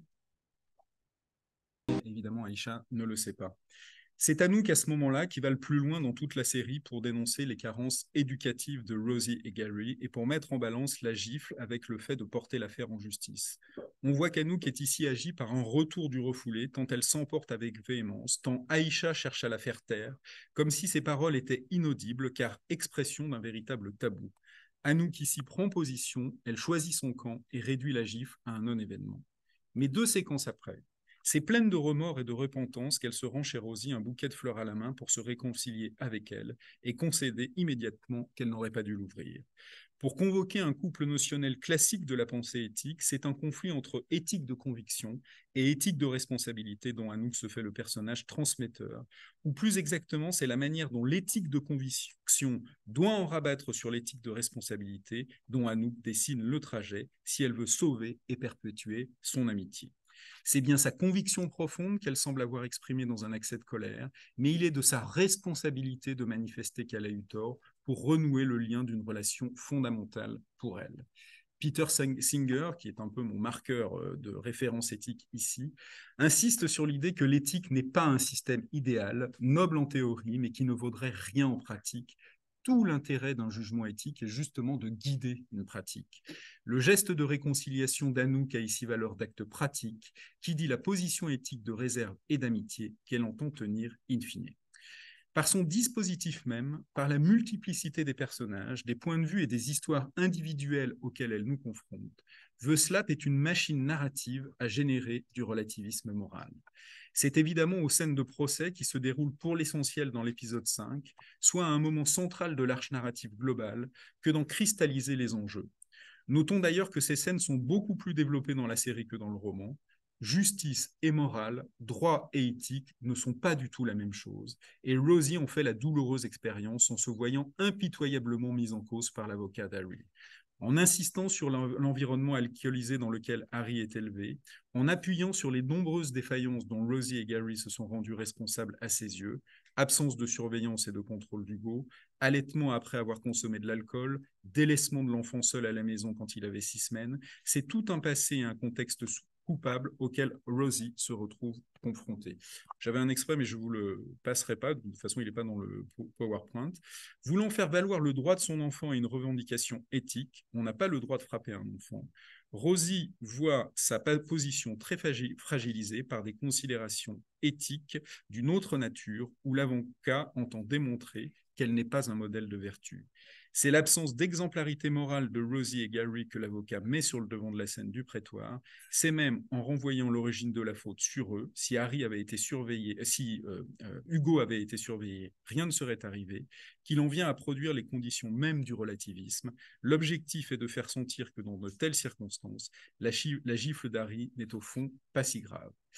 Évidemment, Aïcha ne le sait pas. C'est Anouk à ce moment-là qui va le plus loin dans toute la série pour dénoncer les carences éducatives de Rosie et Gary et pour mettre en balance la gifle avec le fait de porter l'affaire en justice. On voit qu'Anouk est ici agie par un retour du refoulé, tant elle s'emporte avec véhémence, tant Aïcha cherche à la faire taire, comme si ses paroles étaient inaudibles car expression d'un véritable tabou. Anouk ici prend position, elle choisit son camp et réduit la gifle à un non-événement. Mais deux séquences après, c'est pleine de remords et de repentance qu'elle se rend chez Rosie un bouquet de fleurs à la main pour se réconcilier avec elle et concéder immédiatement qu'elle n'aurait pas dû l'ouvrir. Pour convoquer un couple notionnel classique de la pensée éthique, c'est un conflit entre éthique de conviction et éthique de responsabilité dont Anouk se fait le personnage transmetteur, ou plus exactement, c'est la manière dont l'éthique de conviction doit en rabattre sur l'éthique de responsabilité dont Anouk dessine le trajet si elle veut sauver et perpétuer son amitié. C'est bien sa conviction profonde qu'elle semble avoir exprimée dans un accès de colère, mais il est de sa responsabilité de manifester qu'elle a eu tort pour renouer le lien d'une relation fondamentale pour elle. Peter Singer, qui est un peu mon marqueur de référence éthique ici, insiste sur l'idée que l'éthique n'est pas un système idéal, noble en théorie, mais qui ne vaudrait rien en pratique. Tout l'intérêt d'un jugement éthique est justement de guider une pratique. Le geste de réconciliation d'Anouk a ici valeur d'acte pratique, qui dit la position éthique de réserve et d'amitié qu'elle entend tenir in fine. Par son dispositif même, par la multiplicité des personnages, des points de vue et des histoires individuelles auxquelles elle nous confronte, The Slap est une machine narrative à générer du relativisme moral. C'est évidemment aux scènes de procès qui se déroulent pour l'essentiel dans l'épisode cinq, soit à un moment central de l'arche narrative globale, que d'en cristalliser les enjeux. Notons d'ailleurs que ces scènes sont beaucoup plus développées dans la série que dans le roman. Justice et morale, droit et éthique ne sont pas du tout la même chose, et Rosie en fait la douloureuse expérience en se voyant impitoyablement mise en cause par l'avocat d'Harry. En insistant sur l'environnement alcoolisé dans lequel Harry est élevé, en appuyant sur les nombreuses défaillances dont Rosie et Gary se sont rendus responsables à ses yeux, absence de surveillance et de contrôle d'Hugo, allaitement après avoir consommé de l'alcool, délaissement de l'enfant seul à la maison quand il avait six semaines, c'est tout un passé et un contexte coupable auquel Rosie se retrouve confrontée. J'avais un extrait, mais je ne vous le passerai pas. De toute façon, il n'est pas dans le PowerPoint. Voulant faire valoir le droit de son enfant à une revendication éthique, on n'a pas le droit de frapper un enfant. Rosie voit sa position très fragilisée par des considérations éthiques d'une autre nature où l'avocat entend démontrer qu'elle n'est pas un modèle de vertu. C'est l'absence d'exemplarité morale de Rosie et Gary que l'avocat met sur le devant de la scène du prétoire. C'est même en renvoyant l'origine de la faute sur eux. Si Harry avait été surveillé, si euh, euh, Hugo avait été surveillé, rien ne serait arrivé, qu'il en vient à produire les conditions mêmes du relativisme. L'objectif est de faire sentir que dans de telles circonstances, la, la gifle d'Harry n'est au fond pas si grave.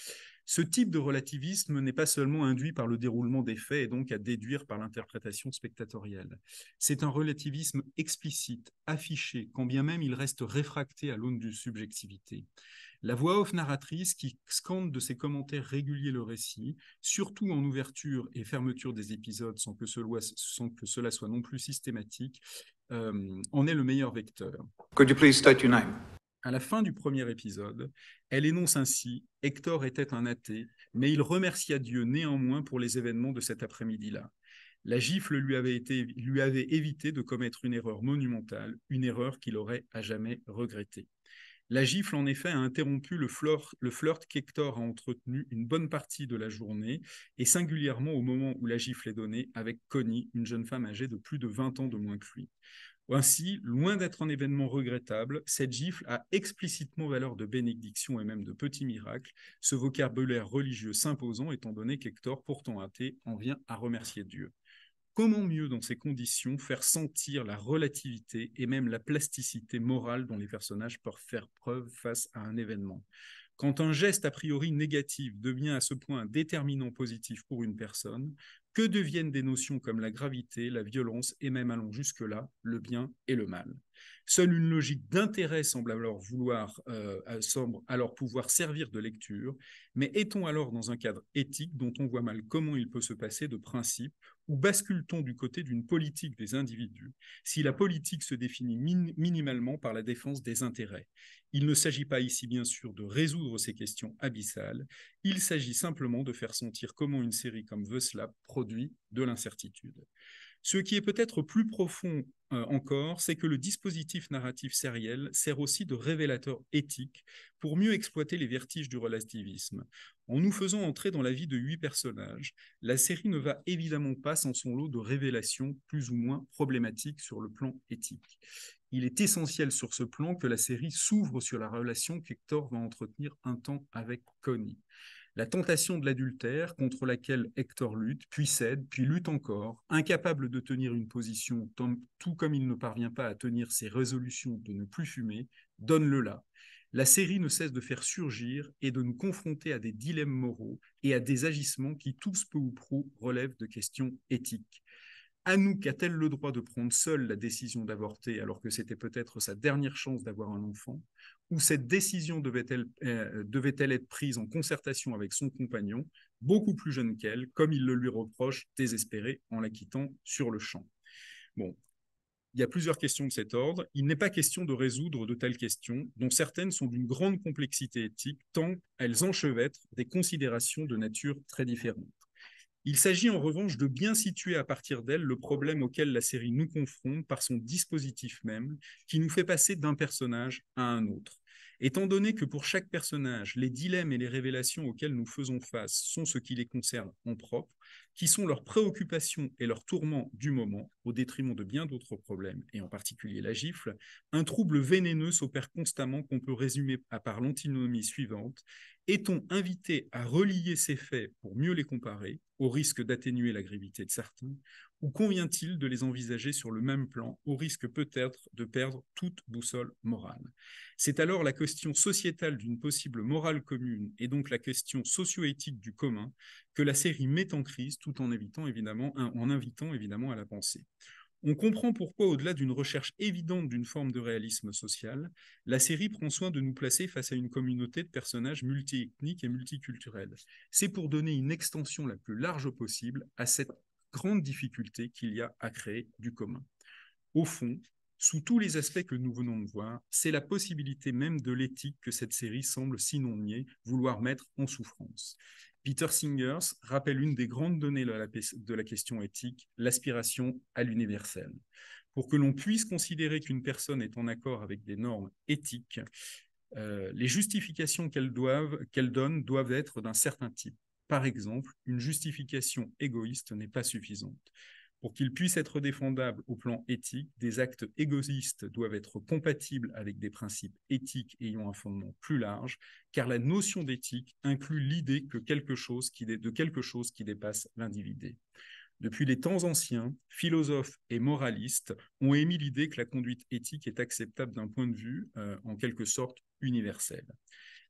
Ce type de relativisme n'est pas seulement induit par le déroulement des faits et donc à déduire par l'interprétation spectatorielle. C'est un relativisme explicite, affiché, quand bien même il reste réfracté à l'aune d'une subjectivité. La voix off narratrice qui scande de ses commentaires réguliers le récit, surtout en ouverture et fermeture des épisodes sans que, cela, sans que cela soit non plus systématique, euh, en est le meilleur vecteur. Could you please state your name? À la fin du premier épisode, elle énonce ainsi « Hector était un athée, mais il remercia Dieu néanmoins pour les événements de cet après-midi-là. La gifle lui avait, été, lui avait évité de commettre une erreur monumentale, une erreur qu'il aurait à jamais regrettée. » La gifle, en effet, a interrompu le flirt, le flirt qu'Hector a entretenu une bonne partie de la journée, et singulièrement au moment où la gifle est donnée avec Connie, une jeune femme âgée de plus de vingt ans de moins que lui. Ainsi, loin d'être un événement regrettable, cette gifle a explicitement valeur de bénédiction et même de petit miracle, ce vocabulaire religieux s'imposant étant donné qu'Hector, pourtant athée, en vient à remercier Dieu. Comment mieux, dans ces conditions, faire sentir la relativité et même la plasticité morale dont les personnages peuvent faire preuve face à un événement? Quand un geste a priori négatif devient à ce point un déterminant positif pour une personne, que deviennent des notions comme la gravité, la violence et même, allons jusque-là, le bien et le mal? Seule une logique d'intérêt semble alors, vouloir, euh, semble alors pouvoir servir de lecture, mais est-on alors dans un cadre éthique dont on voit mal comment il peut se passer de principe, ou bascule-t-on du côté d'une politique des individus, si la politique se définit min- minimalement par la défense des intérêts? Il ne s'agit pas ici bien sûr de résoudre ces questions abyssales, il s'agit simplement de faire sentir comment une série comme The Slap produit de l'incertitude. Ce qui est peut-être plus profond euh, encore, c'est que le dispositif narratif sériel sert aussi de révélateur éthique pour mieux exploiter les vertiges du relativisme. En nous faisant entrer dans la vie de huit personnages, la série ne va évidemment pas sans son lot de révélations plus ou moins problématiques sur le plan éthique. Il est essentiel sur ce plan que la série s'ouvre sur la relation qu'Hector va entretenir un temps avec Connie. La tentation de l'adultère contre laquelle Hector lutte, puis cède, puis lutte encore, incapable de tenir une position, tout comme il ne parvient pas à tenir ses résolutions de ne plus fumer, donne-le là. La série ne cesse de faire surgir et de nous confronter à des dilemmes moraux et à des agissements qui, tous peu ou prou, relèvent de questions éthiques. Anouk a-t-elle le droit de prendre seule la décision d'avorter alors que c'était peut-être sa dernière chance d'avoir un enfant? Ou cette décision devait-elle, euh, devait-elle être prise en concertation avec son compagnon, beaucoup plus jeune qu'elle, comme il le lui reproche, désespéré, en la quittant sur le champ? Bon, il y a plusieurs questions de cet ordre. Il n'est pas question de résoudre de telles questions, dont certaines sont d'une grande complexité éthique, tant elles enchevêtrent des considérations de nature très différentes. Il s'agit en revanche de bien situer à partir d'elle le problème auquel la série nous confronte par son dispositif même, qui nous fait passer d'un personnage à un autre. Étant donné que pour chaque personnage, les dilemmes et les révélations auxquelles nous faisons face sont ce qui les concerne en propre, qui sont leurs préoccupations et leurs tourments du moment, au détriment de bien d'autres problèmes, et en particulier la gifle, un trouble vénéneux s'opère constamment qu'on peut résumer à par l'antinomie suivante. Est-on invité à relier ces faits pour mieux les comparer, au risque d'atténuer la gravité de certains, ou convient-il de les envisager sur le même plan, au risque peut-être de perdre toute boussole morale? C'est alors la question sociétale d'une possible morale commune, et donc la question socio-éthique du commun, que la série met en crise, tout en, évitant, évidemment, en invitant évidemment à la pensée. On comprend pourquoi, au-delà d'une recherche évidente d'une forme de réalisme social, la série prend soin de nous placer face à une communauté de personnages multiethniques et multiculturels. C'est pour donner une extension la plus large possible à cette grande difficulté qu'il y a à créer du commun. Au fond, sous tous les aspects que nous venons de voir, c'est la possibilité même de l'éthique que cette série semble, sinon nier, vouloir mettre en souffrance. Peter Singers rappelle une des grandes données de la, de la question éthique, l'aspiration à l'universel. Pour que l'on puisse considérer qu'une personne est en accord avec des normes éthiques, euh, les justifications qu'elles doivent, qu'elles donnent doivent être d'un certain type. Par exemple, une justification égoïste n'est pas suffisante. Pour qu'ils puissent être défendables au plan éthique, des actes égoïstes doivent être compatibles avec des principes éthiques ayant un fondement plus large, car la notion d'éthique inclut l'idée que quelque chose qui, de quelque chose qui dépasse l'individu. Depuis les temps anciens, philosophes et moralistes ont émis l'idée que la conduite éthique est acceptable d'un point de vue, euh, en quelque sorte, universel.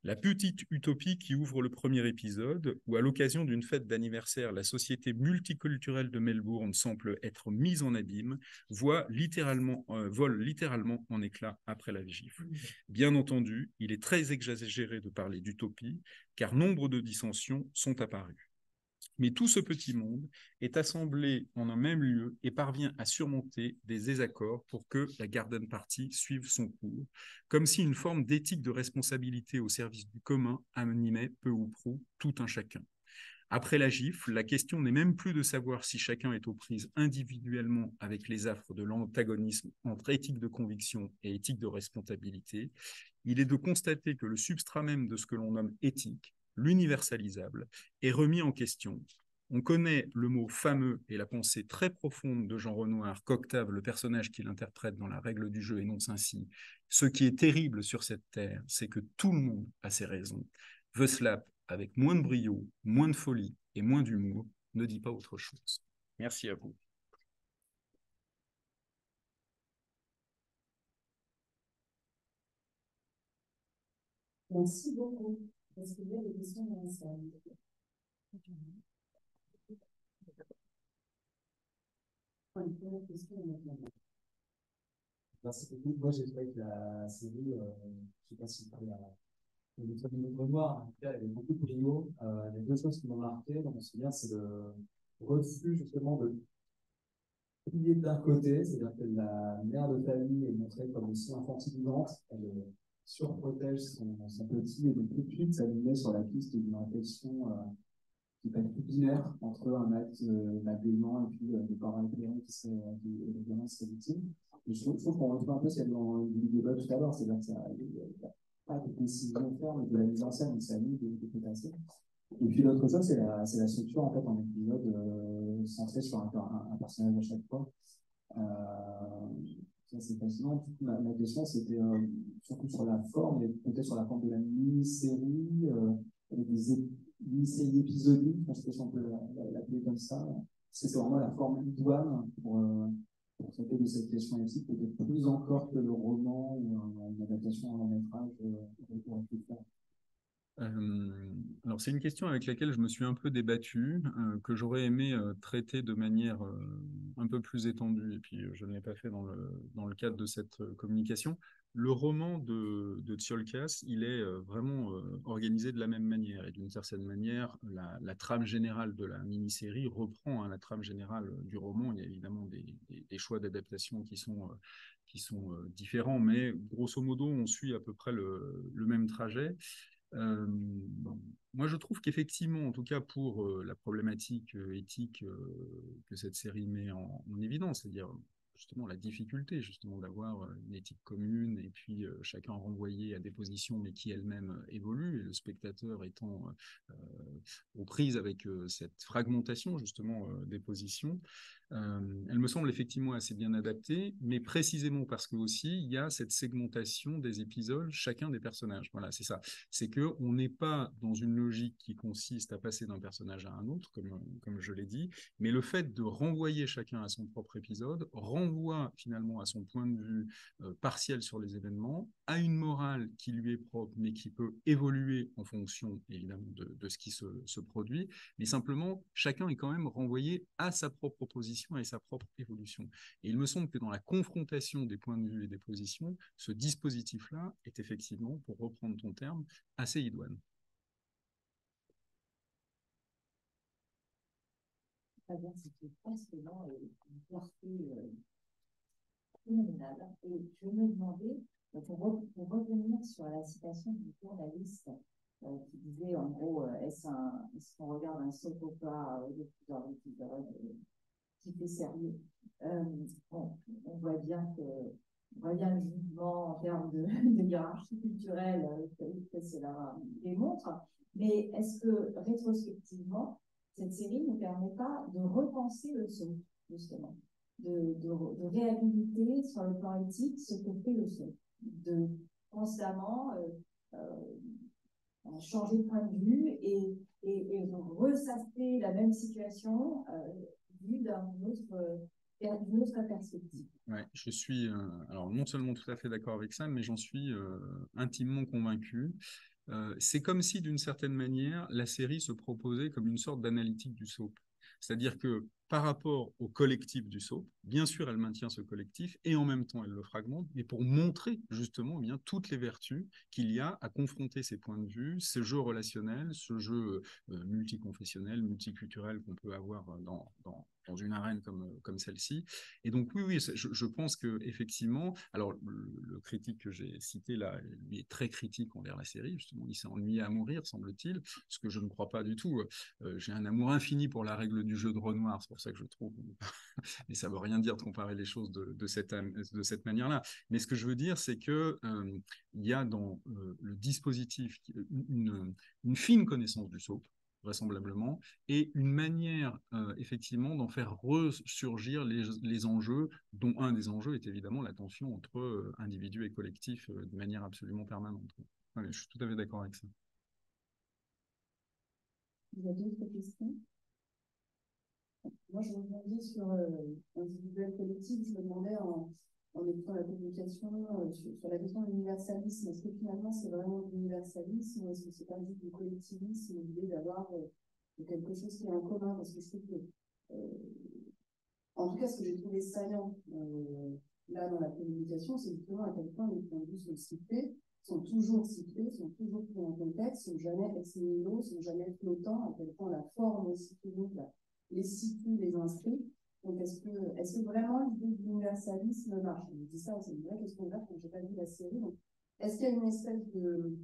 La petite utopie qui ouvre le premier épisode, où à l'occasion d'une fête d'anniversaire, la société multiculturelle de Melbourne semble être mise en abîme, voit littéralement, euh, vole littéralement en éclats après la gifle. Bien entendu, il est très exagéré de parler d'utopie, car nombre de dissensions sont apparues. Mais tout ce petit monde est assemblé en un même lieu et parvient à surmonter des désaccords pour que la Garden Party suive son cours, comme si une forme d'éthique de responsabilité au service du commun animait peu ou prou tout un chacun. Après la gifle, la question n'est même plus de savoir si chacun est aux prises individuellement avec les affres de l'antagonisme entre éthique de conviction et éthique de responsabilité. Il est de constater que le substrat même de ce que l'on nomme éthique, l'universalisable, est remis en question. On connaît le mot fameux et la pensée très profonde de Jean Renoir qu'Octave, le personnage qu'il interprète dans La règle du jeu, énonce ainsi. Ce qui est terrible sur cette terre, c'est que tout le monde a ses raisons. Veslap, avec moins de brio, moins de folie et moins d'humour, ne dit pas autre chose. Merci à vous. Merci beaucoup. Est-ce qu'il y a des questions dans la salle? Une première question maintenant. Merci beaucoup. Moi, j'ai trouvé que la série, euh, je ne sais pas si vous parlez à le truc de notre noir, en tout cas, il y avait beaucoup de brio. Euh, il y a deux choses qui m'ont marqué dans mon souvenir, c'est le refus justement de plier d'un côté, c'est-à-dire que la mère de famille est montrée comme aussi infantilisante, elle euh, surprotège son, son petit, et donc tout de suite, ça nous met sur la piste d'une réflexion euh, qui peut être plus binaire entre un acte euh, malveillant et puis euh, des parents éclairés qui seraient, euh, qui, et les gamins qui seraient victimes. Et je trouve, je trouve qu'on retrouve un peu ce qu'il y a dans le débat tout à l'heure, c'est-à-dire que ça, il n'y a pas de décision ferme de la mise en scène, mais ça nous de potentiel. Et puis l'autre chose, c'est la, c'est la structure en fait en épisode euh, centré sur un, un, un personnage à chaque fois. Euh, ça c'est fascinant. Du coup, ma, ma question c'était euh, surtout sur la forme, et peut-être sur la forme de la mini-série, euh, avec des mini-séries épisodiques, je sais pas si on peut l'appeler comme ça. Parce que c'est vraiment la forme idoine pour, euh, pour traiter de cette question éthique, peut-être plus encore que le roman ou un, une adaptation en long métrage euh, pour tout faire. Euh, alors c'est une question avec laquelle je me suis un peu débattu, euh, que j'aurais aimé euh, traiter de manière euh, un peu plus étendue, et puis euh, je ne l'ai pas fait dans le, dans le cadre de cette euh, communication. Le roman de, de Tsiolkas, il est euh, vraiment euh, organisé de la même manière, et d'une certaine manière, la, la trame générale de la mini-série reprend hein, la trame générale du roman. Il y a évidemment des, des, des choix d'adaptation qui sont, euh, qui sont euh, différents, mais grosso modo, on suit à peu près le, le même trajet. Euh, moi, je trouve qu'effectivement, en tout cas pour euh, la problématique euh, éthique euh, que cette série met en, en évidence, c'est-à-dire justement la difficulté justement d'avoir une éthique commune et puis euh, chacun renvoyé à des positions mais qui elles-mêmes euh, évoluent et le spectateur étant euh, aux prises avec euh, cette fragmentation justement euh, des positions. Euh, elle me semble effectivement assez bien adaptée, mais précisément parce que aussi il y a cette segmentation des épisodes, chacun des personnages. Voilà, c'est ça. C'est que on n'est pas dans une logique qui consiste à passer d'un personnage à un autre, comme comme je l'ai dit, mais le fait de renvoyer chacun à son propre épisode renvoie finalement à son point de vue euh, partiel sur les événements, à une morale qui lui est propre, mais qui peut évoluer en fonction évidemment de, de ce qui se, se produit. Mais simplement, chacun est quand même renvoyé à sa propre position et sa propre évolution. Et il me semble que dans la confrontation des points de vue et des positions, ce dispositif-là est effectivement, pour reprendre ton terme, assez idoine. C'était passionnant et une clarté phénoménale. Et je me demandais, pour, re, pour revenir sur la citation du journaliste euh, qui disait en gros, euh, est-ce, un, est-ce qu'on regarde un soap opera euh, de plusieurs épisodes euh, qui fait sérieux. Euh, bon, on voit bien que on voit bien le jugement en termes de, de hiérarchie culturelle euh, que, que cela démontre, mais est-ce que rétrospectivement, cette série ne permet pas de repenser le soap, justement, de, de, de réhabiliter sur le plan éthique ce que fait le soap, de constamment euh, euh, changer de point de vue et, et, et ressasser la même situation euh, vue d'une autre, d'une autre perspective. Ouais, je suis euh, alors non seulement tout à fait d'accord avec ça, mais j'en suis euh, intimement convaincu. euh, c'est comme si, d'une certaine manière, la série se proposait comme une sorte d'analytique du soap. C'est-à-dire que par rapport au collectif du soap, bien sûr, elle maintient ce collectif et en même temps, elle le fragmente, mais pour montrer justement eh bien, toutes les vertus qu'il y a à confronter ces points de vue, ce jeu relationnel, ce jeu euh, multiconfessionnel, multiculturel qu'on peut avoir dans, dans, dans une arène comme, comme celle-ci. Et donc, oui, oui, je, je pense qu'effectivement, alors le, le critique que j'ai cité là, lui est très critique envers la série, justement, il s'est ennuyé à mourir, semble-t-il, ce que je ne crois pas du tout. Euh, j'ai un amour infini pour la règle du jeu de Renoir, c'est pour ça que je trouve, mais ça ne veut rien dire de comparer les choses de, de cette, de cette manière-là. Mais ce que je veux dire, c'est qu'il euh, y a dans euh, le dispositif une, une fine connaissance du soap, vraisemblablement, et une manière euh, effectivement d'en faire ressurgir les, les enjeux, dont un des enjeux est évidemment la tension entre euh, individus et collectifs euh, de manière absolument permanente. Ouais, je suis tout à fait d'accord avec ça. Vous avez d'autres questions? Moi, je rebondis sur euh, individuel collectif. Je me demandais en, en écoutant la publication euh, sur, sur la question de l'universalisme. Est-ce que finalement c'est vraiment de l'universalisme ou est-ce que c'est pas juste du collectivisme, l'idée d'avoir euh, quelque chose qui est en commun? Parce que je trouve que, euh, en tout cas, ce que j'ai trouvé saillant euh, là dans la communication, c'est justement à quel point les points de vue sont cités, sont toujours cités, sont toujours pris en contexte, sont jamais ex nihilo, sont jamais flottants, à quel point la forme aussi toujours là, les situe, les inscrit. Donc, est-ce que, est-ce que vraiment l'idée de l'universalisme marche? Je dis ça, c'est une vraie question ouverte, quand j'ai pas vu la série. Donc, est-ce qu'il y a une espèce de,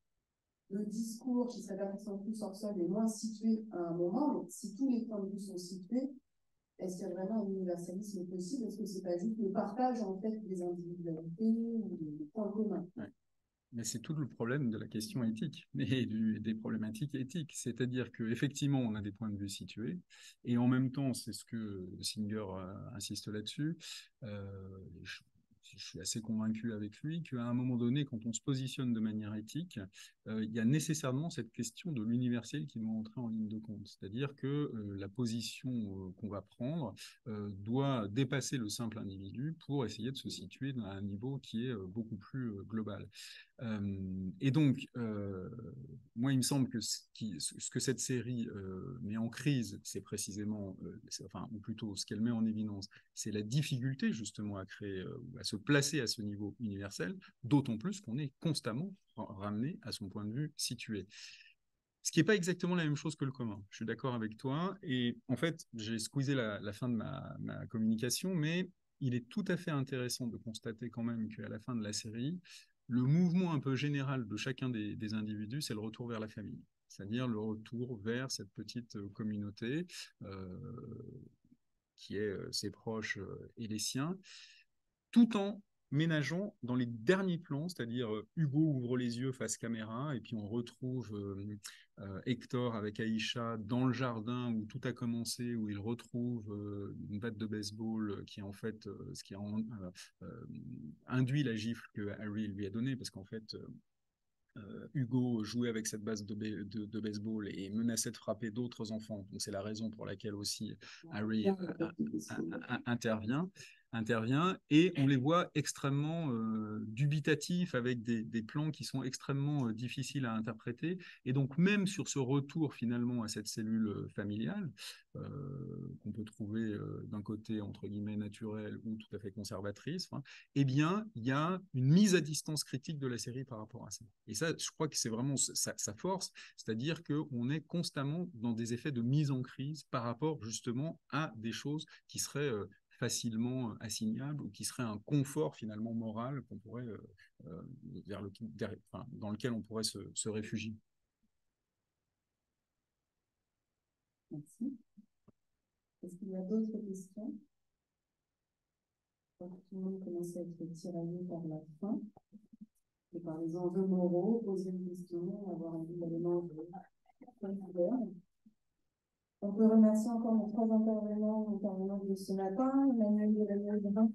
de discours qui serait pertinent plus hors sol et moins situé à un moment, mais si tous les points de vue sont situés, est-ce qu'il y a vraiment un universalisme possible? Est-ce que c'est pas juste le partage en fait des individualités ou des points communs? Ouais. Mais c'est tout le problème de la question éthique et du, des problématiques éthiques. C'est-à-dire qu'effectivement, on a des points de vue situés et en même temps, c'est ce que Singer euh, insiste là-dessus, euh, je, je suis assez convaincu avec lui qu'à un moment donné, quand on se positionne de manière éthique, euh, il y a nécessairement cette question de l'universel qui doit entrer en ligne de compte. C'est-à-dire que euh, la position euh, qu'on va prendre euh, doit dépasser le simple individu pour essayer de se situer à un niveau qui est euh, beaucoup plus euh, global. Euh, et donc, euh, moi, il me semble que ce, qui, ce que cette série euh, met en crise, c'est précisément, euh, c'est, enfin, ou plutôt ce qu'elle met en évidence, c'est la difficulté justement à créer, euh, à se placer à ce niveau universel, d'autant plus qu'on est constamment ramené à son point de vue situé. Ce qui n'est pas exactement la même chose que le commun. Je suis d'accord avec toi. Et en fait, j'ai squeezé la, la fin de ma, ma communication, mais il est tout à fait intéressant de constater quand même qu'à la fin de la série, le mouvement un peu général de chacun des, des individus, c'est le retour vers la famille. C'est-à-dire le retour vers cette petite communauté euh, qui est euh, ses proches euh, et les siens, tout en ménageant dans les derniers plans, c'est-à-dire euh, Hugo ouvre les yeux face caméra et puis on retrouve euh, euh, Hector avec Aïcha dans le jardin où tout a commencé, où il retrouve euh, une batte de baseball qui est en fait euh, ce qui a en, euh, euh, induit la gifle que Harry lui a donnée, parce qu'en fait euh, Euh, Hugo jouait avec cette basse de, de, de baseball et menaçait de frapper d'autres enfants. Donc c'est la raison pour laquelle aussi Harry euh, intervient. intervient et on les voit extrêmement euh, dubitatifs avec des, des plans qui sont extrêmement euh, difficiles à interpréter. Et donc même sur ce retour finalement à cette cellule familiale euh, qu'on peut trouver euh, d'un côté entre guillemets naturelle ou tout à fait conservatrice, hein, eh bien il y a une mise à distance critique de la série par rapport à ça. Et ça, je crois que c'est vraiment sa, sa force, c'est-à-dire qu'on est constamment dans des effets de mise en crise par rapport justement à des choses qui seraient euh, facilement assignables ou qui seraient un confort finalement moral qu'on pourrait, euh, euh, vers le, der, enfin, dans lequel on pourrait se, se réfugier. Merci. Est-ce qu'il y a d'autres questions? Tout le monde commence à être tiraillé par la fin et par les enjeux moraux, poser une question, avoir un élément de... On peut remercier encore nos trois intervenants, intervenants de ce matin, Emmanuel Delannoy,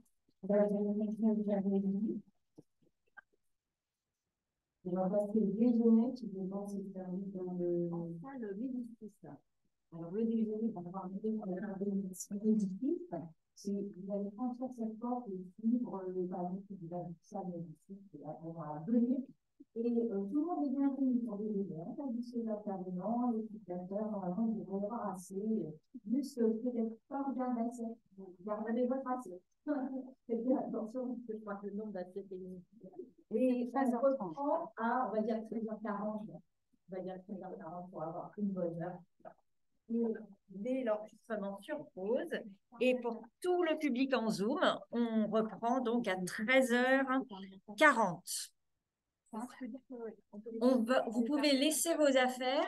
on va passer le déjeuner qui je pense est servi dans le... Ça, le bénéfice. Alors, le déjeuner, on va avoir une bénéfice. C'est vous allez franchir cette porte et suivre les parents qui vous avez ça, bénéfice, on va venir. Et euh, tout le monde est bienvenu. les intervenants, les spectateurs, normalement, ils devraient avoir assez. Juste, peut-être pas regarder l'assiette. Regardez votre assiette. Faites bien attention, parce que je crois que le nombre d'assiettes est limité. Et ça se reprend à, on va dire, treize heures quarante. On va dire treize heures quarante pour avoir une bonne heure. Dès l'enregistrement sur pause. Et pour tout le public en Zoom, on reprend donc à treize heures quarante. On va, vous pouvez laisser vos affaires.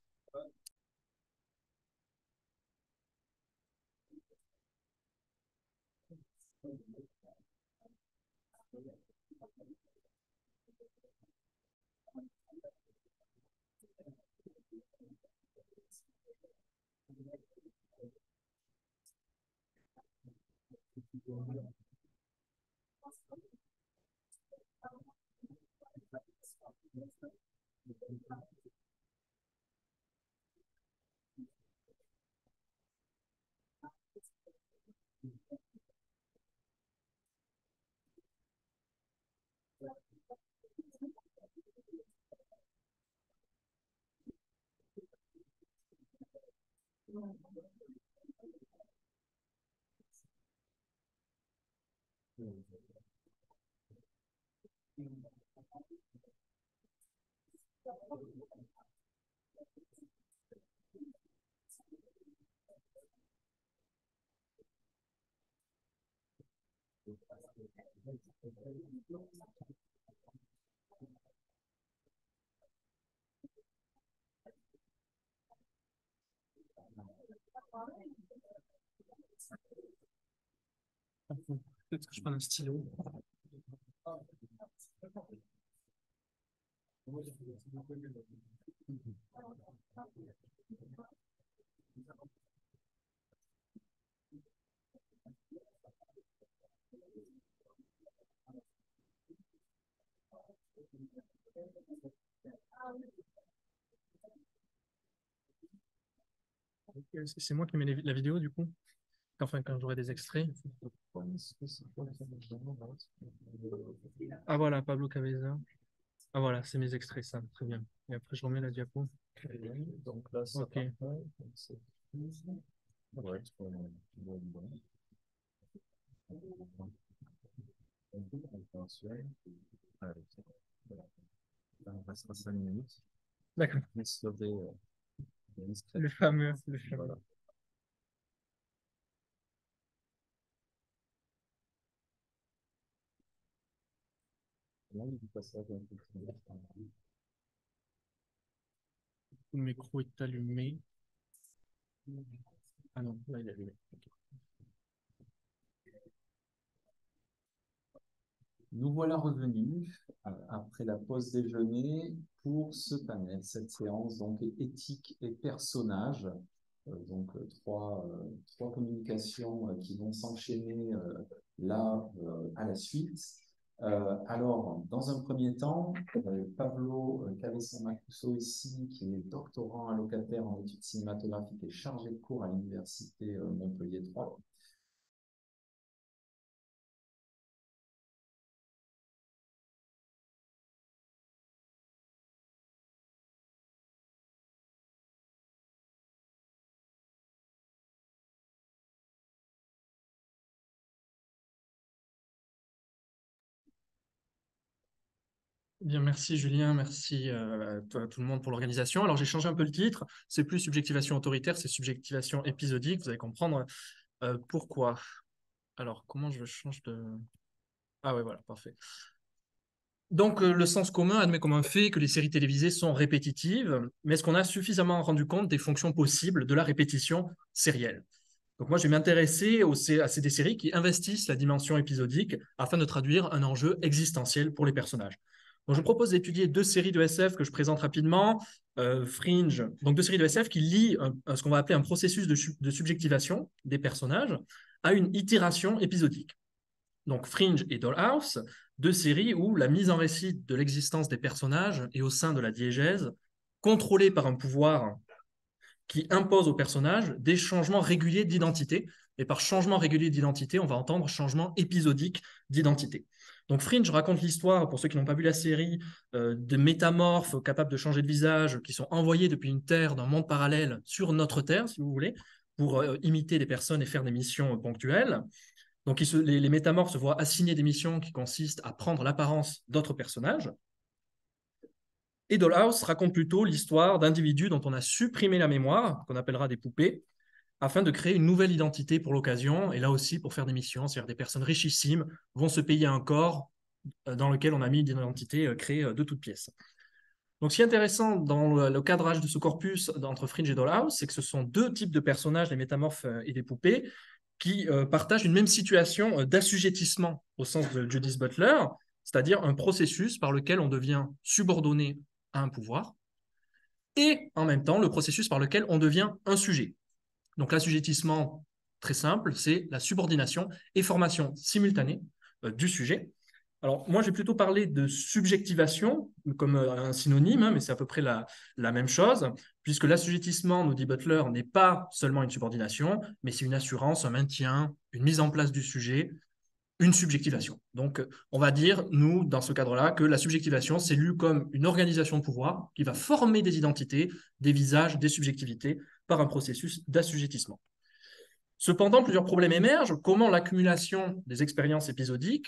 Peut-être que je prends un stylo. C'est moi qui mets les- la vidéo du coup? Enfin, quand j'aurai des extraits. Ah voilà, Pablo Cabeza. Ah voilà, c'est mes extraits, ça, très bien. Et après, je remets la diapo. Donc là, ça Ok. part pas, donc c'est douze. Ouais, tu peux le voir. Allez, voilà. Là, on restera cinq minutes. D'accord. On se sauver, euh, le stress. Le fameux, le fameux. Voilà. Là, il passe ça dans le Le micro est allumé. Ah non, là, il est allumé. Ok. Nous voilà revenus euh, après la pause déjeuner pour ce panel, cette séance donc éthique et personnage. Euh, donc euh, trois, euh, trois communications euh, qui vont s'enchaîner euh, là euh, à la suite. Euh, alors, dans un premier temps, euh, Pablo euh, Cabeza-Macuso ici, qui est doctorant allocataire en études cinématographiques et chargé de cours à l'université euh, Montpellier trois. Bien, merci Julien, merci euh, à tout le monde pour l'organisation. Alors j'ai changé un peu le titre, c'est plus subjectivation autoritaire, c'est subjectivation épisodique, vous allez comprendre euh, pourquoi. Alors comment je change de... Ah ouais, voilà, parfait. Donc euh, le sens commun admet comme un fait que les séries télévisées sont répétitives, mais est-ce qu'on a suffisamment rendu compte des fonctions possibles de la répétition sérielle? Donc moi je vais m'intéresser aux- à ces des séries qui investissent la dimension épisodique afin de traduire un enjeu existentiel pour les personnages. Donc, je propose d'étudier deux séries de S F que je présente rapidement. Euh, Fringe, donc deux séries de S F qui lient un- un- ce qu'on va appeler un processus de, su- de subjectivation des personnages à une itération épisodique. Donc Fringe et Dollhouse, deux séries où la mise en récit de l'existence des personnages est au sein de la diégèse, contrôlée par un pouvoir qui impose aux personnages des changements réguliers d'identité Et par changement régulier d'identité, on va entendre changement épisodique d'identité. Donc Fringe raconte l'histoire, pour ceux qui n'ont pas vu la série, euh, de métamorphes capables de changer de visage, qui sont envoyés depuis une Terre, d'un monde parallèle, sur notre Terre, si vous voulez, pour euh, imiter des personnes et faire des missions ponctuelles. Donc ils se, les, les métamorphes se voient assigner des missions qui consistent à prendre l'apparence d'autres personnages. Et Dollhouse raconte plutôt l'histoire d'individus dont on a supprimé la mémoire, qu'on appellera des poupées, afin de créer une nouvelle identité pour l'occasion, et là aussi pour faire des missions, c'est-à-dire des personnes richissimes vont se payer un corps dans lequel on a mis une identité créée de toutes pièces. Donc ce qui est intéressant dans le cadrage de ce corpus entre Fringe et Dollhouse, c'est que ce sont deux types de personnages, les métamorphes et des poupées, qui euh, partagent une même situation d'assujettissement au sens de Judith Butler, c'est-à-dire un processus par lequel on devient subordonné à un pouvoir, et en même temps le processus par lequel on devient un sujet. Donc l'assujettissement, très simple, c'est la subordination et formation simultanée euh, du sujet. Alors moi, je vais plutôt parler de subjectivation comme euh, un synonyme, hein, mais c'est à peu près la, la même chose, puisque l'assujettissement, nous dit Butler, n'est pas seulement une subordination, mais c'est une assurance, un maintien, une mise en place du sujet, une subjectivation. Donc on va dire, nous, dans ce cadre-là, que la subjectivation, c'est lu comme une organisation de pouvoir qui va former des identités, des visages, des subjectivités, par un processus d'assujettissement. Cependant, plusieurs problèmes émergent. Comment l'accumulation des expériences épisodiques,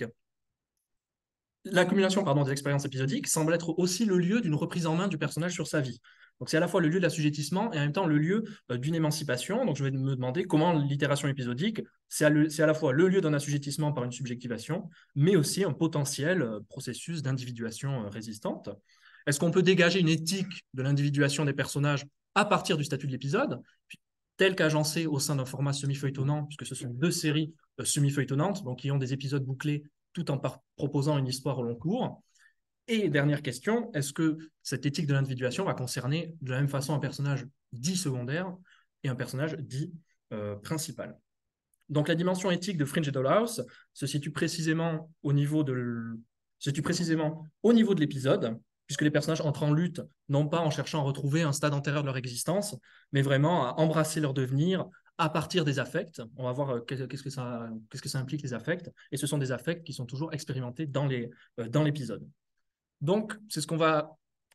l'accumulation pardon, des expériences épisodiques semble être aussi le lieu d'une reprise en main du personnage sur sa vie. Donc c'est à la fois le lieu de l'assujettissement et en même temps le lieu euh, d'une émancipation. Donc je vais me demander comment l'itération épisodique, c'est à, à la fois le lieu d'un assujettissement par une subjectivation, mais aussi un potentiel euh, processus d'individuation euh, résistante. Est-ce qu'on peut dégager une éthique de l'individuation des personnages à partir du statut de l'épisode, tel qu'agencé au sein d'un format semi-feuilletonnant, puisque ce sont deux séries euh, semi-feuilletonnantes, donc qui ont des épisodes bouclés tout en proposant une histoire au long cours. Et dernière question, est-ce que cette éthique de l'individuation va concerner de la même façon un personnage dit secondaire et un personnage dit euh, principal? Donc la dimension éthique de Fringe et Dollhouse se situe précisément au niveau de, se situe précisément au niveau de l'épisode, puisque les personnages entrent en lutte, non pas en cherchant à retrouver un stade antérieur de leur existence, mais vraiment à embrasser leur devenir à partir des affects. On va voir qu'est-ce que ça, qu'est-ce que ça implique, les affects, et ce sont des affects qui sont toujours expérimentés dans les, euh, dans l'épisode. Donc, c'est ce qu'on va...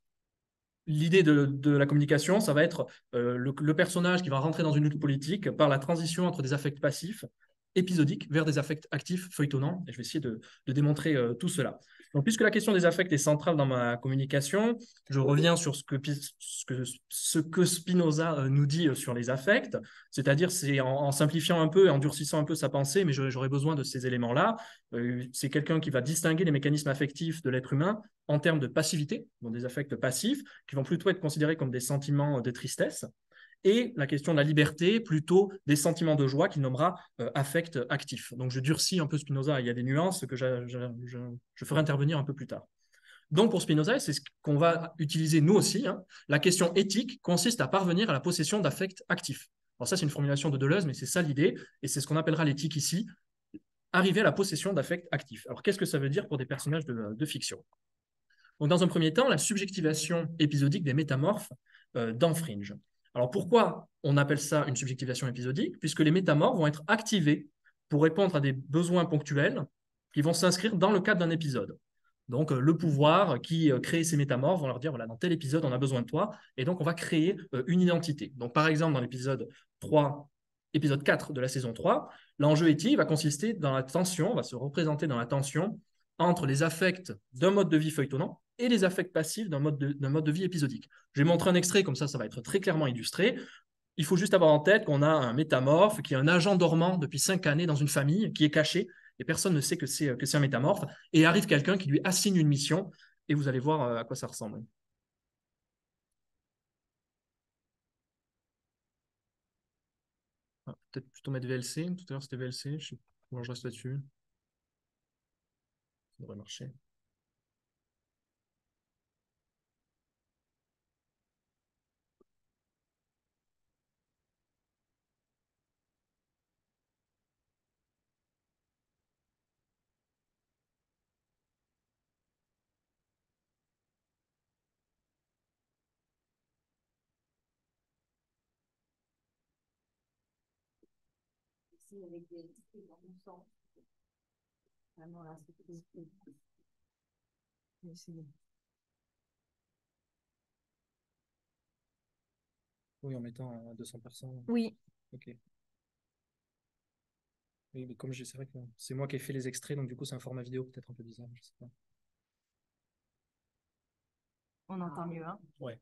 L'idée de, de la communication, ça va être euh, le, le personnage qui va rentrer dans une lutte politique par la transition entre des affects passifs, épisodiques, vers des affects actifs, feuilletonnants, et je vais essayer de, de démontrer euh, tout cela. Donc, puisque la question des affects est centrale dans ma communication, je reviens sur ce que, ce que, ce que Spinoza nous dit sur les affects, c'est-à-dire c'est en, en simplifiant un peu et en durcissant un peu sa pensée, mais j'aurais besoin de ces éléments-là. Euh, c'est quelqu'un qui va distinguer les mécanismes affectifs de l'être humain en termes de passivité, donc des affects passifs, qui vont plutôt être considérés comme des sentiments de tristesse, et la question de la liberté, plutôt des sentiments de joie qu'il nommera euh, affect actif. Donc je durcis un peu Spinoza, il y a des nuances que je, je, je, je ferai intervenir un peu plus tard. Donc pour Spinoza, c'est ce qu'on va utiliser nous aussi, hein, la question éthique consiste à parvenir à la possession d'affects actifs. Alors ça c'est une formulation de Deleuze, mais c'est ça l'idée, et c'est ce qu'on appellera l'éthique ici, arriver à la possession d'affects actifs. Alors qu'est-ce que ça veut dire pour des personnages de, de fiction? Donc dans un premier temps, la subjectivation épisodique des métamorphes euh, dans Fringe. Alors pourquoi on appelle ça une subjectivation épisodique? Puisque les métamorphes vont être activés pour répondre à des besoins ponctuels qui vont s'inscrire dans le cadre d'un épisode. Donc le pouvoir qui crée ces métamorphes vont leur dire, voilà, dans tel épisode, on a besoin de toi, et donc on va créer une identité. Donc par exemple, dans l'épisode trois, épisode quatre de la saison trois, l'enjeu éthique va consister dans la tension, va se représenter dans la tension entre les affects d'un mode de vie feuilletonnant et les affects passifs d'un mode, de, d'un mode de vie épisodique. Je vais montrer un extrait, comme ça, ça va être très clairement illustré. Il faut juste avoir en tête qu'on a un métamorphe qui est un agent dormant depuis cinq années dans une famille, qui est caché, et personne ne sait que c'est, que c'est un métamorphe, et arrive quelqu'un qui lui assigne une mission, et vous allez voir à quoi ça ressemble. Ah, peut-être plutôt mettre V L C, tout à l'heure c'était V L C, je sais pas comment je reste là-dessus. Ça devrait marcher. aussi avec des esprits dans le sens. Vraiment, là, c'est tout. C'est bon. Oui, en mettant à deux cents personnes. Oui. Ok. Oui, mais comme je c'est vrai que c'est moi qui ai fait les extraits, donc du coup c'est un format vidéo peut-être un peu bizarre, je sais pas. On entend mieux, hein? Ouais.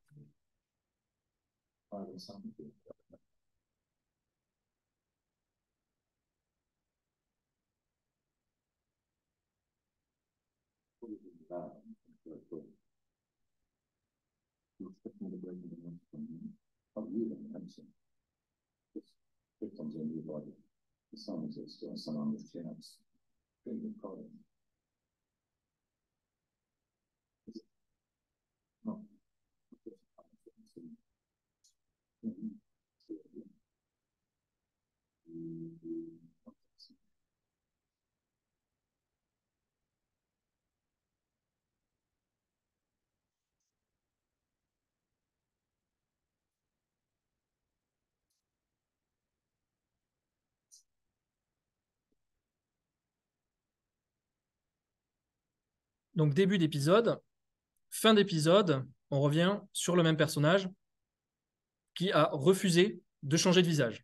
Donc début d'épisode, fin d'épisode, on revient sur le même personnage qui a refusé de changer de visage.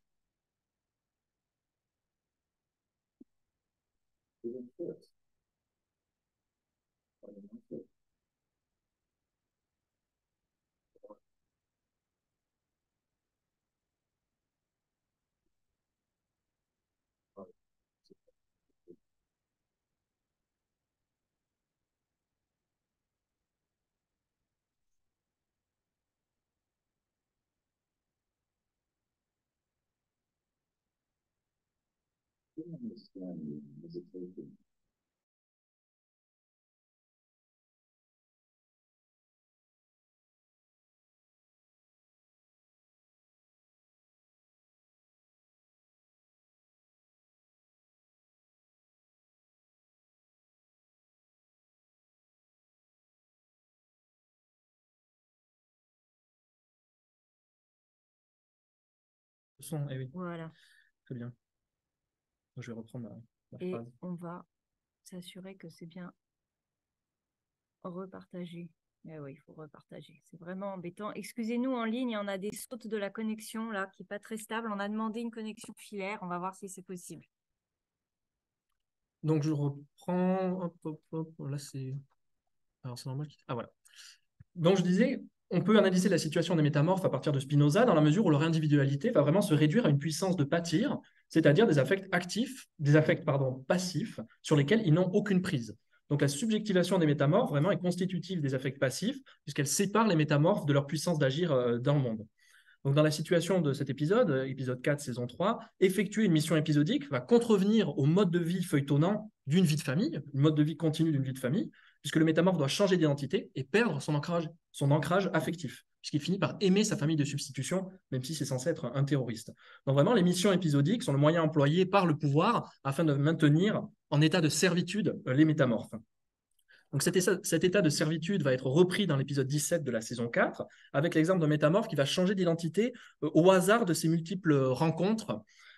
Son, eh oui. Voilà. Très bien. Je vais reprendre ma, ma Et phrase. on va s'assurer que c'est bien repartagé. Eh oui, il faut repartager. C'est vraiment embêtant. Excusez-nous, en ligne, on a des sautes de la connexion là qui n'est pas très stable. On a demandé une connexion filaire. On va voir si c'est possible. Donc je reprends. Hop, hop, hop. Là, c'est. Alors c'est normal. Ah voilà. Donc je disais, on peut analyser la situation des métamorphes à partir de Spinoza dans la mesure où leur individualité va vraiment se réduire à une puissance de pâtir, c'est-à-dire des affects actifs, des affects pardon, passifs, sur lesquels ils n'ont aucune prise. Donc la subjectivation des métamorphes vraiment est constitutive des affects passifs, puisqu'elle sépare les métamorphes de leur puissance d'agir dans le monde. Donc dans la situation de cet épisode, épisode quatre, saison trois, effectuer une mission épisodique va contrevenir au mode de vie feuilletonnant d'une vie de famille, une mode de vie continue d'une vie de famille, puisque le métamorphe doit changer d'identité et perdre son ancrage, son ancrage affectif, puisqu'il finit par aimer sa famille de substitution, même si c'est censé être un terroriste. Donc vraiment, les missions épisodiques sont le moyen employé par le pouvoir afin de maintenir en état de servitude les métamorphes. Donc cet état, cet état de servitude va être repris dans l'épisode dix-sept de la saison quatre, avec l'exemple d'un métamorphe qui va changer d'identité euh, au hasard de ses multiples rencontres,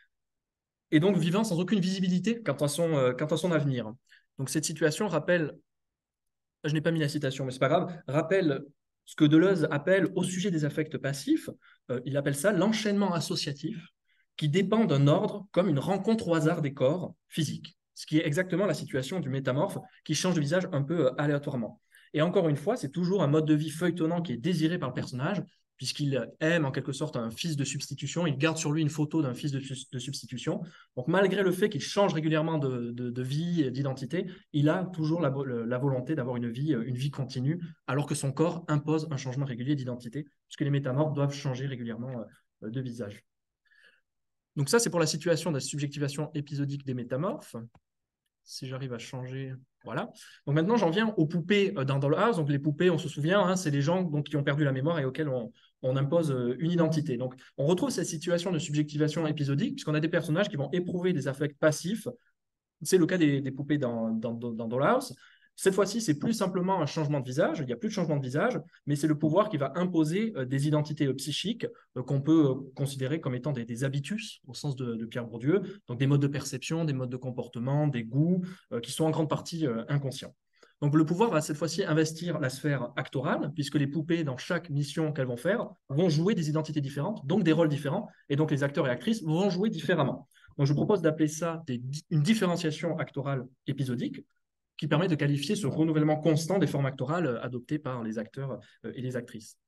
et donc vivant sans aucune visibilité quant à son, euh, quant à son avenir. Donc cette situation rappelle, je n'ai pas mis la citation, mais c'est pas grave, rappelle ce que Deleuze appelle au sujet des affects passifs, euh, il appelle ça l'enchaînement associatif, qui dépend d'un ordre comme une rencontre au hasard des corps physiques. Ce qui est exactement la situation du métamorphe qui change de visage un peu aléatoirement. Et encore une fois, c'est toujours un mode de vie feuilletonnant qui est désiré par le personnage, puisqu'il aime en quelque sorte un fils de substitution, il garde sur lui une photo d'un fils de, de substitution. Donc malgré le fait qu'il change régulièrement de, de, de vie et d'identité, il a toujours la, la volonté d'avoir une vie, une vie continue, alors que son corps impose un changement régulier d'identité, puisque les métamorphes doivent changer régulièrement de visage. Donc ça, c'est pour la situation de la subjectivation épisodique des métamorphes. Si j'arrive à changer, voilà. Donc maintenant, j'en viens aux poupées dans Dollhouse. Donc les poupées, on se souvient, hein, c'est les gens donc, qui ont perdu la mémoire et auxquels on, on impose une identité. Donc on retrouve cette situation de subjectivation épisodique puisqu'on a des personnages qui vont éprouver des affects passifs. C'est le cas des, des poupées dans, dans, dans Dollhouse. Cette fois-ci, c'est plus simplement un changement de visage, il n'y a plus de changement de visage, mais c'est le pouvoir qui va imposer euh, des identités euh, psychiques euh, qu'on peut euh, considérer comme étant des, des habitus, au sens de, de Pierre Bourdieu, donc des modes de perception, des modes de comportement, des goûts, euh, qui sont en grande partie euh, inconscients. Donc le pouvoir va cette fois-ci investir la sphère actorale, puisque les poupées, dans chaque mission qu'elles vont faire, vont jouer des identités différentes, donc des rôles différents, et donc les acteurs et actrices vont jouer différemment. Donc je propose d'appeler ça des, une différenciation actorale épisodique, qui permet de qualifier ce renouvellement constant des formes actorales adoptées par les acteurs et les actrices.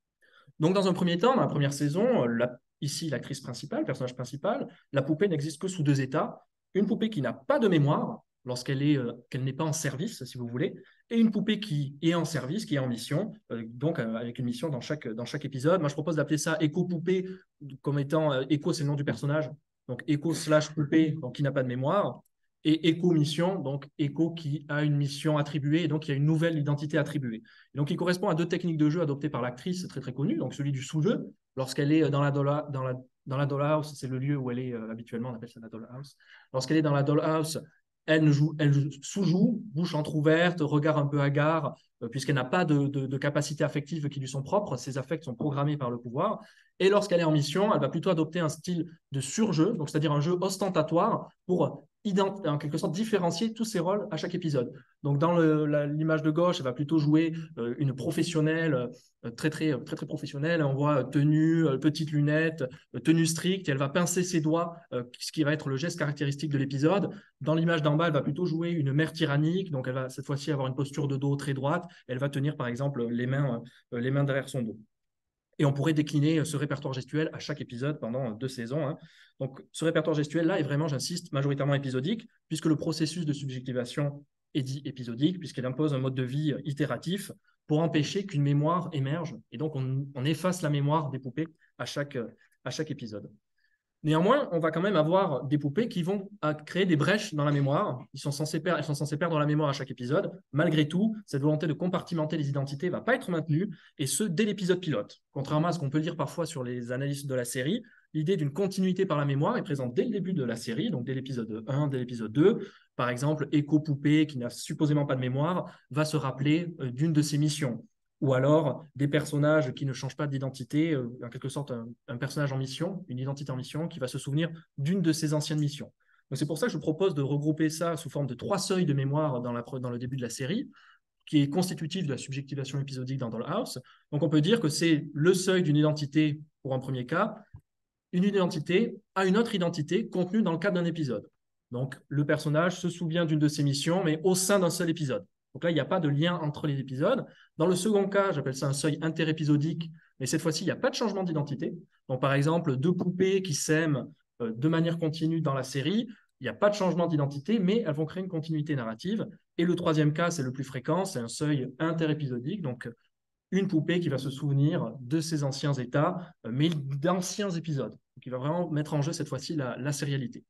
Donc dans un premier temps, dans la première saison, la, ici l'actrice principale, le personnage principal, la poupée n'existe que sous deux états. Une poupée qui n'a pas de mémoire, lorsqu'elle est, euh, qu'elle n'est pas en service, si vous voulez, et une poupée qui est en service, qui est en mission, euh, donc euh, avec une mission dans chaque, dans chaque épisode. Moi, je propose d'appeler ça écho-poupée, comme étant, euh, écho, c'est le nom du personnage, donc écho slash poupée, donc qui n'a pas de mémoire, et écho-mission, donc écho qui a une mission attribuée, et donc il y a une nouvelle identité attribuée. Et donc il correspond à deux techniques de jeu adoptées par l'actrice, très très connue, donc celui du sous-jeu, lorsqu'elle est dans la, dolla, dans la, dans la dollhouse, c'est le lieu où elle est euh, habituellement, on appelle ça la dollhouse, lorsqu'elle est dans la dollhouse, elle, joue, elle sous-joue, bouche entrouverte, regard un peu hagard, euh, puisqu'elle n'a pas de, de, de capacités affectives qui lui sont propres, ses affects sont programmés par le pouvoir. Et lorsqu'elle est en mission, elle va plutôt adopter un style de surjeu, donc c'est-à-dire un jeu ostentatoire pour en quelque sorte différencier tous ses rôles à chaque épisode. Donc dans l'image de gauche, elle va plutôt jouer euh, une professionnelle, euh, très, très, très très professionnelle. On voit tenue, euh, petites lunettes, euh, tenue stricte, et elle va pincer ses doigts, euh, ce qui va être le geste caractéristique de l'épisode. Dans l'image d'en bas, elle va plutôt jouer une mère tyrannique, donc elle va cette fois-ci avoir une posture de dos très droite. Elle va tenir par exemple les mains, euh, les mains derrière son dos. Et on pourrait décliner ce répertoire gestuel à chaque épisode pendant deux saisons. Hein. Donc, ce répertoire gestuel-là est vraiment, j'insiste, majoritairement épisodique, puisque le processus de subjectivation est dit épisodique, puisqu'il impose un mode de vie itératif pour empêcher qu'une mémoire émerge. Et donc, on, on efface la mémoire des poupées à chaque, à chaque épisode. Néanmoins, on va quand même avoir des poupées qui vont créer des brèches dans la mémoire. Ils sont censés perdre, elles sont censées perdre la mémoire à chaque épisode. Malgré tout, cette volonté de compartimenter les identités ne va pas être maintenue, et ce, dès l'épisode pilote. Contrairement à ce qu'on peut lire parfois sur les analyses de la série, l'idée d'une continuité par la mémoire est présente dès le début de la série, donc dès l'épisode un, dès l'épisode deux. Par exemple, Echo Poupée, qui n'a supposément pas de mémoire, va se rappeler d'une de ses missions. Ou alors des personnages qui ne changent pas d'identité, euh, en quelque sorte un, un personnage en mission, une identité en mission, qui va se souvenir d'une de ses anciennes missions. Donc c'est pour ça que je propose de regrouper ça sous forme de trois seuils de mémoire dans, la, dans le début de la série, qui est constitutif de la subjectivation épisodique dans Dollhouse. Donc on peut dire que c'est le seuil d'une identité pour un premier cas, une identité à une autre identité contenue dans le cadre d'un épisode. Donc le personnage se souvient d'une de ses missions, mais au sein d'un seul épisode. Donc là, il n'y a pas de lien entre les épisodes. Dans le second cas, j'appelle ça un seuil interépisodique, mais cette fois-ci, il n'y a pas de changement d'identité. Donc par exemple, deux poupées qui s'aiment euh, de manière continue dans la série, il n'y a pas de changement d'identité, mais elles vont créer une continuité narrative. Et le troisième cas, c'est le plus fréquent, c'est un seuil interépisodique, donc une poupée qui va se souvenir de ses anciens états, euh, mais d'anciens épisodes. Donc il va vraiment mettre en jeu cette fois-ci la, la sérialité.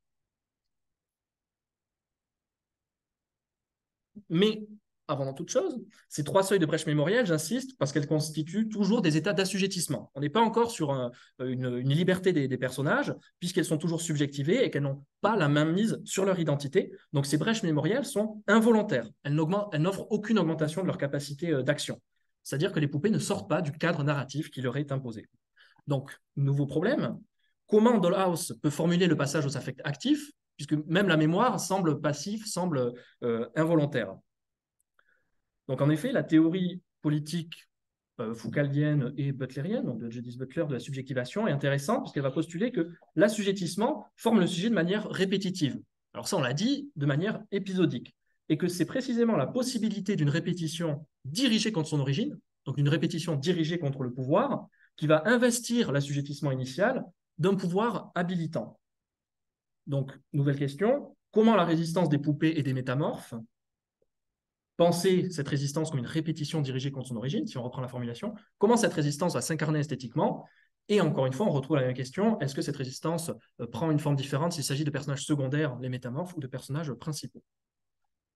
Mais avant toute chose, ces trois seuils de brèche mémorielle, j'insiste, parce qu'elles constituent toujours des états d'assujettissement. On n'est pas encore sur un, une, une liberté des, des personnages, puisqu'elles sont toujours subjectivées et qu'elles n'ont pas la main mise sur leur identité. Donc ces brèches mémorielles sont involontaires. Elles n'offrent aucune augmentation de leur capacité d'action. C'est-à-dire que les poupées ne sortent pas du cadre narratif qui leur est imposé. Donc, nouveau problème, comment Dollhouse peut formuler le passage aux affects actifs, puisque même la mémoire semble passive, semble euh, involontaire. Donc, en effet, la théorie politique euh, foucaldienne et butlerienne, donc de Judith Butler, de la subjectivation, est intéressante puisqu'elle va postuler que l'assujettissement forme le sujet de manière répétitive. Alors ça, on l'a dit, de manière épisodique. Et que c'est précisément la possibilité d'une répétition dirigée contre son origine, donc une répétition dirigée contre le pouvoir, qui va investir l'assujettissement initial d'un pouvoir habilitant. Donc, nouvelle question, comment la résistance des poupées et des métamorphes, penser cette résistance comme une répétition dirigée contre son origine, si on reprend la formulation, comment cette résistance va s'incarner esthétiquement? Et encore une fois, on retrouve la même question, est-ce que cette résistance prend une forme différente s'il s'agit de personnages secondaires, les métamorphes, ou de personnages principaux?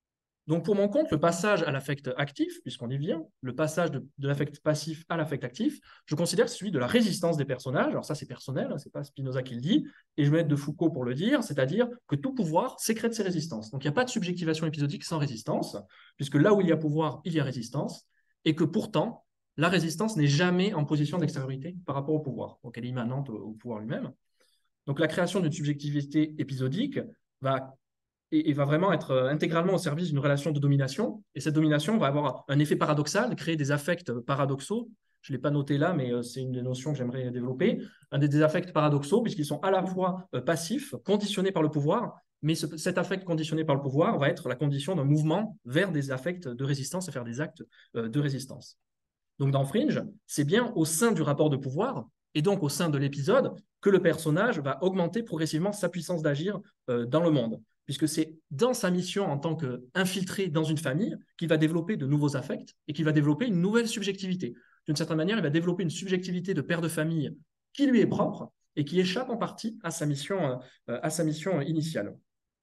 Donc, pour mon compte, le passage à l'affect actif, puisqu'on y vient, le passage de, de l'affect passif à l'affect actif, je considère que c'est celui de la résistance des personnages. Alors ça, c'est personnel, hein, ce n'est pas Spinoza qui le dit, et je vais mettre de Foucault pour le dire, c'est-à-dire que tout pouvoir sécrète ses résistances. Donc, il n'y a pas de subjectivation épisodique sans résistance, puisque là où il y a pouvoir, il y a résistance, et que pourtant, la résistance n'est jamais en position d'extériorité par rapport au pouvoir, donc elle est immanente au, au pouvoir lui-même. Donc, la création d'une subjectivité épisodique va et, et va vraiment être intégralement au service d'une relation de domination. Et cette domination va avoir un effet paradoxal, créer des affects paradoxaux. Je ne l'ai pas noté là, mais c'est une des notions que j'aimerais développer. Un des, des affects paradoxaux, puisqu'ils sont à la fois euh, passifs, conditionnés par le pouvoir, mais ce, cet affect conditionné par le pouvoir va être la condition d'un mouvement vers des affects de résistance et faire des actes euh, de résistance. Donc dans Fringe, c'est bien au sein du rapport de pouvoir, et donc au sein de l'épisode, que le personnage va augmenter progressivement sa puissance d'agir euh, dans le monde, puisque c'est dans sa mission en tant qu'infiltré dans une famille qu'il va développer de nouveaux affects et qu'il va développer une nouvelle subjectivité. D'une certaine manière, il va développer une subjectivité de père de famille qui lui est propre et qui échappe en partie à sa mission, euh, à sa mission initiale.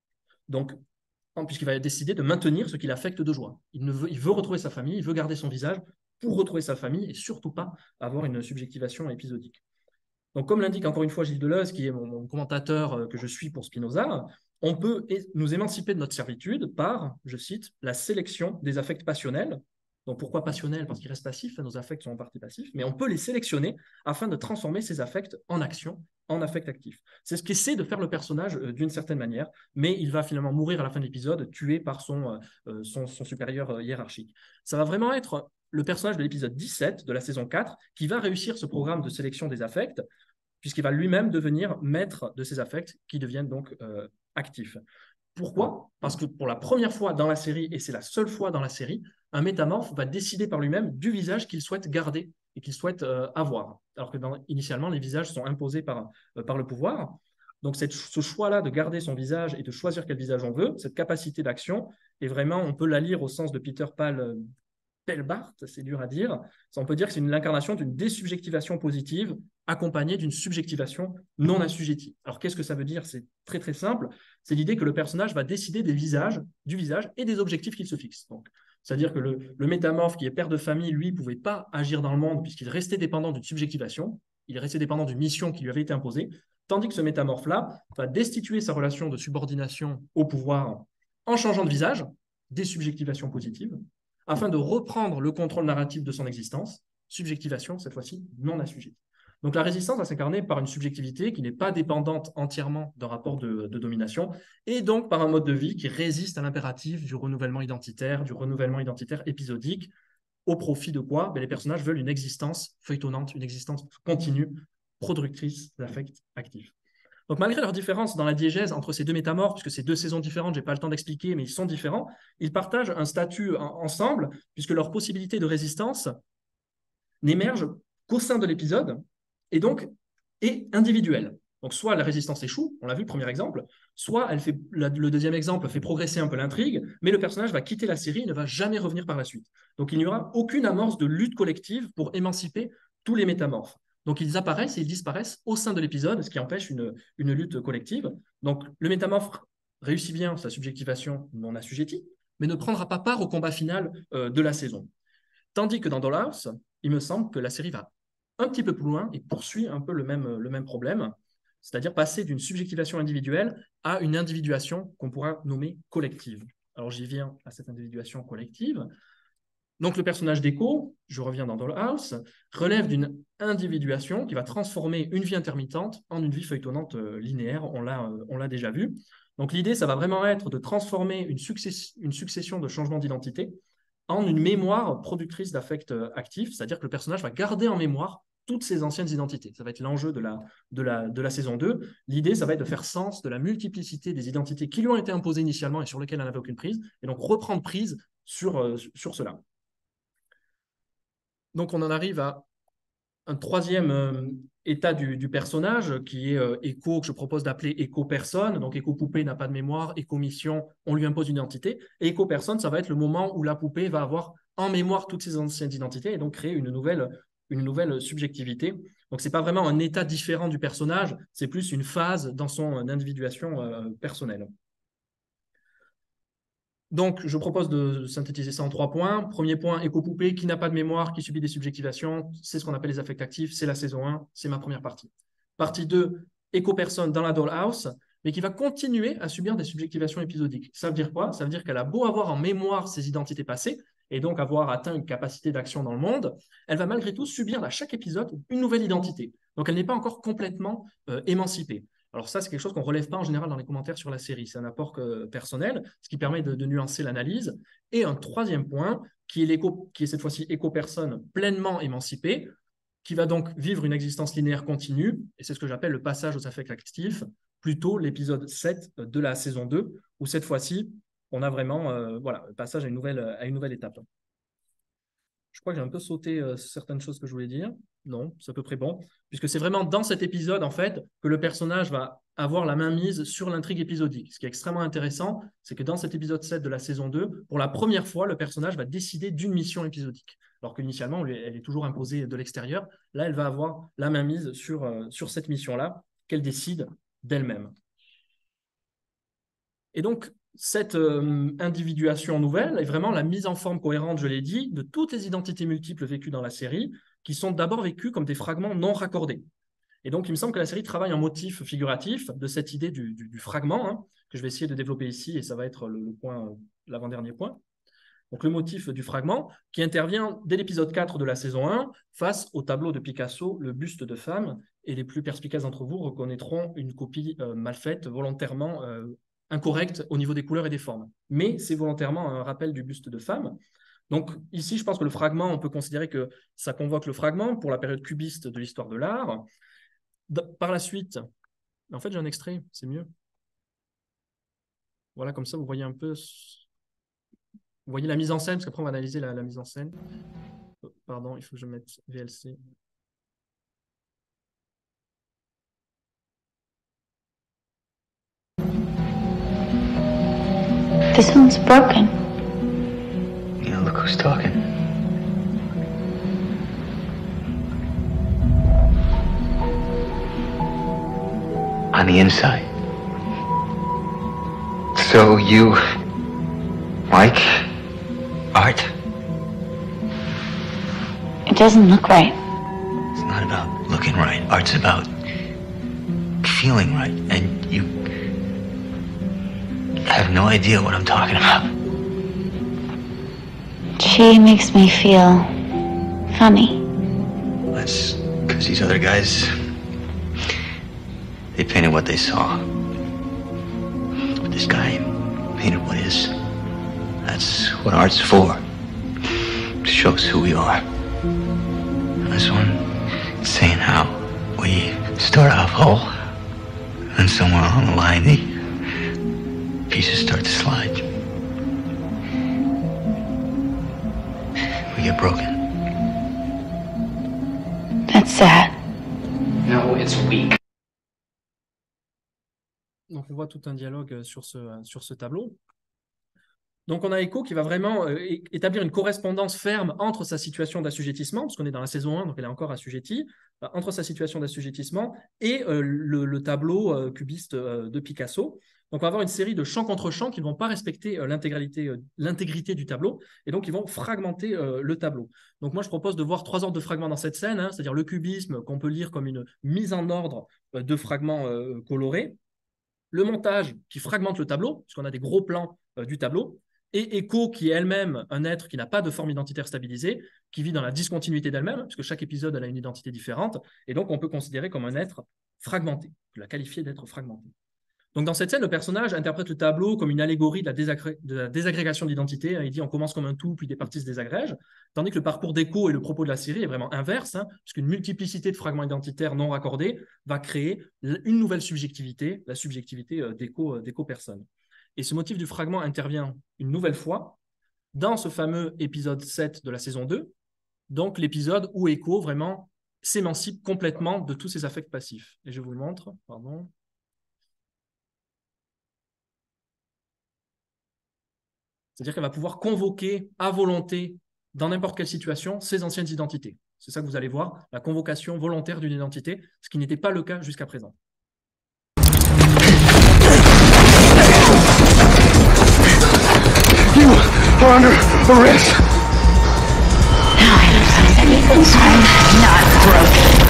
Donc, puisqu'il va décider de maintenir ce qui l'affecte de joie. Il, ne veut, il veut retrouver sa famille, il veut garder son visage pour retrouver sa famille et surtout pas avoir une subjectivation épisodique. Donc, comme l'indique encore une fois Gilles Deleuze, qui est mon, mon commentateur que je suis pour Spinoza, on peut nous émanciper de notre servitude par, je cite, la sélection des affects passionnels. Donc, pourquoi passionnels? Parce qu'ils restent passifs, nos affects sont en partie passifs, mais on peut les sélectionner afin de transformer ces affects en action, en affects actifs. C'est ce qu'essaie de faire le personnage euh, d'une certaine manière, mais il va finalement mourir à la fin de l'épisode, tué par son, euh, son, son supérieur euh, hiérarchique. Ça va vraiment être le personnage de l'épisode dix-sept de la saison quatre qui va réussir ce programme de sélection des affects, puisqu'il va lui-même devenir maître de ces affects qui deviennent donc euh, actifs. Pourquoi? Parce que pour la première fois dans la série, et c'est la seule fois dans la série, un métamorphe va décider par lui-même du visage qu'il souhaite garder et qu'il souhaite euh, avoir, alors que dans, initialement, les visages sont imposés par, euh, par le pouvoir. Donc cette, ce choix-là de garder son visage et de choisir quel visage on veut, cette capacité d'action, et vraiment, on peut la lire au sens de Peter Paul Pelbart, c'est dur à dire. On peut dire que c'est l'incarnation d'une désubjectivation positive accompagnée d'une subjectivation non assujettie. Alors, qu'est-ce que ça veut dire? C'est très, très simple. C'est l'idée que le personnage va décider des visages, du visage et des objectifs qu'il se fixe. Donc, c'est-à-dire que le, le métamorphe qui est père de famille, lui, ne pouvait pas agir dans le monde puisqu'il restait dépendant d'une subjectivation, il restait dépendant d'une mission qui lui avait été imposée, tandis que ce métamorphe-là va destituer sa relation de subordination au pouvoir en changeant de visage, désubjectivation positive, afin de reprendre le contrôle narratif de son existence, subjectivation, cette fois-ci, non assujettie. Donc la résistance va s'incarner par une subjectivité qui n'est pas dépendante entièrement d'un rapport de, de domination, et donc par un mode de vie qui résiste à l'impératif du renouvellement identitaire, du renouvellement identitaire épisodique, au profit de quoi? Ben, les personnages veulent une existence feuilletonnante, une existence continue, productrice d'affects actifs. Donc, malgré leur différence dans la diégèse entre ces deux métamorphes, puisque c'est deux saisons différentes, je n'ai pas le temps d'expliquer, mais ils sont différents, ils partagent un statut en, ensemble, puisque leur possibilité de résistance n'émerge qu'au sein de l'épisode, et donc est individuelle. Donc, soit la résistance échoue, on l'a vu, le premier exemple, soit elle fait, la, le deuxième exemple fait progresser un peu l'intrigue, mais le personnage va quitter la série et ne va jamais revenir par la suite. Donc, il n'y aura aucune amorce de lutte collective pour émanciper tous les métamorphes. Donc, ils apparaissent et ils disparaissent au sein de l'épisode, ce qui empêche une, une lutte collective. Donc, le métamorphe réussit bien sa subjectivation non assujettie, mais ne prendra pas part au combat final euh, de la saison. Tandis que dans Dollhouse, il me semble que la série va un petit peu plus loin et poursuit un peu le même, le même problème, c'est-à-dire passer d'une subjectivation individuelle à une individuation qu'on pourra nommer collective. Alors, j'y viens à cette individuation collective. Donc, le personnage d'Echo, je reviens dans Dollhouse, relève d'une individuation qui va transformer une vie intermittente en une vie feuilletonnante euh, linéaire. On l'a euh, on l'a déjà vu. Donc, l'idée, ça va vraiment être de transformer une, success une succession de changements d'identité en une mémoire productrice d'affects actifs, c'est-à-dire que le personnage va garder en mémoire toutes ses anciennes identités. Ça va être l'enjeu de la, de, la, de la saison deux. L'idée, ça va être de faire sens de la multiplicité des identités qui lui ont été imposées initialement et sur lesquelles elle n'avait aucune prise, et donc reprendre prise sur, euh, sur cela. Donc, on en arrive à un troisième euh, état du, du personnage qui est euh, écho, que je propose d'appeler écho-personne. Donc, écho-poupée n'a pas de mémoire, écho-mission, on lui impose une identité. Et écho-personne, ça va être le moment où la poupée va avoir en mémoire toutes ses anciennes identités et donc créer une nouvelle, une nouvelle subjectivité. Donc, ce n'est pas vraiment un état différent du personnage, c'est plus une phase dans son individuation euh, personnelle. Donc, je propose de synthétiser ça en trois points. Premier point, éco-poupée, qui n'a pas de mémoire, qui subit des subjectivations, c'est ce qu'on appelle les affects actifs, c'est la saison un, c'est ma première partie. Partie deux, éco-personne dans la dollhouse, mais qui va continuer à subir des subjectivations épisodiques. Ça veut dire quoi? Ça veut dire qu'elle a beau avoir en mémoire ses identités passées, et donc avoir atteint une capacité d'action dans le monde, elle va malgré tout subir à chaque épisode une nouvelle identité. Donc, elle n'est pas encore complètement euh, émancipée. Alors ça, c'est quelque chose qu'on ne relève pas en général dans les commentaires sur la série. C'est un apport euh, personnel, ce qui permet de, de nuancer l'analyse. Et un troisième point, qui est, l'éco, qui est cette fois-ci éco-personne pleinement émancipée, qui va donc vivre une existence linéaire continue, et c'est ce que j'appelle le passage aux affects actifs, plutôt l'épisode sept de la saison deux, où cette fois-ci, on a vraiment euh, voilà, le passage à une, nouvelle, à une nouvelle étape. Je crois que j'ai un peu sauté euh, certaines choses que je voulais dire. Non, c'est à peu près bon, puisque c'est vraiment dans cet épisode, en fait, que le personnage va avoir la main mise sur l'intrigue épisodique. Ce qui est extrêmement intéressant, c'est que dans cet épisode sept de la saison deux, pour la première fois, le personnage va décider d'une mission épisodique. Alors qu'initialement, elle est toujours imposée de l'extérieur. Là, elle va avoir la main mise sur, euh, sur cette mission-là, qu'elle décide d'elle-même. Et donc, cette euh, individuation nouvelle est vraiment la mise en forme cohérente, je l'ai dit, de toutes les identités multiples vécues dans la série, qui sont d'abord vécues comme des fragments non raccordés. Et donc, il me semble que la série travaille en motif figuratif de cette idée du, du, du fragment, hein, que je vais essayer de développer ici, et ça va être le, le point, l'avant-dernier point. Donc, le motif du fragment, qui intervient dès l'épisode quatre de la saison un, face au tableau de Picasso, le buste de femme, et les plus perspicaces d'entre vous reconnaîtront une copie euh, mal faite, volontairement euh, incorrecte au niveau des couleurs et des formes. Mais c'est volontairement un rappel du buste de femme. Donc ici, je pense que le fragment, on peut considérer que ça convoque le fragment pour la période cubiste de l'histoire de l'art. Par la suite, en fait, j'ai un extrait, c'est mieux. Voilà, comme ça, vous voyez un peu... Vous voyez la mise en scène, parce qu'après, on va analyser la, la mise en scène. Pardon, il faut que je mette V L C. This one's broken. You know, look who's talking. On the inside. So you like art? It doesn't look right. It's not about looking right. Art's about feeling right. And you have no idea what I'm talking about. She makes me feel funny. That's because these other guys, they painted what they saw. But this guy painted what is. That's what art's for. To show us who we are. And this one, it's saying how we start off whole, and somewhere along the line, the pieces start to slide. We get broken. That's sad. No, it's weak. Donc on voit tout un dialogue sur ce, sur ce tableau. Donc on a Echo qui va vraiment euh, établir une correspondance ferme entre sa situation d'assujettissement, parce qu'on est dans la saison un, donc elle est encore assujettie, euh, entre sa situation d'assujettissement et euh, le, le tableau euh, cubiste euh, de Picasso. Donc on va avoir une série de champs contre champs qui ne vont pas respecter euh, l'intégralité, euh, l'intégrité du tableau, et donc ils vont fragmenter euh, le tableau. Donc moi je propose de voir trois ordres de fragments dans cette scène, hein, c'est-à-dire le cubisme qu'on peut lire comme une mise en ordre euh, de fragments euh, colorés, le montage qui fragmente le tableau, puisqu'on a des gros plans euh, du tableau, et Echo qui est elle-même un être qui n'a pas de forme identitaire stabilisée, qui vit dans la discontinuité d'elle-même, puisque chaque épisode elle a une identité différente, et donc on peut considérer comme un être fragmenté, la qualifier d'être fragmenté. Donc dans cette scène, le personnage interprète le tableau comme une allégorie de la, désagré de la désagrégation d'identité. Il dit on commence comme un tout, puis des parties se désagrègent, tandis que le parcours d'Echo et le propos de la série est vraiment inverse, hein, puisqu'une multiplicité de fragments identitaires non raccordés va créer une nouvelle subjectivité, la subjectivité d'Echo, d'Echo personne. Et ce motif du fragment intervient une nouvelle fois dans ce fameux épisode sept de la saison deux, donc l'épisode où Echo vraiment s'émancipe complètement de tous ses affects passifs. Et je vous le montre, pardon. C'est-à-dire qu'elle va pouvoir convoquer à volonté, dans n'importe quelle situation, ses anciennes identités. C'est ça que vous allez voir, la convocation volontaire d'une identité, ce qui n'était pas le cas jusqu'à présent. We're under arrest. Now I realize that Ethan's heart is not broken.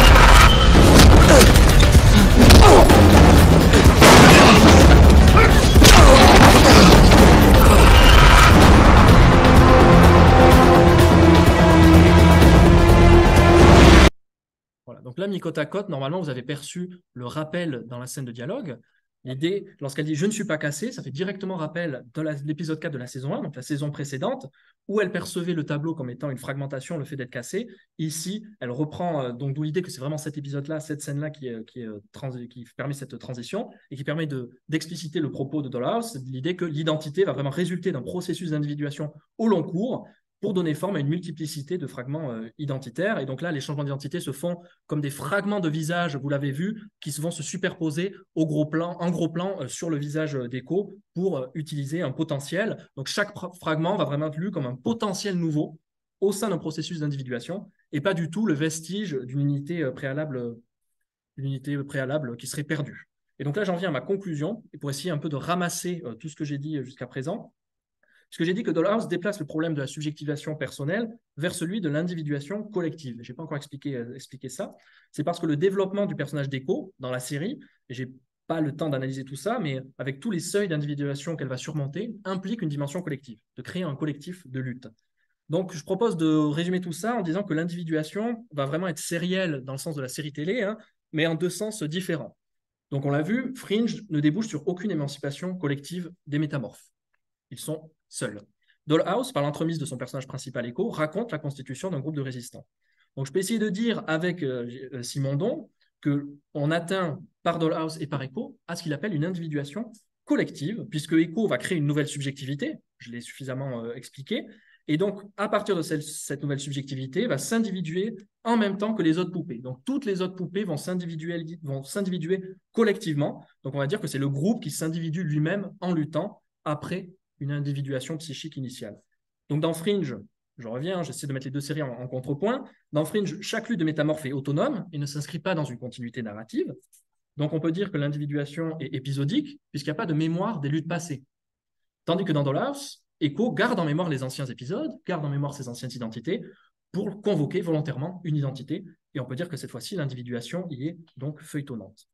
Voilà, donc là, mis côte à côte, normalement, vous avez perçu le rappel dans la scène de dialogue. L'idée, lorsqu'elle dit « je ne suis pas cassé », ça fait directement rappel de l'épisode quatre de la saison un, donc la saison précédente, où elle percevait le tableau comme étant une fragmentation, le fait d'être cassé. Ici, elle reprend, euh, donc d'où l'idée que c'est vraiment cet épisode-là, cette scène-là qui, euh, qui, euh, qui permet cette transition et qui permet d'expliciter le propos de Dollhouse, l'idée que l'identité va vraiment résulter d'un processus d'individuation au long cours, pour donner forme à une multiplicité de fragments euh, identitaires. Et donc là, les changements d'identité se font comme des fragments de visage, vous l'avez vu, qui vont se superposer au gros plan, en gros plan euh, sur le visage d'Echo pour euh, utiliser un potentiel. Donc chaque fragment va vraiment être lu comme un potentiel nouveau au sein d'un processus d'individuation et pas du tout le vestige d'une unité euh, préalable, une unité préalable qui serait perdue. Et donc là, j'en viens à ma conclusion, et pour essayer un peu de ramasser euh, tout ce que j'ai dit jusqu'à présent. Puisque j'ai dit que Dollhouse déplace le problème de la subjectivation personnelle vers celui de l'individuation collective. Je n'ai pas encore expliqué, euh, expliqué ça. C'est parce que le développement du personnage d'Echo dans la série, et je n'ai pas le temps d'analyser tout ça, mais avec tous les seuils d'individuation qu'elle va surmonter, implique une dimension collective, de créer un collectif de lutte. Donc, je propose de résumer tout ça en disant que l'individuation va vraiment être sérielle dans le sens de la série télé, hein, mais en deux sens différents. Donc, on l'a vu, Fringe ne débouche sur aucune émancipation collective des métamorphes. Ils sont seuls. Dollhouse, par l'entremise de son personnage principal Echo, raconte la constitution d'un groupe de résistants. Donc, je peux essayer de dire avec euh, Simondon qu'on atteint par Dollhouse et par Echo à ce qu'il appelle une individuation collective, puisque Echo va créer une nouvelle subjectivité, je l'ai suffisamment euh, expliqué, et donc, à partir de cette, cette nouvelle subjectivité, va s'individuer en même temps que les autres poupées. Donc, toutes les autres poupées vont s'individuer collectivement. Donc, on va dire que c'est le groupe qui s'individue lui-même en luttant après une individuation psychique initiale. Donc dans Fringe, je reviens, j'essaie de mettre les deux séries en, en contrepoint. Dans Fringe, chaque lutte de métamorphe est autonome et ne s'inscrit pas dans une continuité narrative. Donc on peut dire que l'individuation est épisodique puisqu'il n'y a pas de mémoire des luttes passées. Tandis que dans Dollhouse, Echo garde en mémoire les anciens épisodes, garde en mémoire ses anciennes identités pour convoquer volontairement une identité. Et on peut dire que cette fois-ci, l'individuation y est donc feuilletonnante.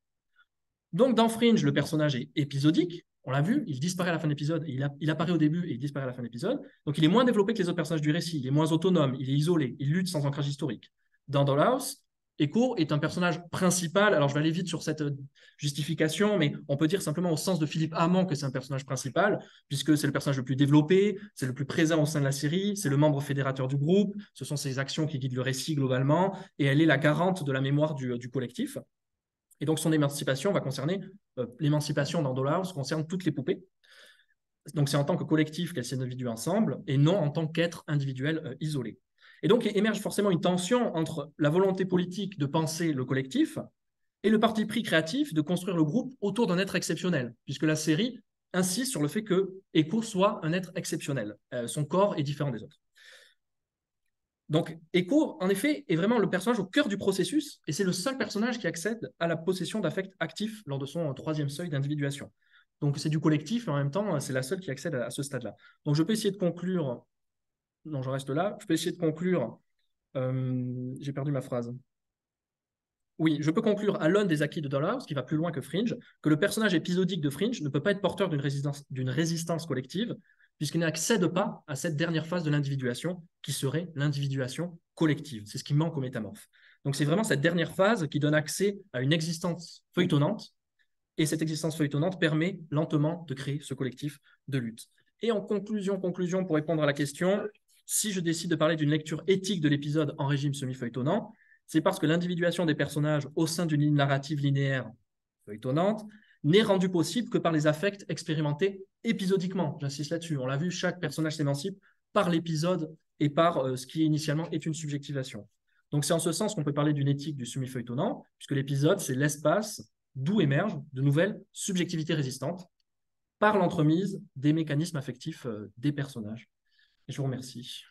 Donc dans Fringe, le personnage est épisodique. On l'a vu, il disparaît à la fin de l'épisode, il, il apparaît au début et il disparaît à la fin de l'épisode. Donc il est moins développé que les autres personnages du récit, il est moins autonome, il est isolé, il lutte sans ancrage historique. Dans Dollhouse, Echo est un personnage principal. Alors je vais aller vite sur cette justification, mais on peut dire simplement au sens de Philippe Hamon que c'est un personnage principal, puisque c'est le personnage le plus développé, c'est le plus présent au sein de la série, c'est le membre fédérateur du groupe, ce sont ses actions qui guident le récit globalement, et elle est la garante de la mémoire du, du collectif. Et donc, son émancipation va concerner, euh, l'émancipation dans Dollhouse concerne toutes les poupées. Donc, c'est en tant que collectif qu'elles s'individuent ensemble et non en tant qu'être individuel euh, isolé. Et donc, émerge forcément une tension entre la volonté politique de penser le collectif et le parti pris créatif de construire le groupe autour d'un être exceptionnel, puisque la série insiste sur le fait que Echo soit un être exceptionnel. Euh, son corps est différent des autres. Donc, Echo, en effet, est vraiment le personnage au cœur du processus, et c'est le seul personnage qui accède à la possession d'affects actifs lors de son troisième seuil d'individuation. Donc, c'est du collectif, mais en même temps, c'est la seule qui accède à ce stade-là. Donc, je peux essayer de conclure... Non, je reste là. Je peux essayer de conclure... Euh... J'ai perdu ma phrase. Oui, je peux conclure à l'un des acquis de Dollhouse, qui va plus loin que Fringe, que le personnage épisodique de Fringe ne peut pas être porteur d'une résistance, d'une résistance collective, puisqu'il n'accède pas à cette dernière phase de l'individuation, qui serait l'individuation collective. C'est ce qui manque aux métamorphes. Donc c'est vraiment cette dernière phase qui donne accès à une existence feuilletonnante, et cette existence feuilletonnante permet lentement de créer ce collectif de lutte. Et en conclusion, conclusion, pour répondre à la question, si je décide de parler d'une lecture éthique de l'épisode en régime semi-feuilletonnant, c'est parce que l'individuation des personnages au sein d'une ligne narrative linéaire feuilletonnante n'est rendue possible que par les affects expérimentés épisodiquement. J'insiste là-dessus. On l'a vu, chaque personnage s'émancipe par l'épisode et par euh, ce qui initialement est une subjectivation. Donc c'est en ce sens qu'on peut parler d'une éthique du semi-feuilletonnant, puisque l'épisode, c'est l'espace d'où émergent de nouvelles subjectivités résistantes par l'entremise des mécanismes affectifs euh, des personnages. Et je vous remercie.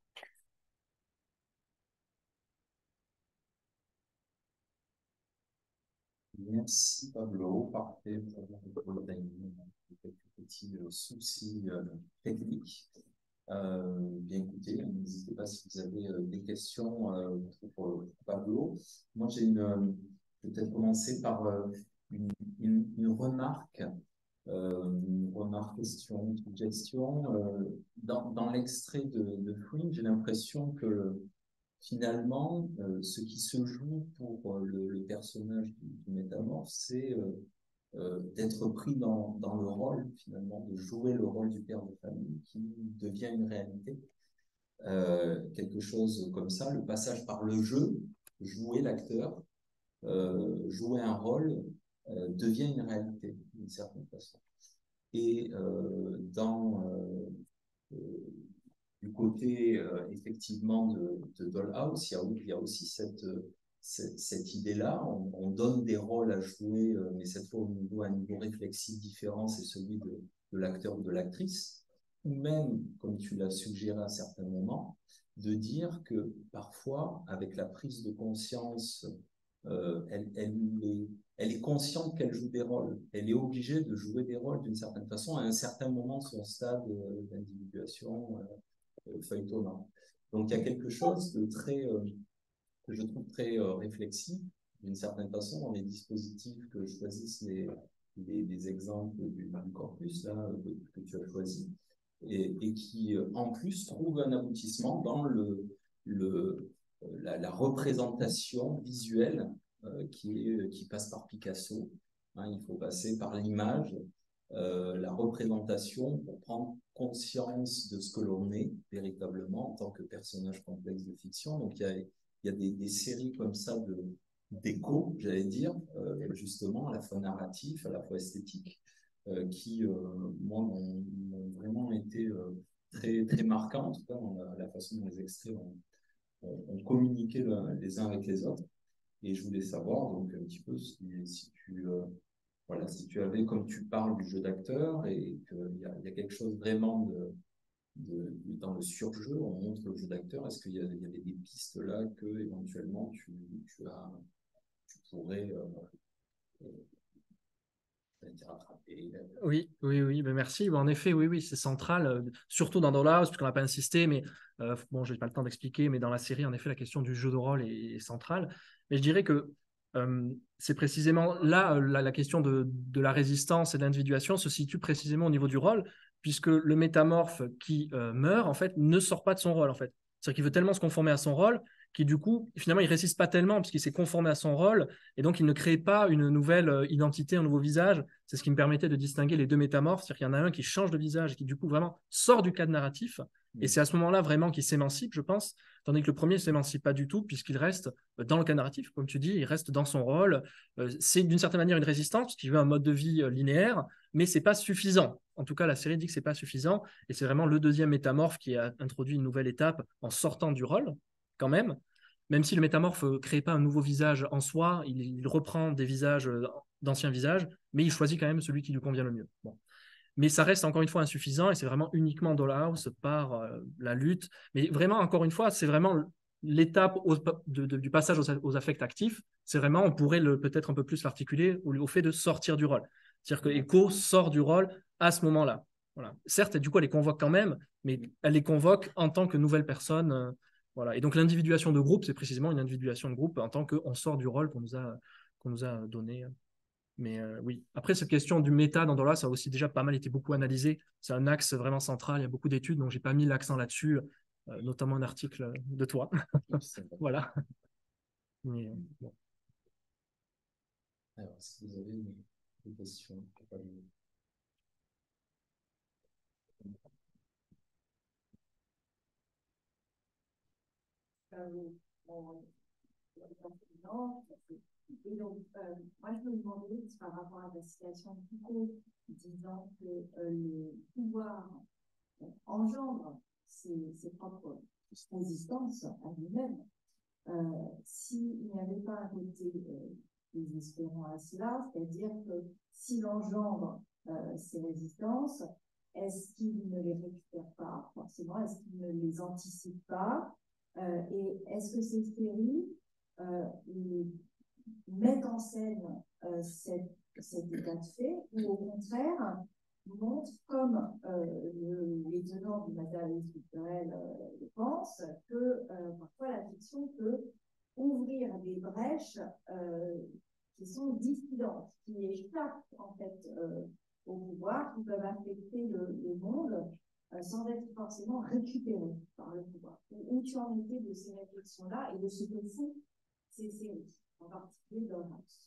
Merci Pablo, parfait pour le timing, quelques petits soucis euh, techniques. Euh, bien écoutez, n'hésitez pas si vous avez euh, des questions euh, pour, pour Pablo. Moi, j'ai une, euh, je vais peut-être commencer par euh, une, une, une remarque, euh, une remarque, question, une suggestion. Euh, dans dans l'extrait de, de Fouine, j'ai l'impression que finalement, euh, ce qui se joue pour euh, le, le personnage du, du métamorphe, c'est euh, euh, d'être pris dans, dans le rôle, finalement, de jouer le rôle du père de famille qui devient une réalité. Euh, quelque chose comme ça, le passage par le jeu, jouer l'acteur, euh, jouer un rôle, euh, devient une réalité, d'une certaine façon. Et euh, dans... Euh, euh, du côté euh, effectivement de, de Dollhouse, il y a, il y a aussi cette, cette, cette idée-là. On, on donne des rôles à jouer, euh, mais cette fois au niveau, à un niveau réflexif différent, c'est celui de, de l'acteur ou de l'actrice. Ou même, comme tu l'as suggéré à un certain moment, de dire que parfois, avec la prise de conscience, euh, elle, elle, est, elle est consciente qu'elle joue des rôles. Elle est obligée de jouer des rôles d'une certaine façon à un certain moment de son stade euh, d'individuation. Euh, feuilletonnant. Donc il y a quelque chose de très, euh, que je trouve très euh, réflexif, d'une certaine façon, dans les dispositifs que choisissent les, les, les exemples du, du corpus là, que, que tu as choisi, et, et qui, euh, en plus, trouve un aboutissement dans le, le, la, la représentation visuelle euh, qui, est, qui passe par Picasso. Hein, il faut passer par l'image, Euh, la représentation pour prendre conscience de ce que l'on est véritablement en tant que personnage complexe de fiction. Donc il y a, il y a des, des séries comme ça de d'écho, j'allais dire, euh, justement, à la fois narratif, à la fois esthétique, euh, qui, euh, moi, m'ont vraiment été euh, très, très marquants, en tout cas, dans la, la façon dont les extraits ont, ont, ont communiqué le, les uns avec les autres. Et je voulais savoir, donc, un petit peu si, si tu... Euh, Voilà, si tu avais, comme tu parles du jeu d'acteur, et qu'il y, y a quelque chose vraiment de, de, de, dans le surjeu, on montre le jeu d'acteur, est-ce qu'il y, y avait des pistes là que éventuellement tu, tu, as, tu pourrais euh, euh, rattraper? Oui, oui, oui, ben merci. En effet, oui, oui, c'est central, euh, surtout dans Dollhouse, puisqu'on n'a pas insisté, mais euh, bon, je n'ai pas le temps d'expliquer, mais dans la série, en effet, la question du jeu de rôle est, est centrale. Mais je dirais que euh, c'est précisément là, la, la question de, de la résistance et de l'individuation se situe précisément au niveau du rôle, puisque le métamorphe qui euh, meurt, en fait, ne sort pas de son rôle, en fait. C'est-à-dire qu'il veut tellement se conformer à son rôle qui, du coup, finalement, il ne résiste pas tellement puisqu'il s'est conformé à son rôle et donc il ne crée pas une nouvelle identité, un nouveau visage. C'est ce qui me permettait de distinguer les deux métamorphes, c'est-à-dire qu'il y en a un qui change de visage et qui, du coup, vraiment sort du cadre narratif. Et c'est à ce moment-là vraiment qu'il s'émancipe, je pense, tandis que le premier ne s'émancipe pas du tout puisqu'il reste dans le cadre narratif, comme tu dis, il reste dans son rôle. C'est d'une certaine manière une résistance parce qu'il veut un mode de vie linéaire, mais ce n'est pas suffisant. En tout cas, la série dit que ce n'est pas suffisant et c'est vraiment le deuxième métamorphe qui a introduit une nouvelle étape en sortant du rôle, quand même. Même si le métamorphe ne crée pas un nouveau visage en soi, il, il reprend des visages, d'anciens visages, mais il choisit quand même celui qui lui convient le mieux. Bon. Mais ça reste encore une fois insuffisant et c'est vraiment uniquement Dollhouse par euh, la lutte. Mais vraiment, encore une fois, c'est vraiment l'étape au, de, de, du passage aux, aux affects actifs. C'est vraiment, on pourrait peut-être un peu plus l'articuler au, au fait de sortir du rôle. C'est-à-dire que Echo sort du rôle à ce moment-là. Voilà. Certes, du coup, elle les convoque quand même, mais elle les convoque en tant que nouvelle personne. Euh, voilà. Et donc, l'individuation de groupe, c'est précisément une individuation de groupe en tant qu'on sort du rôle qu'on nous a, qu'on nous a donné. Mais euh, oui, après cette question du méta dans Dollhouse, ça a aussi déjà pas mal été beaucoup analysé. C'est un axe vraiment central, il y a beaucoup d'études, donc j'ai pas mis l'accent là-dessus, euh, notamment un article de toi. Voilà. Mais, euh, bon. Alors, est-ce que vous avez des questions? Euh, bon, Et donc, euh, moi, je me demandais, par rapport à la citation de Foucault, disant que euh, le pouvoir euh, engendre ses, ses propres résistances à lui-même, euh, s'il n'y avait pas un côté euh, désespérant à cela, c'est-à-dire que s'il engendre euh, ces résistances, est-ce qu'il ne les récupère pas forcément? Est-ce qu'il ne les anticipe pas? euh, Et est-ce que ces séries euh, mettent en scène euh, cet, cet état de fait, ou au contraire, montre, comme euh, le, les tenants du matérialisme culturel euh, le pensent, que euh, parfois la fiction peut ouvrir des brèches euh, qui sont dissidentes, qui échappent en fait euh, au pouvoir, qui peuvent affecter le, le monde euh, sans être forcément récupérés par le pouvoir. Où tu en étais de ces réflexions-là et de ce que font ces séries, en particulier Dollhouse?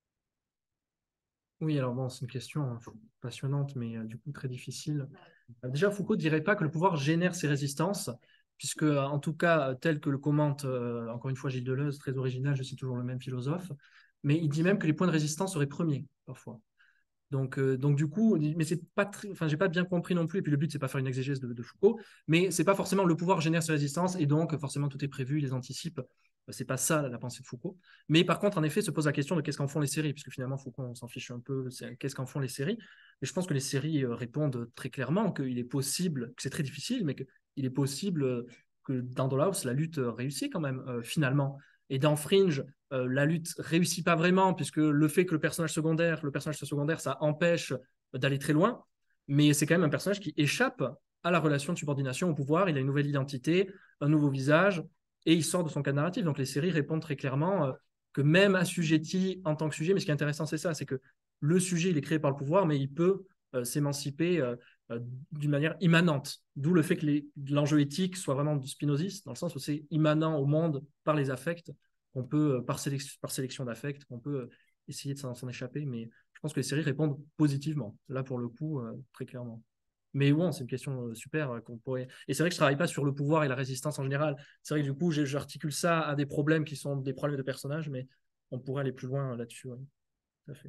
Oui, alors bon, c'est une question hein, passionnante, mais euh, du coup très difficile. Euh, déjà, Foucault ne dirait pas que le pouvoir génère ces résistances, puisque euh, en tout cas, tel que le commente, euh, encore une fois, Gilles Deleuze, très original, je cite toujours le même philosophe, mais il dit même que les points de résistance seraient premiers, parfois. Donc, euh, donc du coup, mais c'est pas très, enfin, j'ai pas bien compris non plus. Et puis le but, c'est pas faire une exégèse de, de Foucault, mais c'est pas forcément le pouvoir génère ces résistances et donc forcément tout est prévu, il les anticipe. C'est pas ça la pensée de Foucault. Mais par contre, en effet, se pose la question de qu'est-ce qu'en font les séries, puisque finalement Foucault, on s'en fiche un peu. Qu'est-ce qu'en font les séries? Et je pense que les séries euh, répondent très clairement qu'il est possible, que c'est très difficile, mais qu'il est possible euh, que dans Dollhouse, la lutte réussit quand même euh, finalement. Et dans Fringe, euh, la lutte réussit pas vraiment, puisque le fait que le personnage secondaire, le personnage secondaire, ça empêche d'aller très loin, mais c'est quand même un personnage qui échappe à la relation de subordination au pouvoir, il a une nouvelle identité, un nouveau visage, et il sort de son cadre narratif. Donc les séries répondent très clairement euh, que même assujetti en tant que sujet, mais ce qui est intéressant, c'est ça, c'est que le sujet, il est créé par le pouvoir, mais il peut euh, s'émanciper euh, euh, d'une manière immanente. D'où le fait que les, l'enjeu éthique soit vraiment du spinoziste, dans le sens où c'est immanent au monde par les affects, qu'on peut, par, sélection, par sélection d'affects, qu'on peut essayer de s'en, s'en échapper. Mais je pense que les séries répondent positivement, là pour le coup, euh, très clairement. Mais bon, c'est une question super euh, qu'on pourrait. Et c'est vrai que je ne travaille pas sur le pouvoir et la résistance en général. C'est vrai que du coup, j'articule ça à des problèmes qui sont des problèmes de personnages, mais on pourrait aller plus loin là-dessus. Oui. Tout à fait.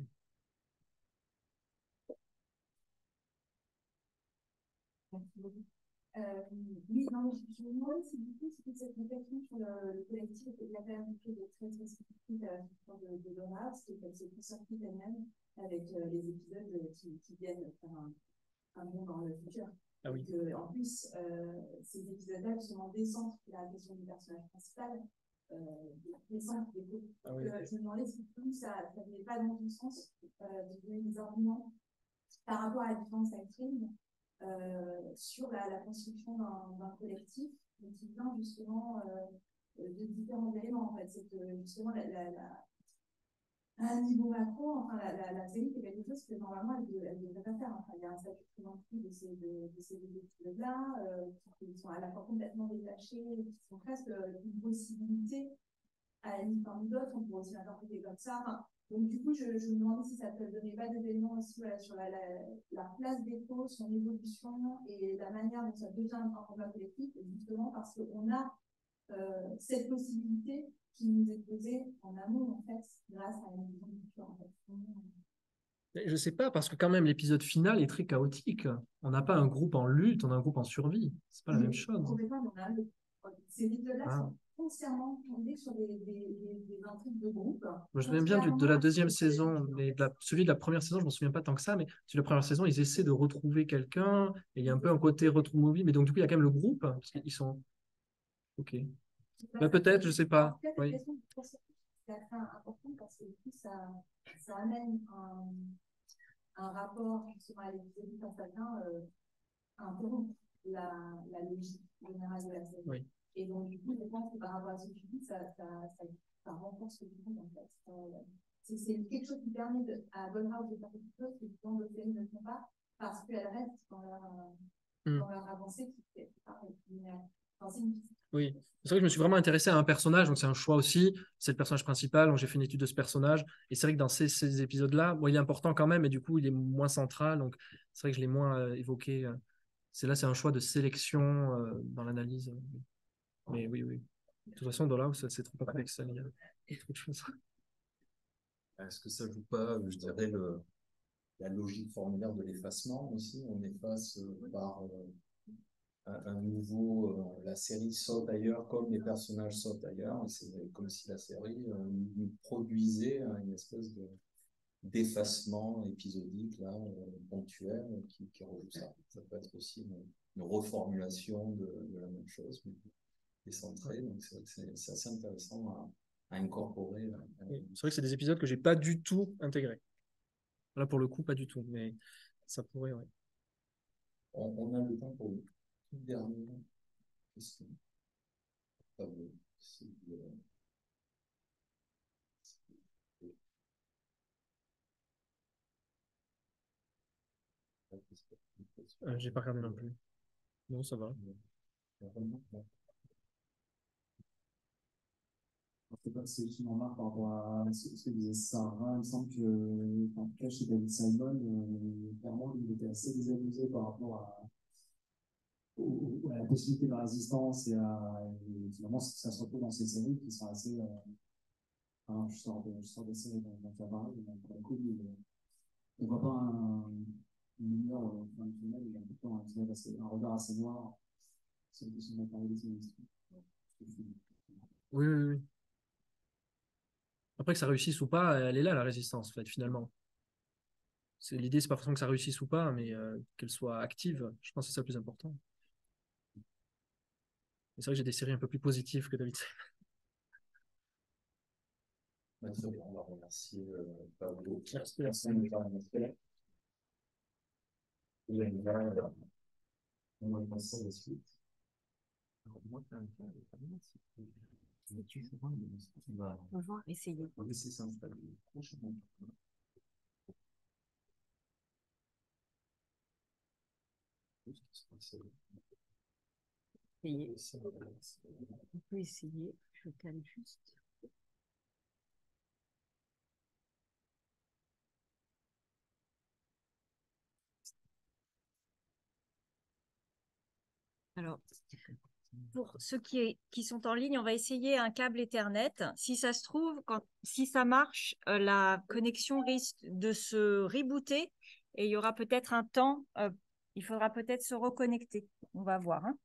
Merci beaucoup. Euh, oui, non, je, je me demandais si du coup, si cette réflexion sur le, le collectif était de la période de très très spécifique à la fiction de, de Dollhouse, qui qu'elle s'est sortie elle-même avec euh, les épisodes qui, qui viennent faire un, un bond dans le futur. Ah oui. Et que, en plus, euh, ces épisodes-là justement décentrent la question du personnage principal, euh, décentrent des groupes. Ah oui. euh, je me demandais si plus ça ne venait pas dans ton sens euh, de donner des arguments par rapport à la différence actrice. Euh, sur la, la construction d'un collectif qui vient justement euh, de différents éléments. En fait, c'est que justement, la, la, la, à un niveau macro, enfin, la, la, la série fait quelque chose que normalement elle ne devrait pas faire. Enfin, il y a un statut préventif de ces de, de ces deux épisodes-là, euh, qui sont à la fois complètement détachés, qui sont presque une possibilité à la limite parmi d'autres, on pourrait aussi l'interpréter comme ça. Enfin, donc, du coup, je, je me demandais si ça ne te donnait pas d'éléments aussi voilà, sur la, la, la place des causes, son évolution et la manière dont ça devient un combat collectif, justement parce qu'on a euh, cette possibilité qui nous est posée en amont, en fait, grâce à une vision du futur, en fait. Je ne sais pas, parce que quand même, l'épisode final est très chaotique. On n'a pas un groupe en lutte, on a un groupe en survie. Ce n'est pas la même chose. Complètement, on a ces épisodes-là ah. sont consciemment fondés sur des, des, des, des intrigues de groupe. Moi, je me souviens bien du, de la deuxième saison, mais de la, celui de la première saison, je ne me souviens pas tant que ça, mais celui de la première saison, ils essaient de retrouver quelqu'un, et il y a un peu un côté retrouve movie, mais donc du coup, il y a quand même le groupe, parce qu'ils sont... Ok. Bah, peut-être, je ne sais pas. Oui. C'est important parce que du coup, ça, ça amène un, un rapport justement à l'épisode quand ça vient euh, interrompre la, la logique générale de la série. Oui. Et donc, du coup, je pense que par rapport à ce que tu dis, ça, ça, ça, ça renforce ce que tu dis, en fait. Euh, c'est quelque chose qui permet de, à Dollhouse de faire quelque chose que d'autres séries ne font pas, parce qu'elles restent dans leur, mm. dans leur avancée qui fait pareil. Enfin, une... Oui, c'est vrai que je me suis vraiment intéressé à un personnage, donc c'est un choix aussi. C'est le personnage principal, donc j'ai fait une étude de ce personnage. Et c'est vrai que dans ces, ces épisodes-là, bon, il est important quand même, mais du coup, il est moins central, donc c'est vrai que je l'ai moins euh, évoqué. C'est là, c'est un choix de sélection euh, dans l'analyse. Mais oui, oui. De toute façon, dans là, c'est trop complexe. Il y a trop de choses. Est-ce que ça joue pas, je dirais, le, la logique formulaire de l'effacement aussi? On efface euh, par euh, un, un nouveau... Euh, la série saute ailleurs comme les personnages sautent ailleurs. Et c'est comme si la série euh, produisait une espèce de d'effacement épisodique, là, euh, ponctuel, qui, qui rejoue ça. Ça peut être aussi une, une reformulation de, de la même chose, mais décentrée. Donc c'est assez intéressant à, à incorporer. Oui, c'est vrai que c'est des épisodes que j'ai pas du tout intégrés. Là, pour le coup, pas du tout, mais ça pourrait, ouais. On, on a le temps pour une toute dernière question. Ah, bon, c'est, euh, Euh, j'ai pas regardé non plus. Non, ça va. Je sais pas si c'est une remarque par rapport à ce ce que disait Sarah. Il me semble que, en tout cas, chez David Simon, euh, clairement, il était assez désabusé par rapport à, au- au- à la possibilité de la résistance et à, et finalement, ça se retrouve dans ces séries qui sont assez, euh, enfin, je sors de, je sors des séries dont dont tu as parlé, donc, pour le coup, il- on voit pas un, une lumière au fin du tunnel, il y a plutôt un, tunnel assez- un regard assez noir sur le question de matérialisme. Oui, oui, oui. Après que ça réussisse ou pas, elle est là, la résistance, en fait, finalement. C'est, l'idée, c'est pas forcément que ça réussisse ou pas, mais euh, qu'elle soit active. Je pense que c'est ça le plus important. Et c'est vrai que j'ai des séries un peu plus positives que David Simon. bah, très bien, on va remercier euh, Pablo. Merci. Merci de faire un aspect. Et on va, euh, on va passer à la suite. Alors, moi, t'as un cas, t'as bien, c'est que- c'est que tu joues bien, mais c'est que tu vas- On va essayer. on va laisser s'installer prochainement. Essayer. On peut essayer. Je calme juste. Alors, pour ceux qui, qui sont en ligne, on va essayer un câble Ethernet. Si ça se trouve, quand, si ça marche, euh, la connexion risque de se rebooter et il y aura peut-être un temps, euh, il faudra peut-être se reconnecter. On va voir, hein.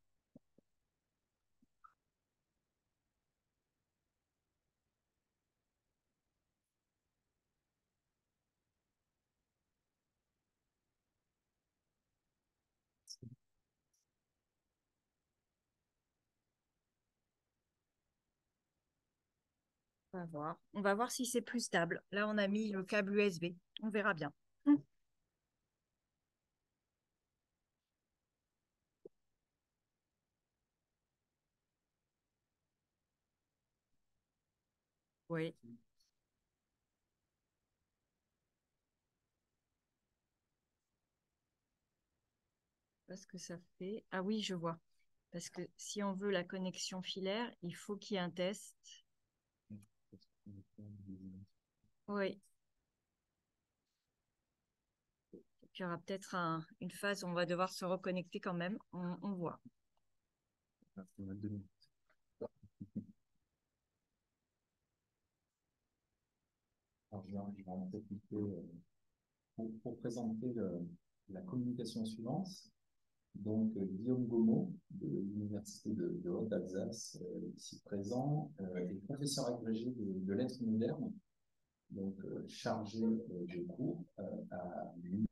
On va voir. On va voir si c'est plus stable. Là, on a mis le câble U S B. On verra bien. Hum. Oui. Parce que ça fait. Ah oui, je vois. Parce que si on veut la connexion filaire, il faut qu'il y ait un test. Oui. Puis il y aura peut-être un, une phase où on va devoir se reconnecter quand même. On, on voit. Alors, je vais, je vais en profiter euh, pour, pour présenter le- la communication suivante. Donc, euh, Guillaume Gaumont, de l'Université de, de Haute-Alsace, euh, ici présent, euh, est professeur agrégé de, de lettres modernes, donc euh, chargé euh, des cours euh, à l'Université